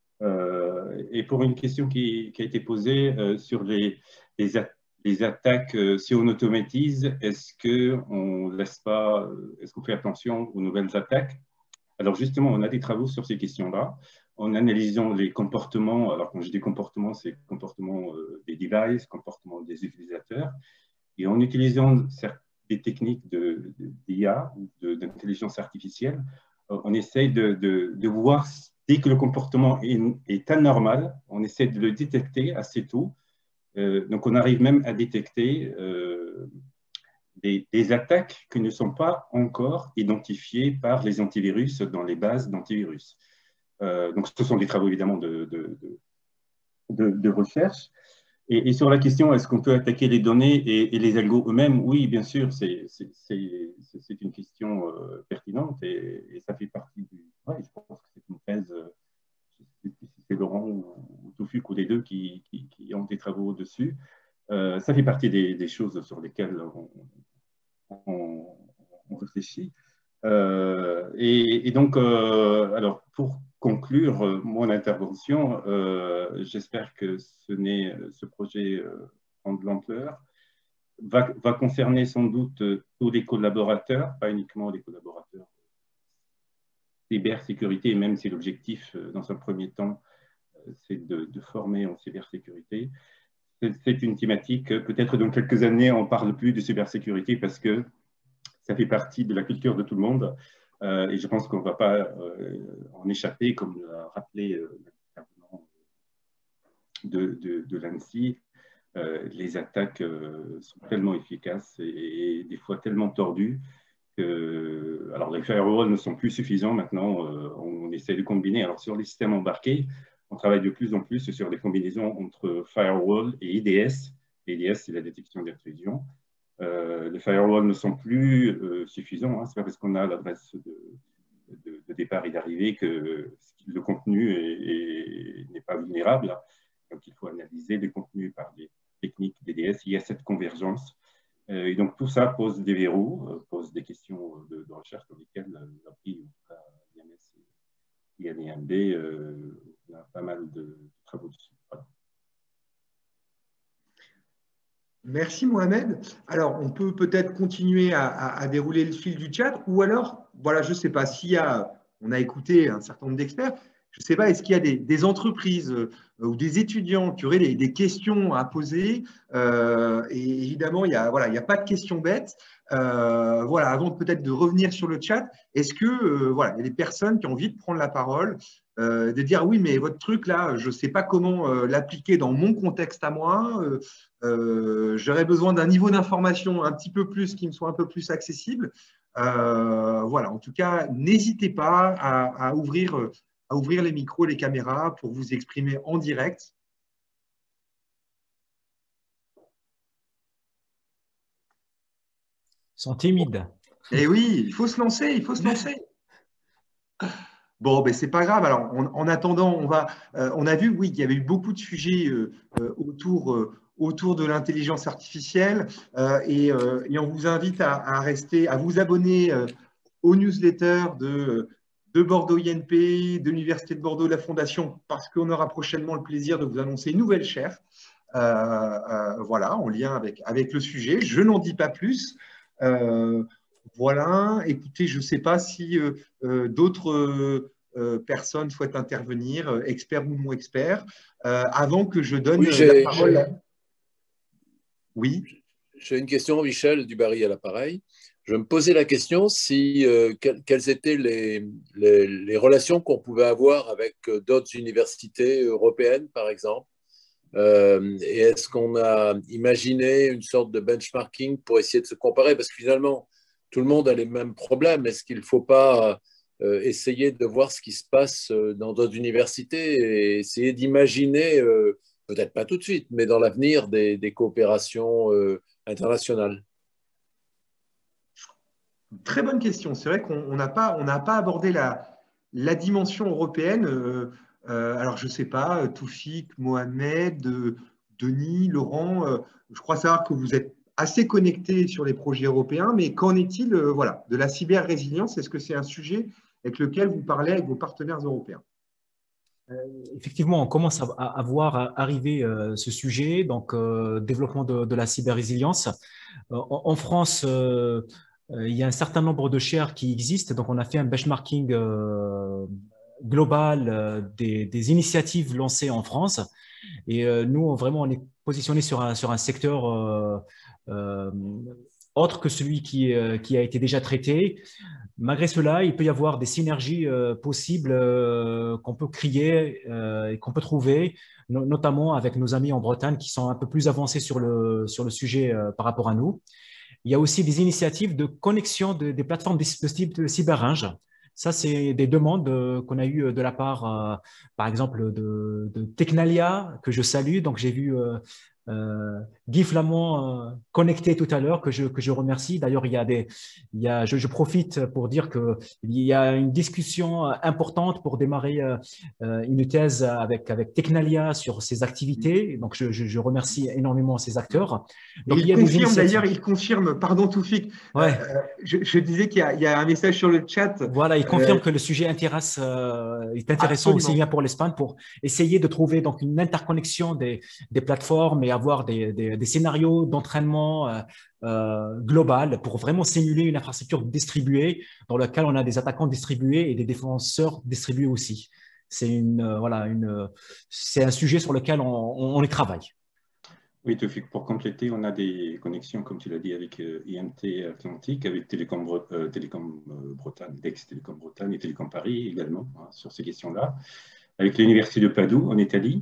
Euh, et pour une question qui, qui a été posée euh, sur les, les, a, les attaques, euh, si on automatise, est-ce qu'on laisse pas, est-ce qu'on fait attention aux nouvelles attaques? Alors justement, on a des travaux sur ces questions-là, en analysant les comportements. Alors quand je dis comportements, c'est comportements euh, des devices, comportements des utilisateurs, et en utilisant des techniques de, de, d'I A ou d'intelligence artificielle, on essaye de, de, de voir. Dès que le comportement est, est anormal, on essaie de le détecter assez tôt. Euh, donc, on arrive même à détecter euh, des, des attaques qui ne sont pas encore identifiées par les antivirus dans les bases d'antivirus. Euh, donc, ce sont des travaux évidemment de, de, de, de recherche. Et, et sur la question, est-ce qu'on peut attaquer les données et, et les algos eux-mêmes? Oui, bien sûr, c'est une question euh, pertinente et, et ça fait partie du travail. Je pense que c'est une thèse, euh, je sais plus si c'est Laurent ou, ou Toufik ou les deux qui, qui, qui ont des travaux dessus. Euh, ça fait partie des, des choses sur lesquelles on, on, on réfléchit. Euh, et, et donc, euh, alors, pour conclure euh, mon intervention, euh, j'espère que ce, ce projet euh, prend de l'ampleur, va, va concerner sans doute euh, tous les collaborateurs, pas uniquement les collaborateurs cybersécurité, même si l'objectif, euh, dans un premier temps, euh, c'est de, de former en cybersécurité. C'est une thématique, euh, peut-être dans quelques années, on ne parle plus de cybersécurité parce que ça fait partie de la culture de tout le monde. Euh, et je pense qu'on ne va pas euh, en échapper, comme l'a rappelé euh, l'intervenant de, de, de l'ANSSI. Euh, les attaques euh, sont tellement efficaces et, et des fois tellement tordues que alors les firewalls ne sont plus suffisants maintenant. Euh, on essaie de combiner. Alors sur les systèmes embarqués, on travaille de plus en plus sur des combinaisons entre firewall et I D S. I D S, c'est la détection d'intrusion. Euh, les firewalls ne sont plus euh, suffisants. Hein. Ce n'est pas parce qu'on a l'adresse de, de, de départ et d'arrivée que le contenu n'est pas vulnérable. Donc, il faut analyser les contenus par des techniques D D S. Il y a cette convergence. Euh, et donc, tout ça pose des verrous, euh, pose des questions de, de recherche dans lesquelles l'A P I, en tout cas, I M S et I N I M B, euh, on a pas mal de, de travaux dessus. Voilà. Merci Mohamed. Alors, on peut peut-être continuer à, à, à dérouler le fil du chat, ou alors, voilà, je ne sais pas s'il y a, on a écouté un certain nombre d'experts, je ne sais pas, est-ce qu'il y a des, des entreprises euh, ou des étudiants qui auraient des, des questions à poser euh, et évidemment, il n'y a, voilà, il n'y a pas de questions bêtes. Euh, voilà, avant peut-être de revenir sur le chat, est-ce que euh, voilà, il y a des personnes qui ont envie de prendre la parole euh, de dire oui, mais votre truc là, je ne sais pas comment euh, l'appliquer dans mon contexte à moi. Euh, euh, J'aurais besoin d'un niveau d'information un petit peu plus, qui me soit un peu plus accessible. Euh, voilà, en tout cas, n'hésitez pas à, à, ouvrir, à ouvrir les micros, les caméras pour vous exprimer en direct. Ils sont timides. Eh oui, il faut se lancer, il faut se lancer. Bon, ben c'est pas grave. Alors, on, en attendant, on va. Euh, on a vu, oui, qu'il y avait eu beaucoup de sujets euh, euh, autour, euh, autour de l'intelligence artificielle, euh, et, euh, et on vous invite à, à rester, à vous abonner euh, aux newsletters de, de Bordeaux I N P, de l'Université de Bordeaux, de la Fondation, parce qu'on aura prochainement le plaisir de vous annoncer une nouvelle chaire. Euh, euh, voilà, en lien avec, avec le sujet. Je n'en dis pas plus. Euh, Voilà, écoutez, je ne sais pas si euh, euh, d'autres euh, euh, personnes souhaitent intervenir, euh, experts ou non experts, euh, avant que je donne oui, la parole. À... Oui. J'ai une question, Michel Dubarry à l'appareil. Je me posais la question si euh, que, quelles étaient les, les, les relations qu'on pouvait avoir avec euh, d'autres universités européennes, par exemple. Euh, et est-ce qu'on a imaginé une sorte de benchmarking pour essayer de se comparer? Parce que finalement, tout le monde a les mêmes problèmes. Est-ce qu'il ne faut pas euh, essayer de voir ce qui se passe dans d'autres universités et essayer d'imaginer, euh, peut-être pas tout de suite, mais dans l'avenir, des, des coopérations euh, internationales? Très bonne question. C'est vrai qu'on n'a pas, on n'a pas abordé la, la dimension européenne. Euh, euh, alors, je ne sais pas, Toufik, Mohamed, euh, Denis, Laurent, euh, je crois savoir que vous êtes assez connectés sur les projets européens, mais qu'en est-il euh, voilà, de la cyber-résilience? Est-ce que c'est un sujet avec lequel vous parlez avec vos partenaires européens? Euh, effectivement, on commence à, à, à voir arriver euh, ce sujet, donc euh, développement de, de la cyber-résilience. Euh, en, en France, euh, euh, il y a un certain nombre de chaires qui existent, donc on a fait un benchmarking euh, global euh, des, des initiatives lancées en France. Et euh, nous, on, vraiment, on est positionné sur un, sur un secteur euh, euh, autre que celui qui, euh, qui a été déjà traité. Malgré cela, il peut y avoir des synergies euh, possibles euh, qu'on peut créer euh, et qu'on peut trouver, no notamment avec nos amis en Bretagne qui sont un peu plus avancés sur le, sur le sujet euh, par rapport à nous. Il y a aussi des initiatives de connexion de, des plateformes dispositifs de CyberRange. Ça, c'est des demandes euh, qu'on a eues de la part, euh, par exemple, de, de Technalia, que je salue. Donc, j'ai vu euh, euh, Guy Flamand euh, connecté tout à l'heure, que je, que je remercie. D'ailleurs, il y a des, il y a, je, je profite pour dire qu'il y a une discussion importante pour démarrer euh, une thèse avec, avec Technalia sur ces activités. Donc, je, je, je remercie énormément ces acteurs. Donc, il, il confirme d'ailleurs, il confirme, pardon Toufik, ouais. euh, je, je disais qu'il y, y a un message sur le chat. Voilà, il confirme euh, que le sujet intéresse, euh, est intéressant absolument. Aussi bien pour l'Espagne pour essayer de trouver donc une interconnexion des, des plateformes et avoir des, des, des scénarios d'entraînement euh, euh, global pour vraiment simuler une infrastructure distribuée dans laquelle on a des attaquants distribués et des défenseurs distribués aussi. C'est une, euh, voilà, une, c'est un sujet sur lequel on, on, on y travaille. Oui, Toufik, pour compléter, on a des connexions, comme tu l'as dit, avec euh, I M T Atlantique, avec Télécom, euh, Télécom euh, Bretagne, d'ex-Télécom Bretagne et Télécom Paris également, hein, sur ces questions-là, avec l'Université de Padoue en Italie,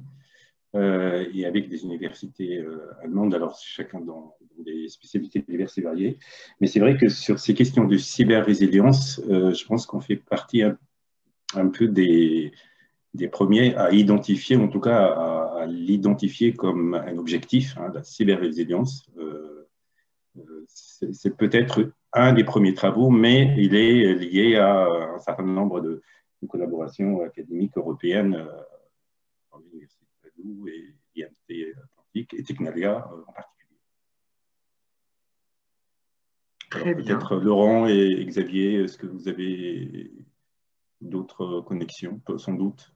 euh, et avec des universités euh, allemandes, alors chacun dans, dans des spécialités diverses et variées. Mais c'est vrai que sur ces questions de cyber-résilience, euh, je pense qu'on fait partie un, un peu des... des premiers à identifier, en tout cas à, à l'identifier comme un objectif, hein, la cyber-résilience. Euh, c'est peut-être un des premiers travaux, mais il est lié à un certain nombre de, de collaborations académiques européennes euh, dans l'Université de Padoue et I M T Atlantique et Technalia euh, en particulier. Très bien. Peut-être Laurent et Xavier, est-ce que vous avez d'autres connexions, sans doute?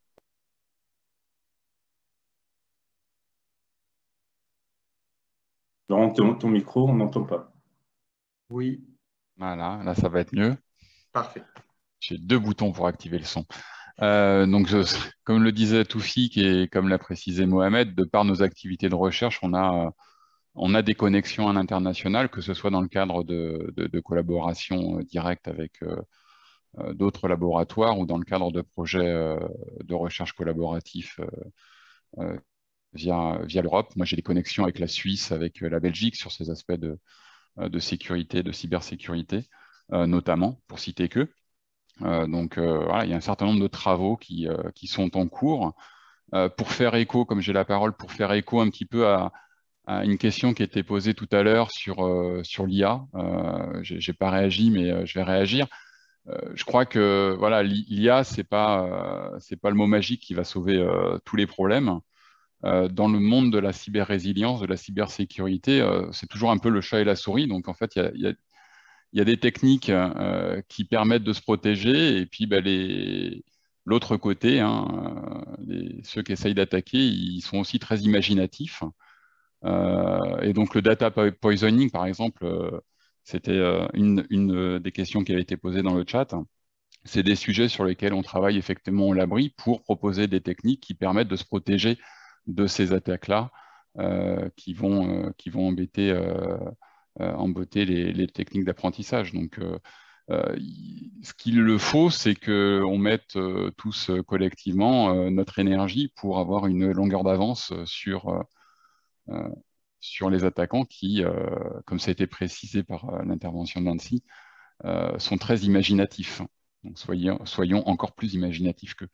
Laurent, ton, ton micro, on n'entend pas. Oui. Voilà, là, ça va être mieux. Parfait. J'ai deux boutons pour activer le son. Euh, donc, je, comme le disait Toufik et comme l'a précisé Mohamed, de par nos activités de recherche, on a, on a des connexions à l'international, que ce soit dans le cadre de, de, de collaboration directe avec, euh, euh, d'autres laboratoires ou dans le cadre de projets euh, de recherche collaboratifs euh, euh, via, via l'Europe. Moi, j'ai des connexions avec la Suisse, avec la Belgique sur ces aspects de, de sécurité, de cybersécurité, euh, notamment, pour citer que. Euh, donc, euh, voilà, il y a un certain nombre de travaux qui, euh, qui sont en cours. Euh, pour faire écho, comme j'ai la parole, pour faire écho un petit peu à, à une question qui était posée tout à l'heure sur, euh, sur l'I A. Euh, j'ai pas réagi, mais euh, je vais réagir. Euh, je crois que voilà, l'I A, c'est pas, euh, c'est pas le mot magique qui va sauver euh, tous les problèmes. Euh, dans le monde de la cyber-résilience, de la cybersécurité, euh, c'est toujours un peu le chat et la souris. Donc, en fait, il y a, y a, y a des techniques euh, qui permettent de se protéger, et puis bah, les l'autre côté, hein, les, ceux qui essayent d'attaquer, ils sont aussi très imaginatifs. Euh, et donc le data poisoning, par exemple, euh, c'était euh, une, une des questions qui avait été posée dans le chat. C'est des sujets sur lesquels on travaille effectivement au l'abri pour proposer des techniques qui permettent de se protéger de ces attaques-là, euh, qui vont euh, qui vont embêter, euh, euh, embêter les, les techniques d'apprentissage. Donc euh, Euh, ce qu'il le faut, c'est qu'on mette euh, tous euh, collectivement euh, notre énergie pour avoir une longueur d'avance sur, euh, euh, sur les attaquants qui, euh, comme ça a été précisé par euh, l'intervention de Nancy, euh, sont très imaginatifs. Donc soyons, soyons encore plus imaginatifs qu'eux.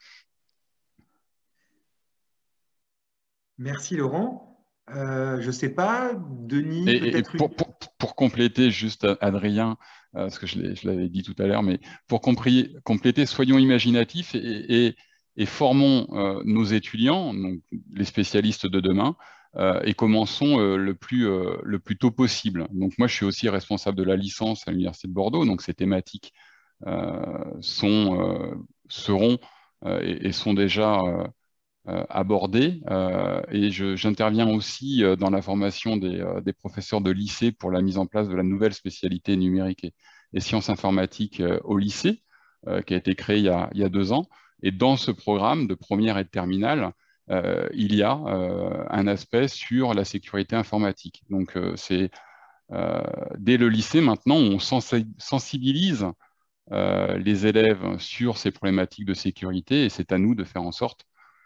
Merci Laurent. Euh, je ne sais pas, Denis, et, et pour, une... pour, pour compléter, juste Adrien, euh, parce que je l'avais dit tout à l'heure, mais pour compléter, soyons imaginatifs et, et, et formons euh, nos étudiants, donc les spécialistes de demain, euh, et commençons euh, le, plus, euh, le plus tôt possible. Donc moi, je suis aussi responsable de la licence à l'Université de Bordeaux, donc ces thématiques euh, sont, euh, seront euh, et, et sont déjà... Euh, Euh, abordé euh, et j'interviens aussi euh, dans la formation des, euh, des professeurs de lycée pour la mise en place de la nouvelle spécialité numérique et, et sciences informatiques euh, au lycée, euh, qui a été créé il y a, il y a deux ans. Et dans ce programme de première et de terminale, euh, il y a euh, un aspect sur la sécurité informatique. Donc euh, c'est euh, dès le lycée maintenant, on sensibilise euh, les élèves sur ces problématiques de sécurité et c'est à nous de faire en sorte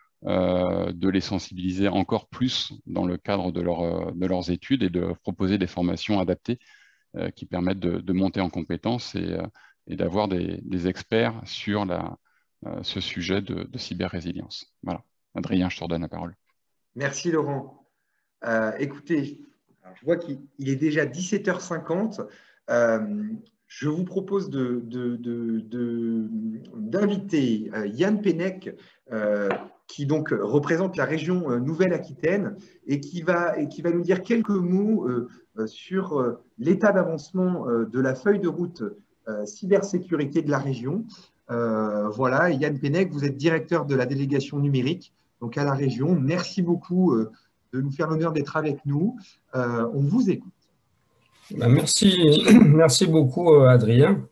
Euh, de les sensibiliser encore plus dans le cadre de, leur, de leurs études et de proposer des formations adaptées euh, qui permettent de, de monter en compétences et, euh, et d'avoir des, des experts sur la, euh, ce sujet de, de cyber-résilience. Voilà. Adrien, je te redonne la parole. Merci Laurent. Euh, écoutez, je vois qu'il est déjà dix-sept heures cinquante. Euh, je vous propose de, de, de, de, d'inviter euh, Yann Pennec, euh, qui donc représente la région Nouvelle-Aquitaine et qui va, et qui va nous dire quelques mots euh, sur euh, l'état d'avancement euh, de la feuille de route euh, cybersécurité de la région. Euh, voilà, Yann Pennec, vous êtes directeur de la délégation numérique donc à la région. Merci beaucoup euh, de nous faire l'honneur d'être avec nous. Euh, on vous écoute. Ben merci, merci beaucoup Adrien.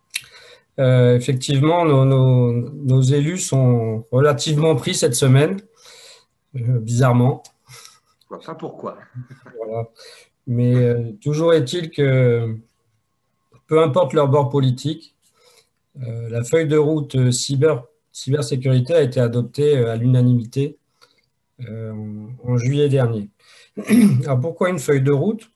Euh, effectivement, nos, nos, nos élus sont relativement pris cette semaine, euh, bizarrement. Je ne vois pas pourquoi. Voilà. Mais euh, toujours est-il que, peu importe leur bord politique, euh, la feuille de route cyber, cybersécurité a été adoptée à l'unanimité euh, en, en juillet dernier. Alors pourquoi une feuille de route?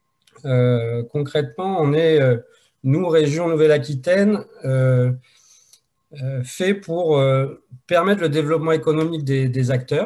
euh, Concrètement, on est... Euh, nous, région Nouvelle-Aquitaine, euh, euh, fait pour euh, permettre le développement économique des, des acteurs.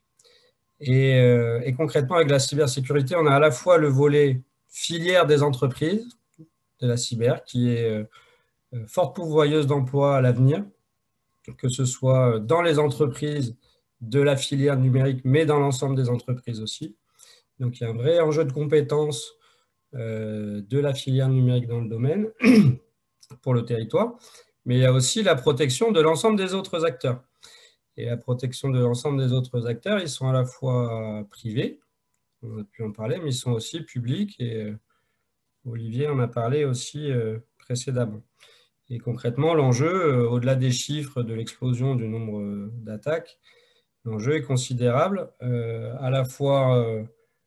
Et, euh, et concrètement, avec la cybersécurité, on a à la fois le volet filière des entreprises de la cyber, qui est euh, forte pourvoyeuse d'emplois à l'avenir, que ce soit dans les entreprises de la filière numérique, mais dans l'ensemble des entreprises aussi. Donc, il y a un vrai enjeu de compétences euh, de la filière numérique dans le domaine pour le territoire, mais il y a aussi la protection de l'ensemble des autres acteurs. Et la protection de l'ensemble des autres acteurs, ils sont à la fois privés, on a pu en parler, mais ils sont aussi publics, et euh, Olivier en a parlé aussi euh, précédemment. Et concrètement, l'enjeu, euh, au-delà des chiffres de l'explosion du nombre euh, d'attaques, l'enjeu est considérable, euh, à la fois, euh,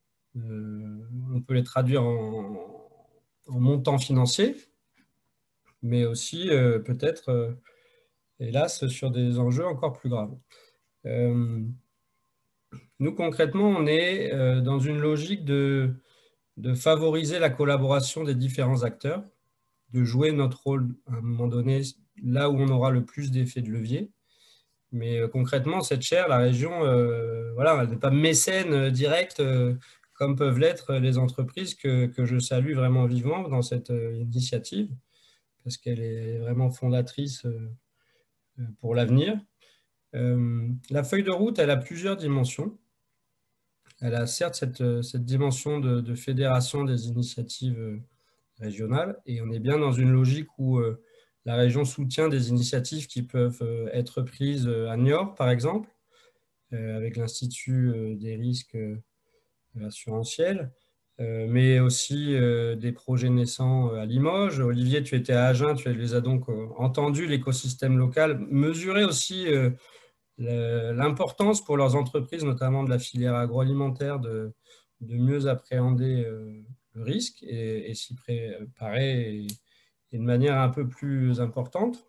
euh, on peut les traduire en, en montant financier, mais aussi euh, peut-être, euh, hélas, sur des enjeux encore plus graves. Euh, nous, concrètement, on est euh, dans une logique de, de favoriser la collaboration des différents acteurs, de jouer notre rôle à un moment donné là où on aura le plus d'effets de levier. Mais euh, concrètement, cette chaire, la région, euh, voilà, elle n'est pas mécène euh, directe euh, comme peuvent l'être les entreprises que, que je salue vraiment vivement dans cette euh, initiative, parce qu'elle est vraiment fondatrice euh, pour l'avenir. Euh, la feuille de route, elle a plusieurs dimensions. Elle a certes cette, cette dimension de, de fédération des initiatives régionales, et on est bien dans une logique où euh, la région soutient des initiatives qui peuvent euh, être prises à Niort, par exemple, euh, avec l'Institut euh, des risques euh, assurantiels, euh, mais aussi euh, des projets naissants à Limoges. Olivier, tu étais à Agen, tu les as donc euh, entendus, l'écosystème local, mesurer aussi euh, l'importance pour leurs entreprises, notamment de la filière agroalimentaire, de, de mieux appréhender euh, le risque et, et s'y préparer et, et de manière un peu plus importante.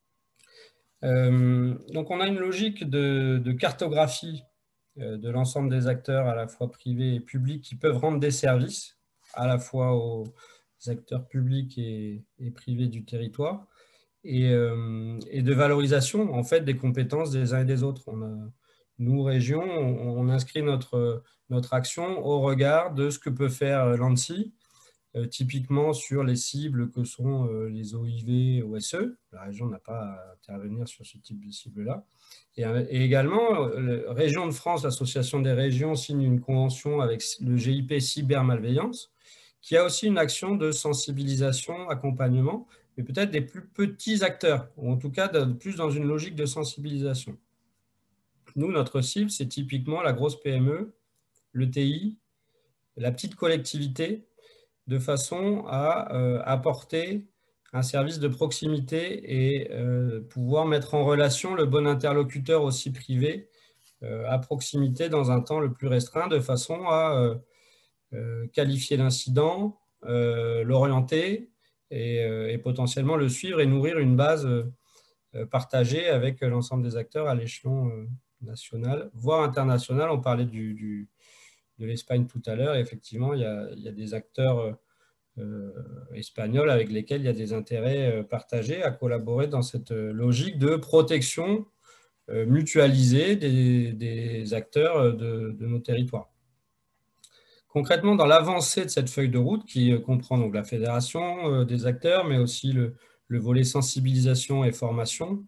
Euh, donc, on a une logique de, de cartographie euh, de l'ensemble des acteurs, à la fois privés et publics, qui peuvent rendre des services à la fois aux acteurs publics et, et privés du territoire. Et, euh, et de valorisation en fait des compétences des uns et des autres. On a, nous, régions, on, on inscrit notre, notre action au regard de ce que peut faire l'ANSSI, euh, typiquement sur les cibles que sont euh, les O I V, O S E. La région n'a pas à intervenir sur ce type de cible-là. Et, et également, la Région de France, l'Association des régions, signe une convention avec le G I P Cybermalveillance, qui a aussi une action de sensibilisation, accompagnement, mais peut-être des plus petits acteurs, ou en tout cas de, plus dans une logique de sensibilisation. Nous, notre cible, c'est typiquement la grosse P M E, le T I, la petite collectivité, de façon à euh, apporter un service de proximité et euh, pouvoir mettre en relation le bon interlocuteur aussi privé euh, à proximité dans un temps le plus restreint, de façon à euh, euh, qualifier l'incident, euh, l'orienter, Et, euh, et potentiellement le suivre et nourrir une base euh, partagée avec l'ensemble des acteurs à l'échelon euh, national, voire international. On parlait du, du, de l'Espagne tout à l'heure. Effectivement, il y, a, il y a des acteurs euh, espagnols avec lesquels il y a des intérêts euh, partagés à collaborer dans cette logique de protection euh, mutualisée des, des acteurs de, de nos territoires. Concrètement, dans l'avancée de cette feuille de route, qui comprend donc la fédération des acteurs, mais aussi le, le volet sensibilisation et formation,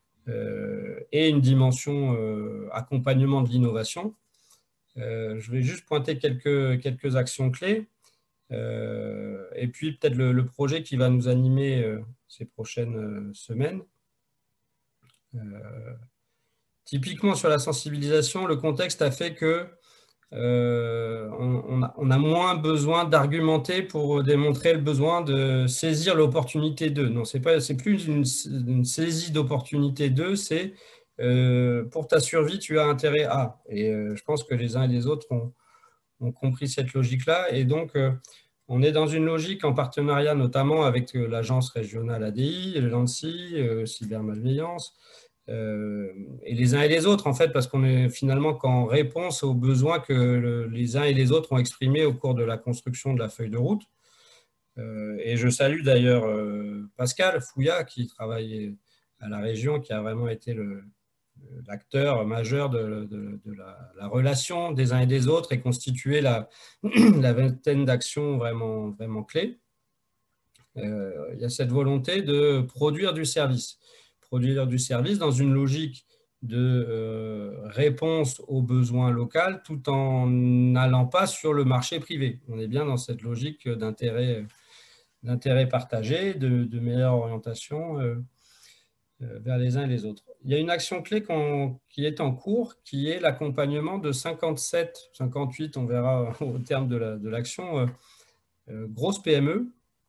euh, et une dimension euh, accompagnement de l'innovation, euh, je vais juste pointer quelques, quelques actions clés, euh, et puis peut-être le, le projet qui va nous animer euh, ces prochaines euh, semaines. Euh, typiquement sur la sensibilisation, le contexte a fait que Euh, on, a, on a moins besoin d'argumenter pour démontrer le besoin de saisir l'opportunité d'eux. Non, c'est pas, c'est plus une, une saisie d'opportunité d'eux, c'est euh, pour ta survie, tu as intérêt à. Et euh, je pense que les uns et les autres ont, ont compris cette logique-là. Et donc, euh, on est dans une logique en partenariat notamment avec l'agence régionale A D I, le l'ANSSI, euh, cybermalveillance, Euh, et les uns et les autres, en fait, parce qu'on est finalement qu'en réponse aux besoins que le, les uns et les autres ont exprimés au cours de la construction de la feuille de route. Euh, et je salue d'ailleurs euh, Pascal Fouillat, qui travaille à la région, qui a vraiment été l'acteur majeur de, de, de la, la relation des uns et des autres et constitué la, la vingtaine d'actions vraiment, vraiment clés. Euh, il y a cette volonté de produire du service. produire du service dans une logique de euh, réponse aux besoins locaux tout en n'allant pas sur le marché privé. On est bien dans cette logique d'intérêt d'intérêt partagé, de, de meilleure orientation euh, euh, vers les uns et les autres. Il y a une action clé qui est en cours, qui est l'accompagnement de cinquante-sept, cinquante-huit, on verra au terme de l'action, la, de euh, grosses P M E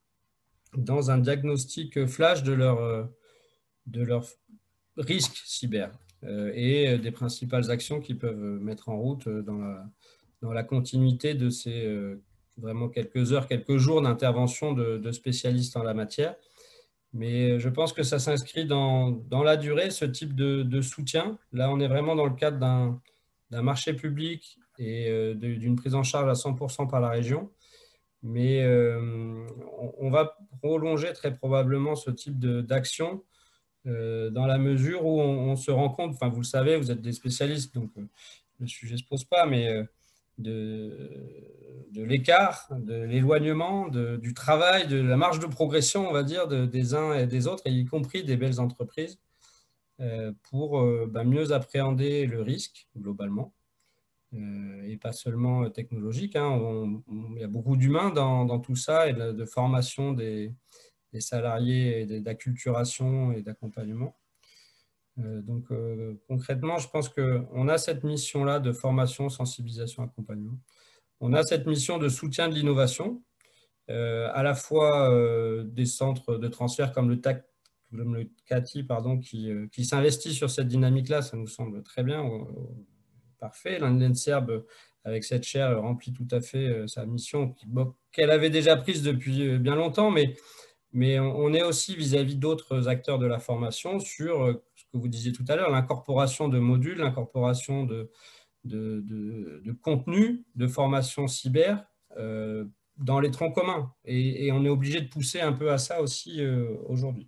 dans un diagnostic flash de leur, de leur risque cyber euh, et des principales actions qu'ils peuvent mettre en route dans la, dans la continuité de ces euh, vraiment quelques heures, quelques jours d'intervention de, de spécialistes en la matière. Mais je pense que ça s'inscrit dans, dans la durée, ce type de, de soutien. Là, on est vraiment dans le cadre d'un d'un marché public et euh, d'une prise en charge à cent pour cent par la région. Mais euh, on, on va prolonger très probablement ce type d'action euh, dans la mesure où on, on se rend compte, enfin vous le savez, vous êtes des spécialistes, donc euh, le sujet ne se pose pas, mais euh, de, de l'écart, de l'éloignement, du travail, de la marge de progression, on va dire, de, des uns et des autres, et y compris des belles entreprises, euh, pour euh, bah, mieux appréhender le risque globalement. Euh, et pas seulement technologique. Hein. On, on, il y a beaucoup d'humains dans, dans tout ça et de, de formation des, des salariés, et d'acculturation et d'accompagnement. Euh, donc euh, concrètement, je pense qu'on a cette mission-là de formation, sensibilisation, accompagnement. On a cette mission de soutien de l'innovation, euh, à la fois euh, des centres de transfert comme le, TAC, comme le C A T I, pardon, qui, euh, qui s'investit sur cette dynamique-là, ça nous semble très bien. Parfait. L'Inserb, avec cette chaire, remplit tout à fait sa mission qu'elle avait déjà prise depuis bien longtemps, mais, mais on est aussi vis-à-vis d'autres acteurs de la formation sur ce que vous disiez tout à l'heure, l'incorporation de modules, l'incorporation de, de, de, de contenu de formation cyber euh, dans les troncs communs. Et, et on est obligé de pousser un peu à ça aussi euh, aujourd'hui.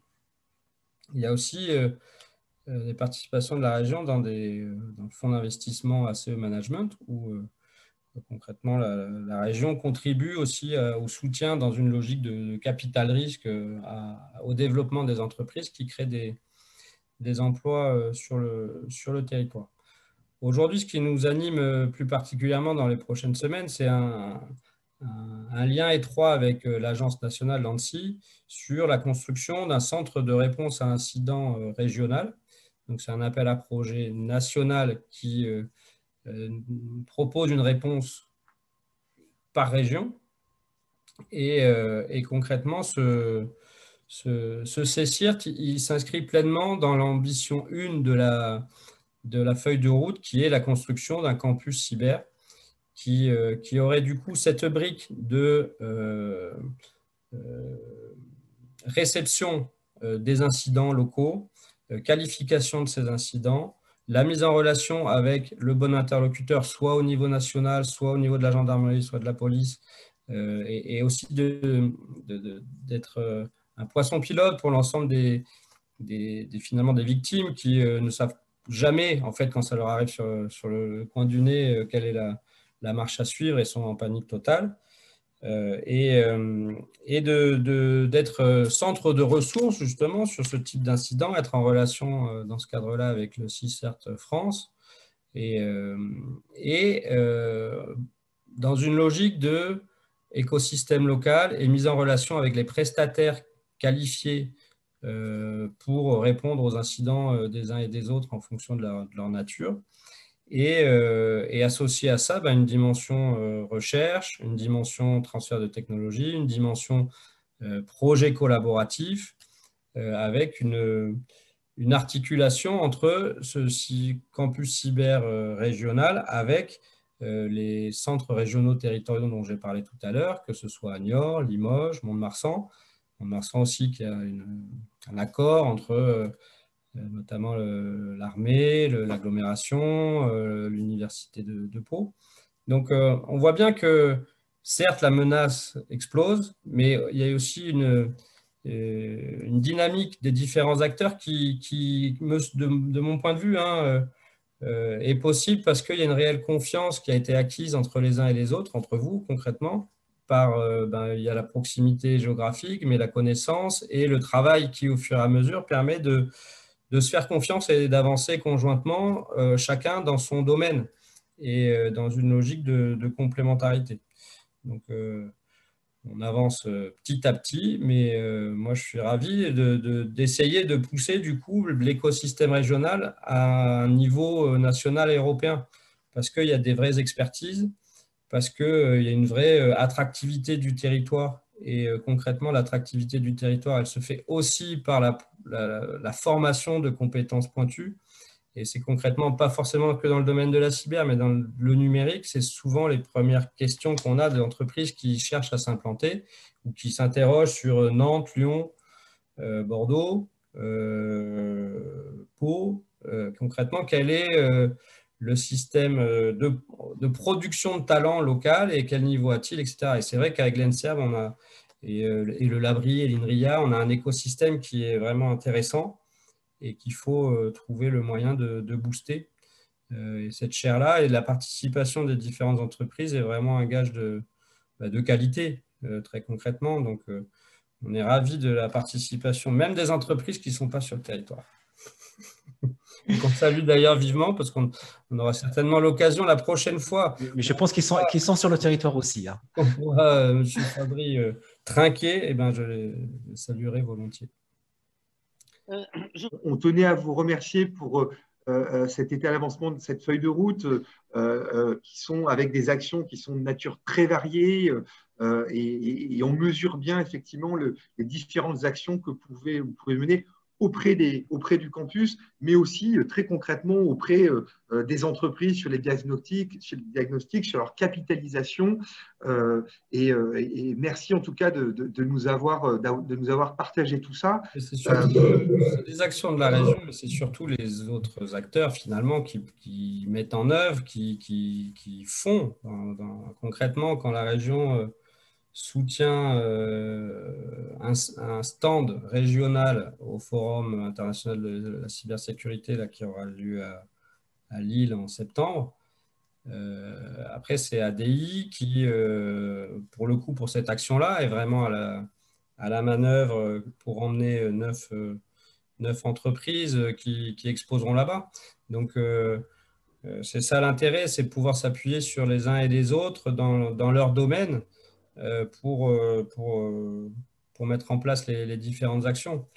Il y a aussi euh, des participations de la région dans, des, dans le fonds d'investissement A C E Management, où euh, concrètement la, la région contribue aussi euh, au soutien dans une logique de, de capital risque euh, à, au développement des entreprises qui créent des, des emplois euh, sur, le, sur le territoire. Aujourd'hui, ce qui nous anime plus particulièrement dans les prochaines semaines, c'est un, un, un lien étroit avec euh, l'Agence nationale l'ANSSI sur la construction d'un centre de réponse à incidents euh, régional. Donc, c'est un appel à projet national qui euh, euh, propose une réponse par région. Et, euh, et concrètement, ce, ce, ce C C I R T, il s'inscrit pleinement dans l'ambition une de la, de la feuille de route, qui est la construction d'un campus cyber, qui, euh, qui aurait du coup cette brique de euh, euh, réception euh, des incidents locaux, qualification de ces incidents, la mise en relation avec le bon interlocuteur, soit au niveau national, soit au niveau de la gendarmerie, soit de la police, euh, et, et aussi de, de, de, d'être euh, un poisson pilote pour l'ensemble des, des, des, finalement des victimes qui euh, ne savent jamais, en fait, quand ça leur arrive sur, sur le coin du nez, euh, quelle est la, la marche à suivre et sont en panique totale. Euh, et, euh, et de, de, d'être centre de ressources justement sur ce type d'incident, être en relation euh, dans ce cadre-là avec le C I C I R T France et, euh, et euh, dans une logique de écosystème local et mise en relation avec les prestataires qualifiés euh, pour répondre aux incidents des uns et des autres en fonction de leur, de leur nature. Et, euh, et associé à ça, bah, une dimension euh, recherche, une dimension transfert de technologie, une dimension euh, projet collaboratif, euh, avec une, une articulation entre ce campus cyber euh, régional avec euh, les centres régionaux territoriaux dont j'ai parlé tout à l'heure, que ce soit à Niort, Limoges, Mont-de-Marsan. Mont-de-Marsan aussi qui a une, un accord entre... Euh, notamment l'armée, l'agglomération, euh, l'université de, de Pau. Donc, euh, on voit bien que, certes, la menace explose, mais il y a aussi une, euh, une dynamique des différents acteurs qui, qui me, de, de mon point de vue, hein, euh, est possible parce qu'il y a une réelle confiance qui a été acquise entre les uns et les autres, entre vous, concrètement. Par, euh, ben, il y a la proximité géographique, mais la connaissance et le travail qui, au fur et à mesure, permet de de se faire confiance et d'avancer conjointement, euh, chacun dans son domaine et euh, dans une logique de, de complémentarité. Donc, euh, on avance euh, petit à petit, mais euh, moi, je suis ravi d'essayer de, de, de pousser du coup l'écosystème régional à un niveau national et européen, parce qu'il y a des vraies expertises, parce qu'il euh, y a une vraie euh, attractivité du territoire. Et euh, concrètement, l'attractivité du territoire, elle se fait aussi par la, la, la formation de compétences pointues. Et c'est concrètement pas forcément que dans le domaine de la cyber, mais dans le numérique, c'est souvent les premières questions qu'on a d'entreprises qui cherchent à s'implanter ou qui s'interrogent sur Nantes, Lyon, euh, Bordeaux, euh, Pau. Euh, concrètement, quel est euh, le système de, de production de talent local et quel niveau a-t-il, et cetera. Et c'est vrai qu'avec l'ENSERB, on a et, et le Labri et l'INRIA, on a un écosystème qui est vraiment intéressant et qu'il faut euh, trouver le moyen de, de booster. Euh, et cette chaire-là et la participation des différentes entreprises est vraiment un gage de, bah, de qualité, euh, très concrètement. Donc, euh, on est ravis de la participation, même des entreprises qui ne sont pas sur le territoire. Qu'on salue d'ailleurs vivement, parce qu'on on aura certainement l'occasion la prochaine fois. Mais je pense qu'ils sont, qu'ils sont sur le territoire aussi. Hein. On pourra, euh, M. Fabry, euh, trinquer, eh ben, je les saluerai volontiers. Euh, je... On tenait à vous remercier pour euh, euh, cet état d'avancement de cette feuille de route, euh, euh, qui sont avec des actions qui sont de nature très variée, euh, et, et on mesure bien effectivement le, les différentes actions que vous pouvez, vous pouvez mener auprès, des, auprès du campus, mais aussi euh, très concrètement auprès euh, des entreprises sur les diagnostics, sur, les diagnostics, sur leur capitalisation. Euh, et, euh, et merci en tout cas de, de, de, nous, avoir, de nous avoir partagé tout ça. C'est surtout euh, des actions de la région, mais c'est surtout les autres acteurs finalement qui, qui mettent en œuvre, qui, qui, qui font dans, dans, concrètement quand la région euh, soutient euh, un, un stand régional au Forum international de la cybersécurité là, qui aura lieu à, à Lille en septembre. Euh, après, c'est A D I qui, euh, pour le coup, pour cette action-là, est vraiment à la, à la manœuvre pour emmener neuf, neuf entreprises qui, qui exposeront là-bas. Donc, euh, c'est ça l'intérêt, c'est de pouvoir s'appuyer sur les uns et les autres dans, dans leur domaine pour, pour, pour mettre en place les, les différentes actions.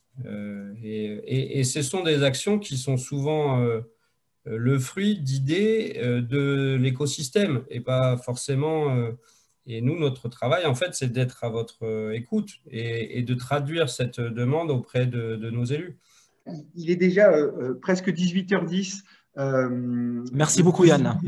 Et, et, et ce sont des actions qui sont souvent le fruit d'idées de l'écosystème et pas forcément... Et nous, notre travail, en fait, c'est d'être à votre écoute et, et de traduire cette demande auprès de, de nos élus. Il est déjà euh, presque dix-huit heures dix. Euh, Merci beaucoup, Yann.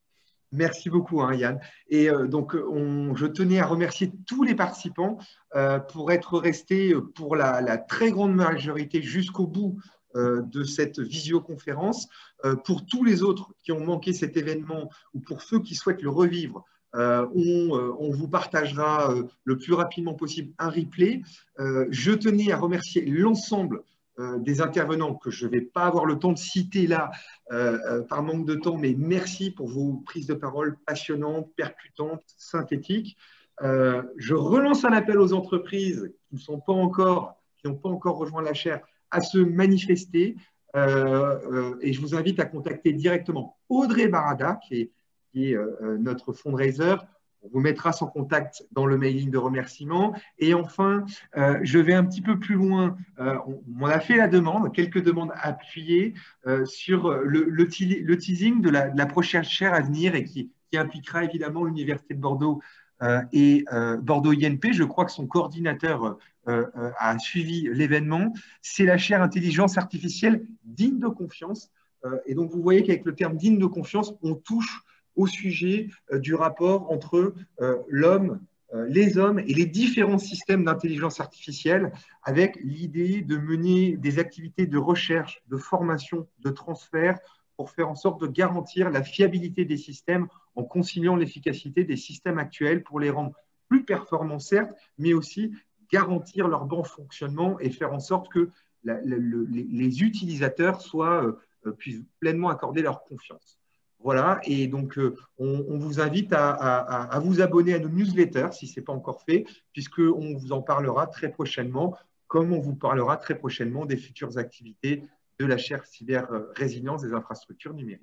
Merci beaucoup, hein, Yann. Et euh, donc, on, je tenais à remercier tous les participants euh, pour être restés pour la, la très grande majorité jusqu'au bout euh, de cette visioconférence. Euh, pour tous les autres qui ont manqué cet événement ou pour ceux qui souhaitent le revivre, euh, on, euh, on vous partagera euh, le plus rapidement possible un replay. Euh, je tenais à remercier l'ensemble des intervenants que je ne vais pas avoir le temps de citer là euh, par manque de temps, mais merci pour vos prises de parole passionnantes, percutantes, synthétiques. Euh, je relance un appel aux entreprises qui ne sont pas encore, qui n'ont pas encore rejoint la chaire à se manifester euh, euh, et je vous invite à contacter directement Audrey Barada, qui est, qui est euh, notre fundraiser. On vous mettra son contact dans le mailing de remerciement. Et enfin, euh, je vais un petit peu plus loin. Euh, on, on a fait la demande, quelques demandes appuyées euh, sur le, le, le teasing de la, de la prochaine chaire à venir et qui, qui impliquera évidemment l'Université de Bordeaux euh, et euh, Bordeaux I N P. Je crois que son coordinateur euh, euh, a suivi l'événement. C'est la chaire intelligence artificielle digne de confiance. Euh, et donc, vous voyez qu'avec le terme digne de confiance, on touche au sujet euh, du rapport entre euh, l'homme, euh, les hommes et les différents systèmes d'intelligence artificielle, avec l'idée de mener des activités de recherche, de formation, de transfert, pour faire en sorte de garantir la fiabilité des systèmes en conciliant l'efficacité des systèmes actuels pour les rendre plus performants, certes, mais aussi garantir leur bon fonctionnement et faire en sorte que la, la, le, les, les utilisateurs soient, euh, puissent pleinement accorder leur confiance. Voilà, et donc euh, on, on vous invite à, à, à vous abonner à nos newsletters si ce n'est pas encore fait, puisqu'on vous en parlera très prochainement, comme on vous parlera très prochainement des futures activités de la chaire cyber résilience des infrastructures numériques.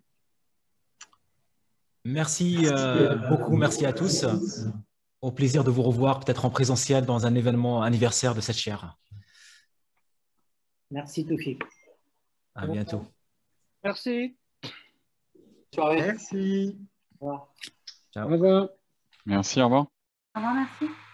Merci euh, beaucoup, merci à tous. Au plaisir de vous revoir peut-être en présentiel dans un événement anniversaire de cette chaire. Merci Toufik. À bientôt. Merci. Merci. Au revoir. Ciao. Au revoir. Merci, au revoir. Au revoir, merci.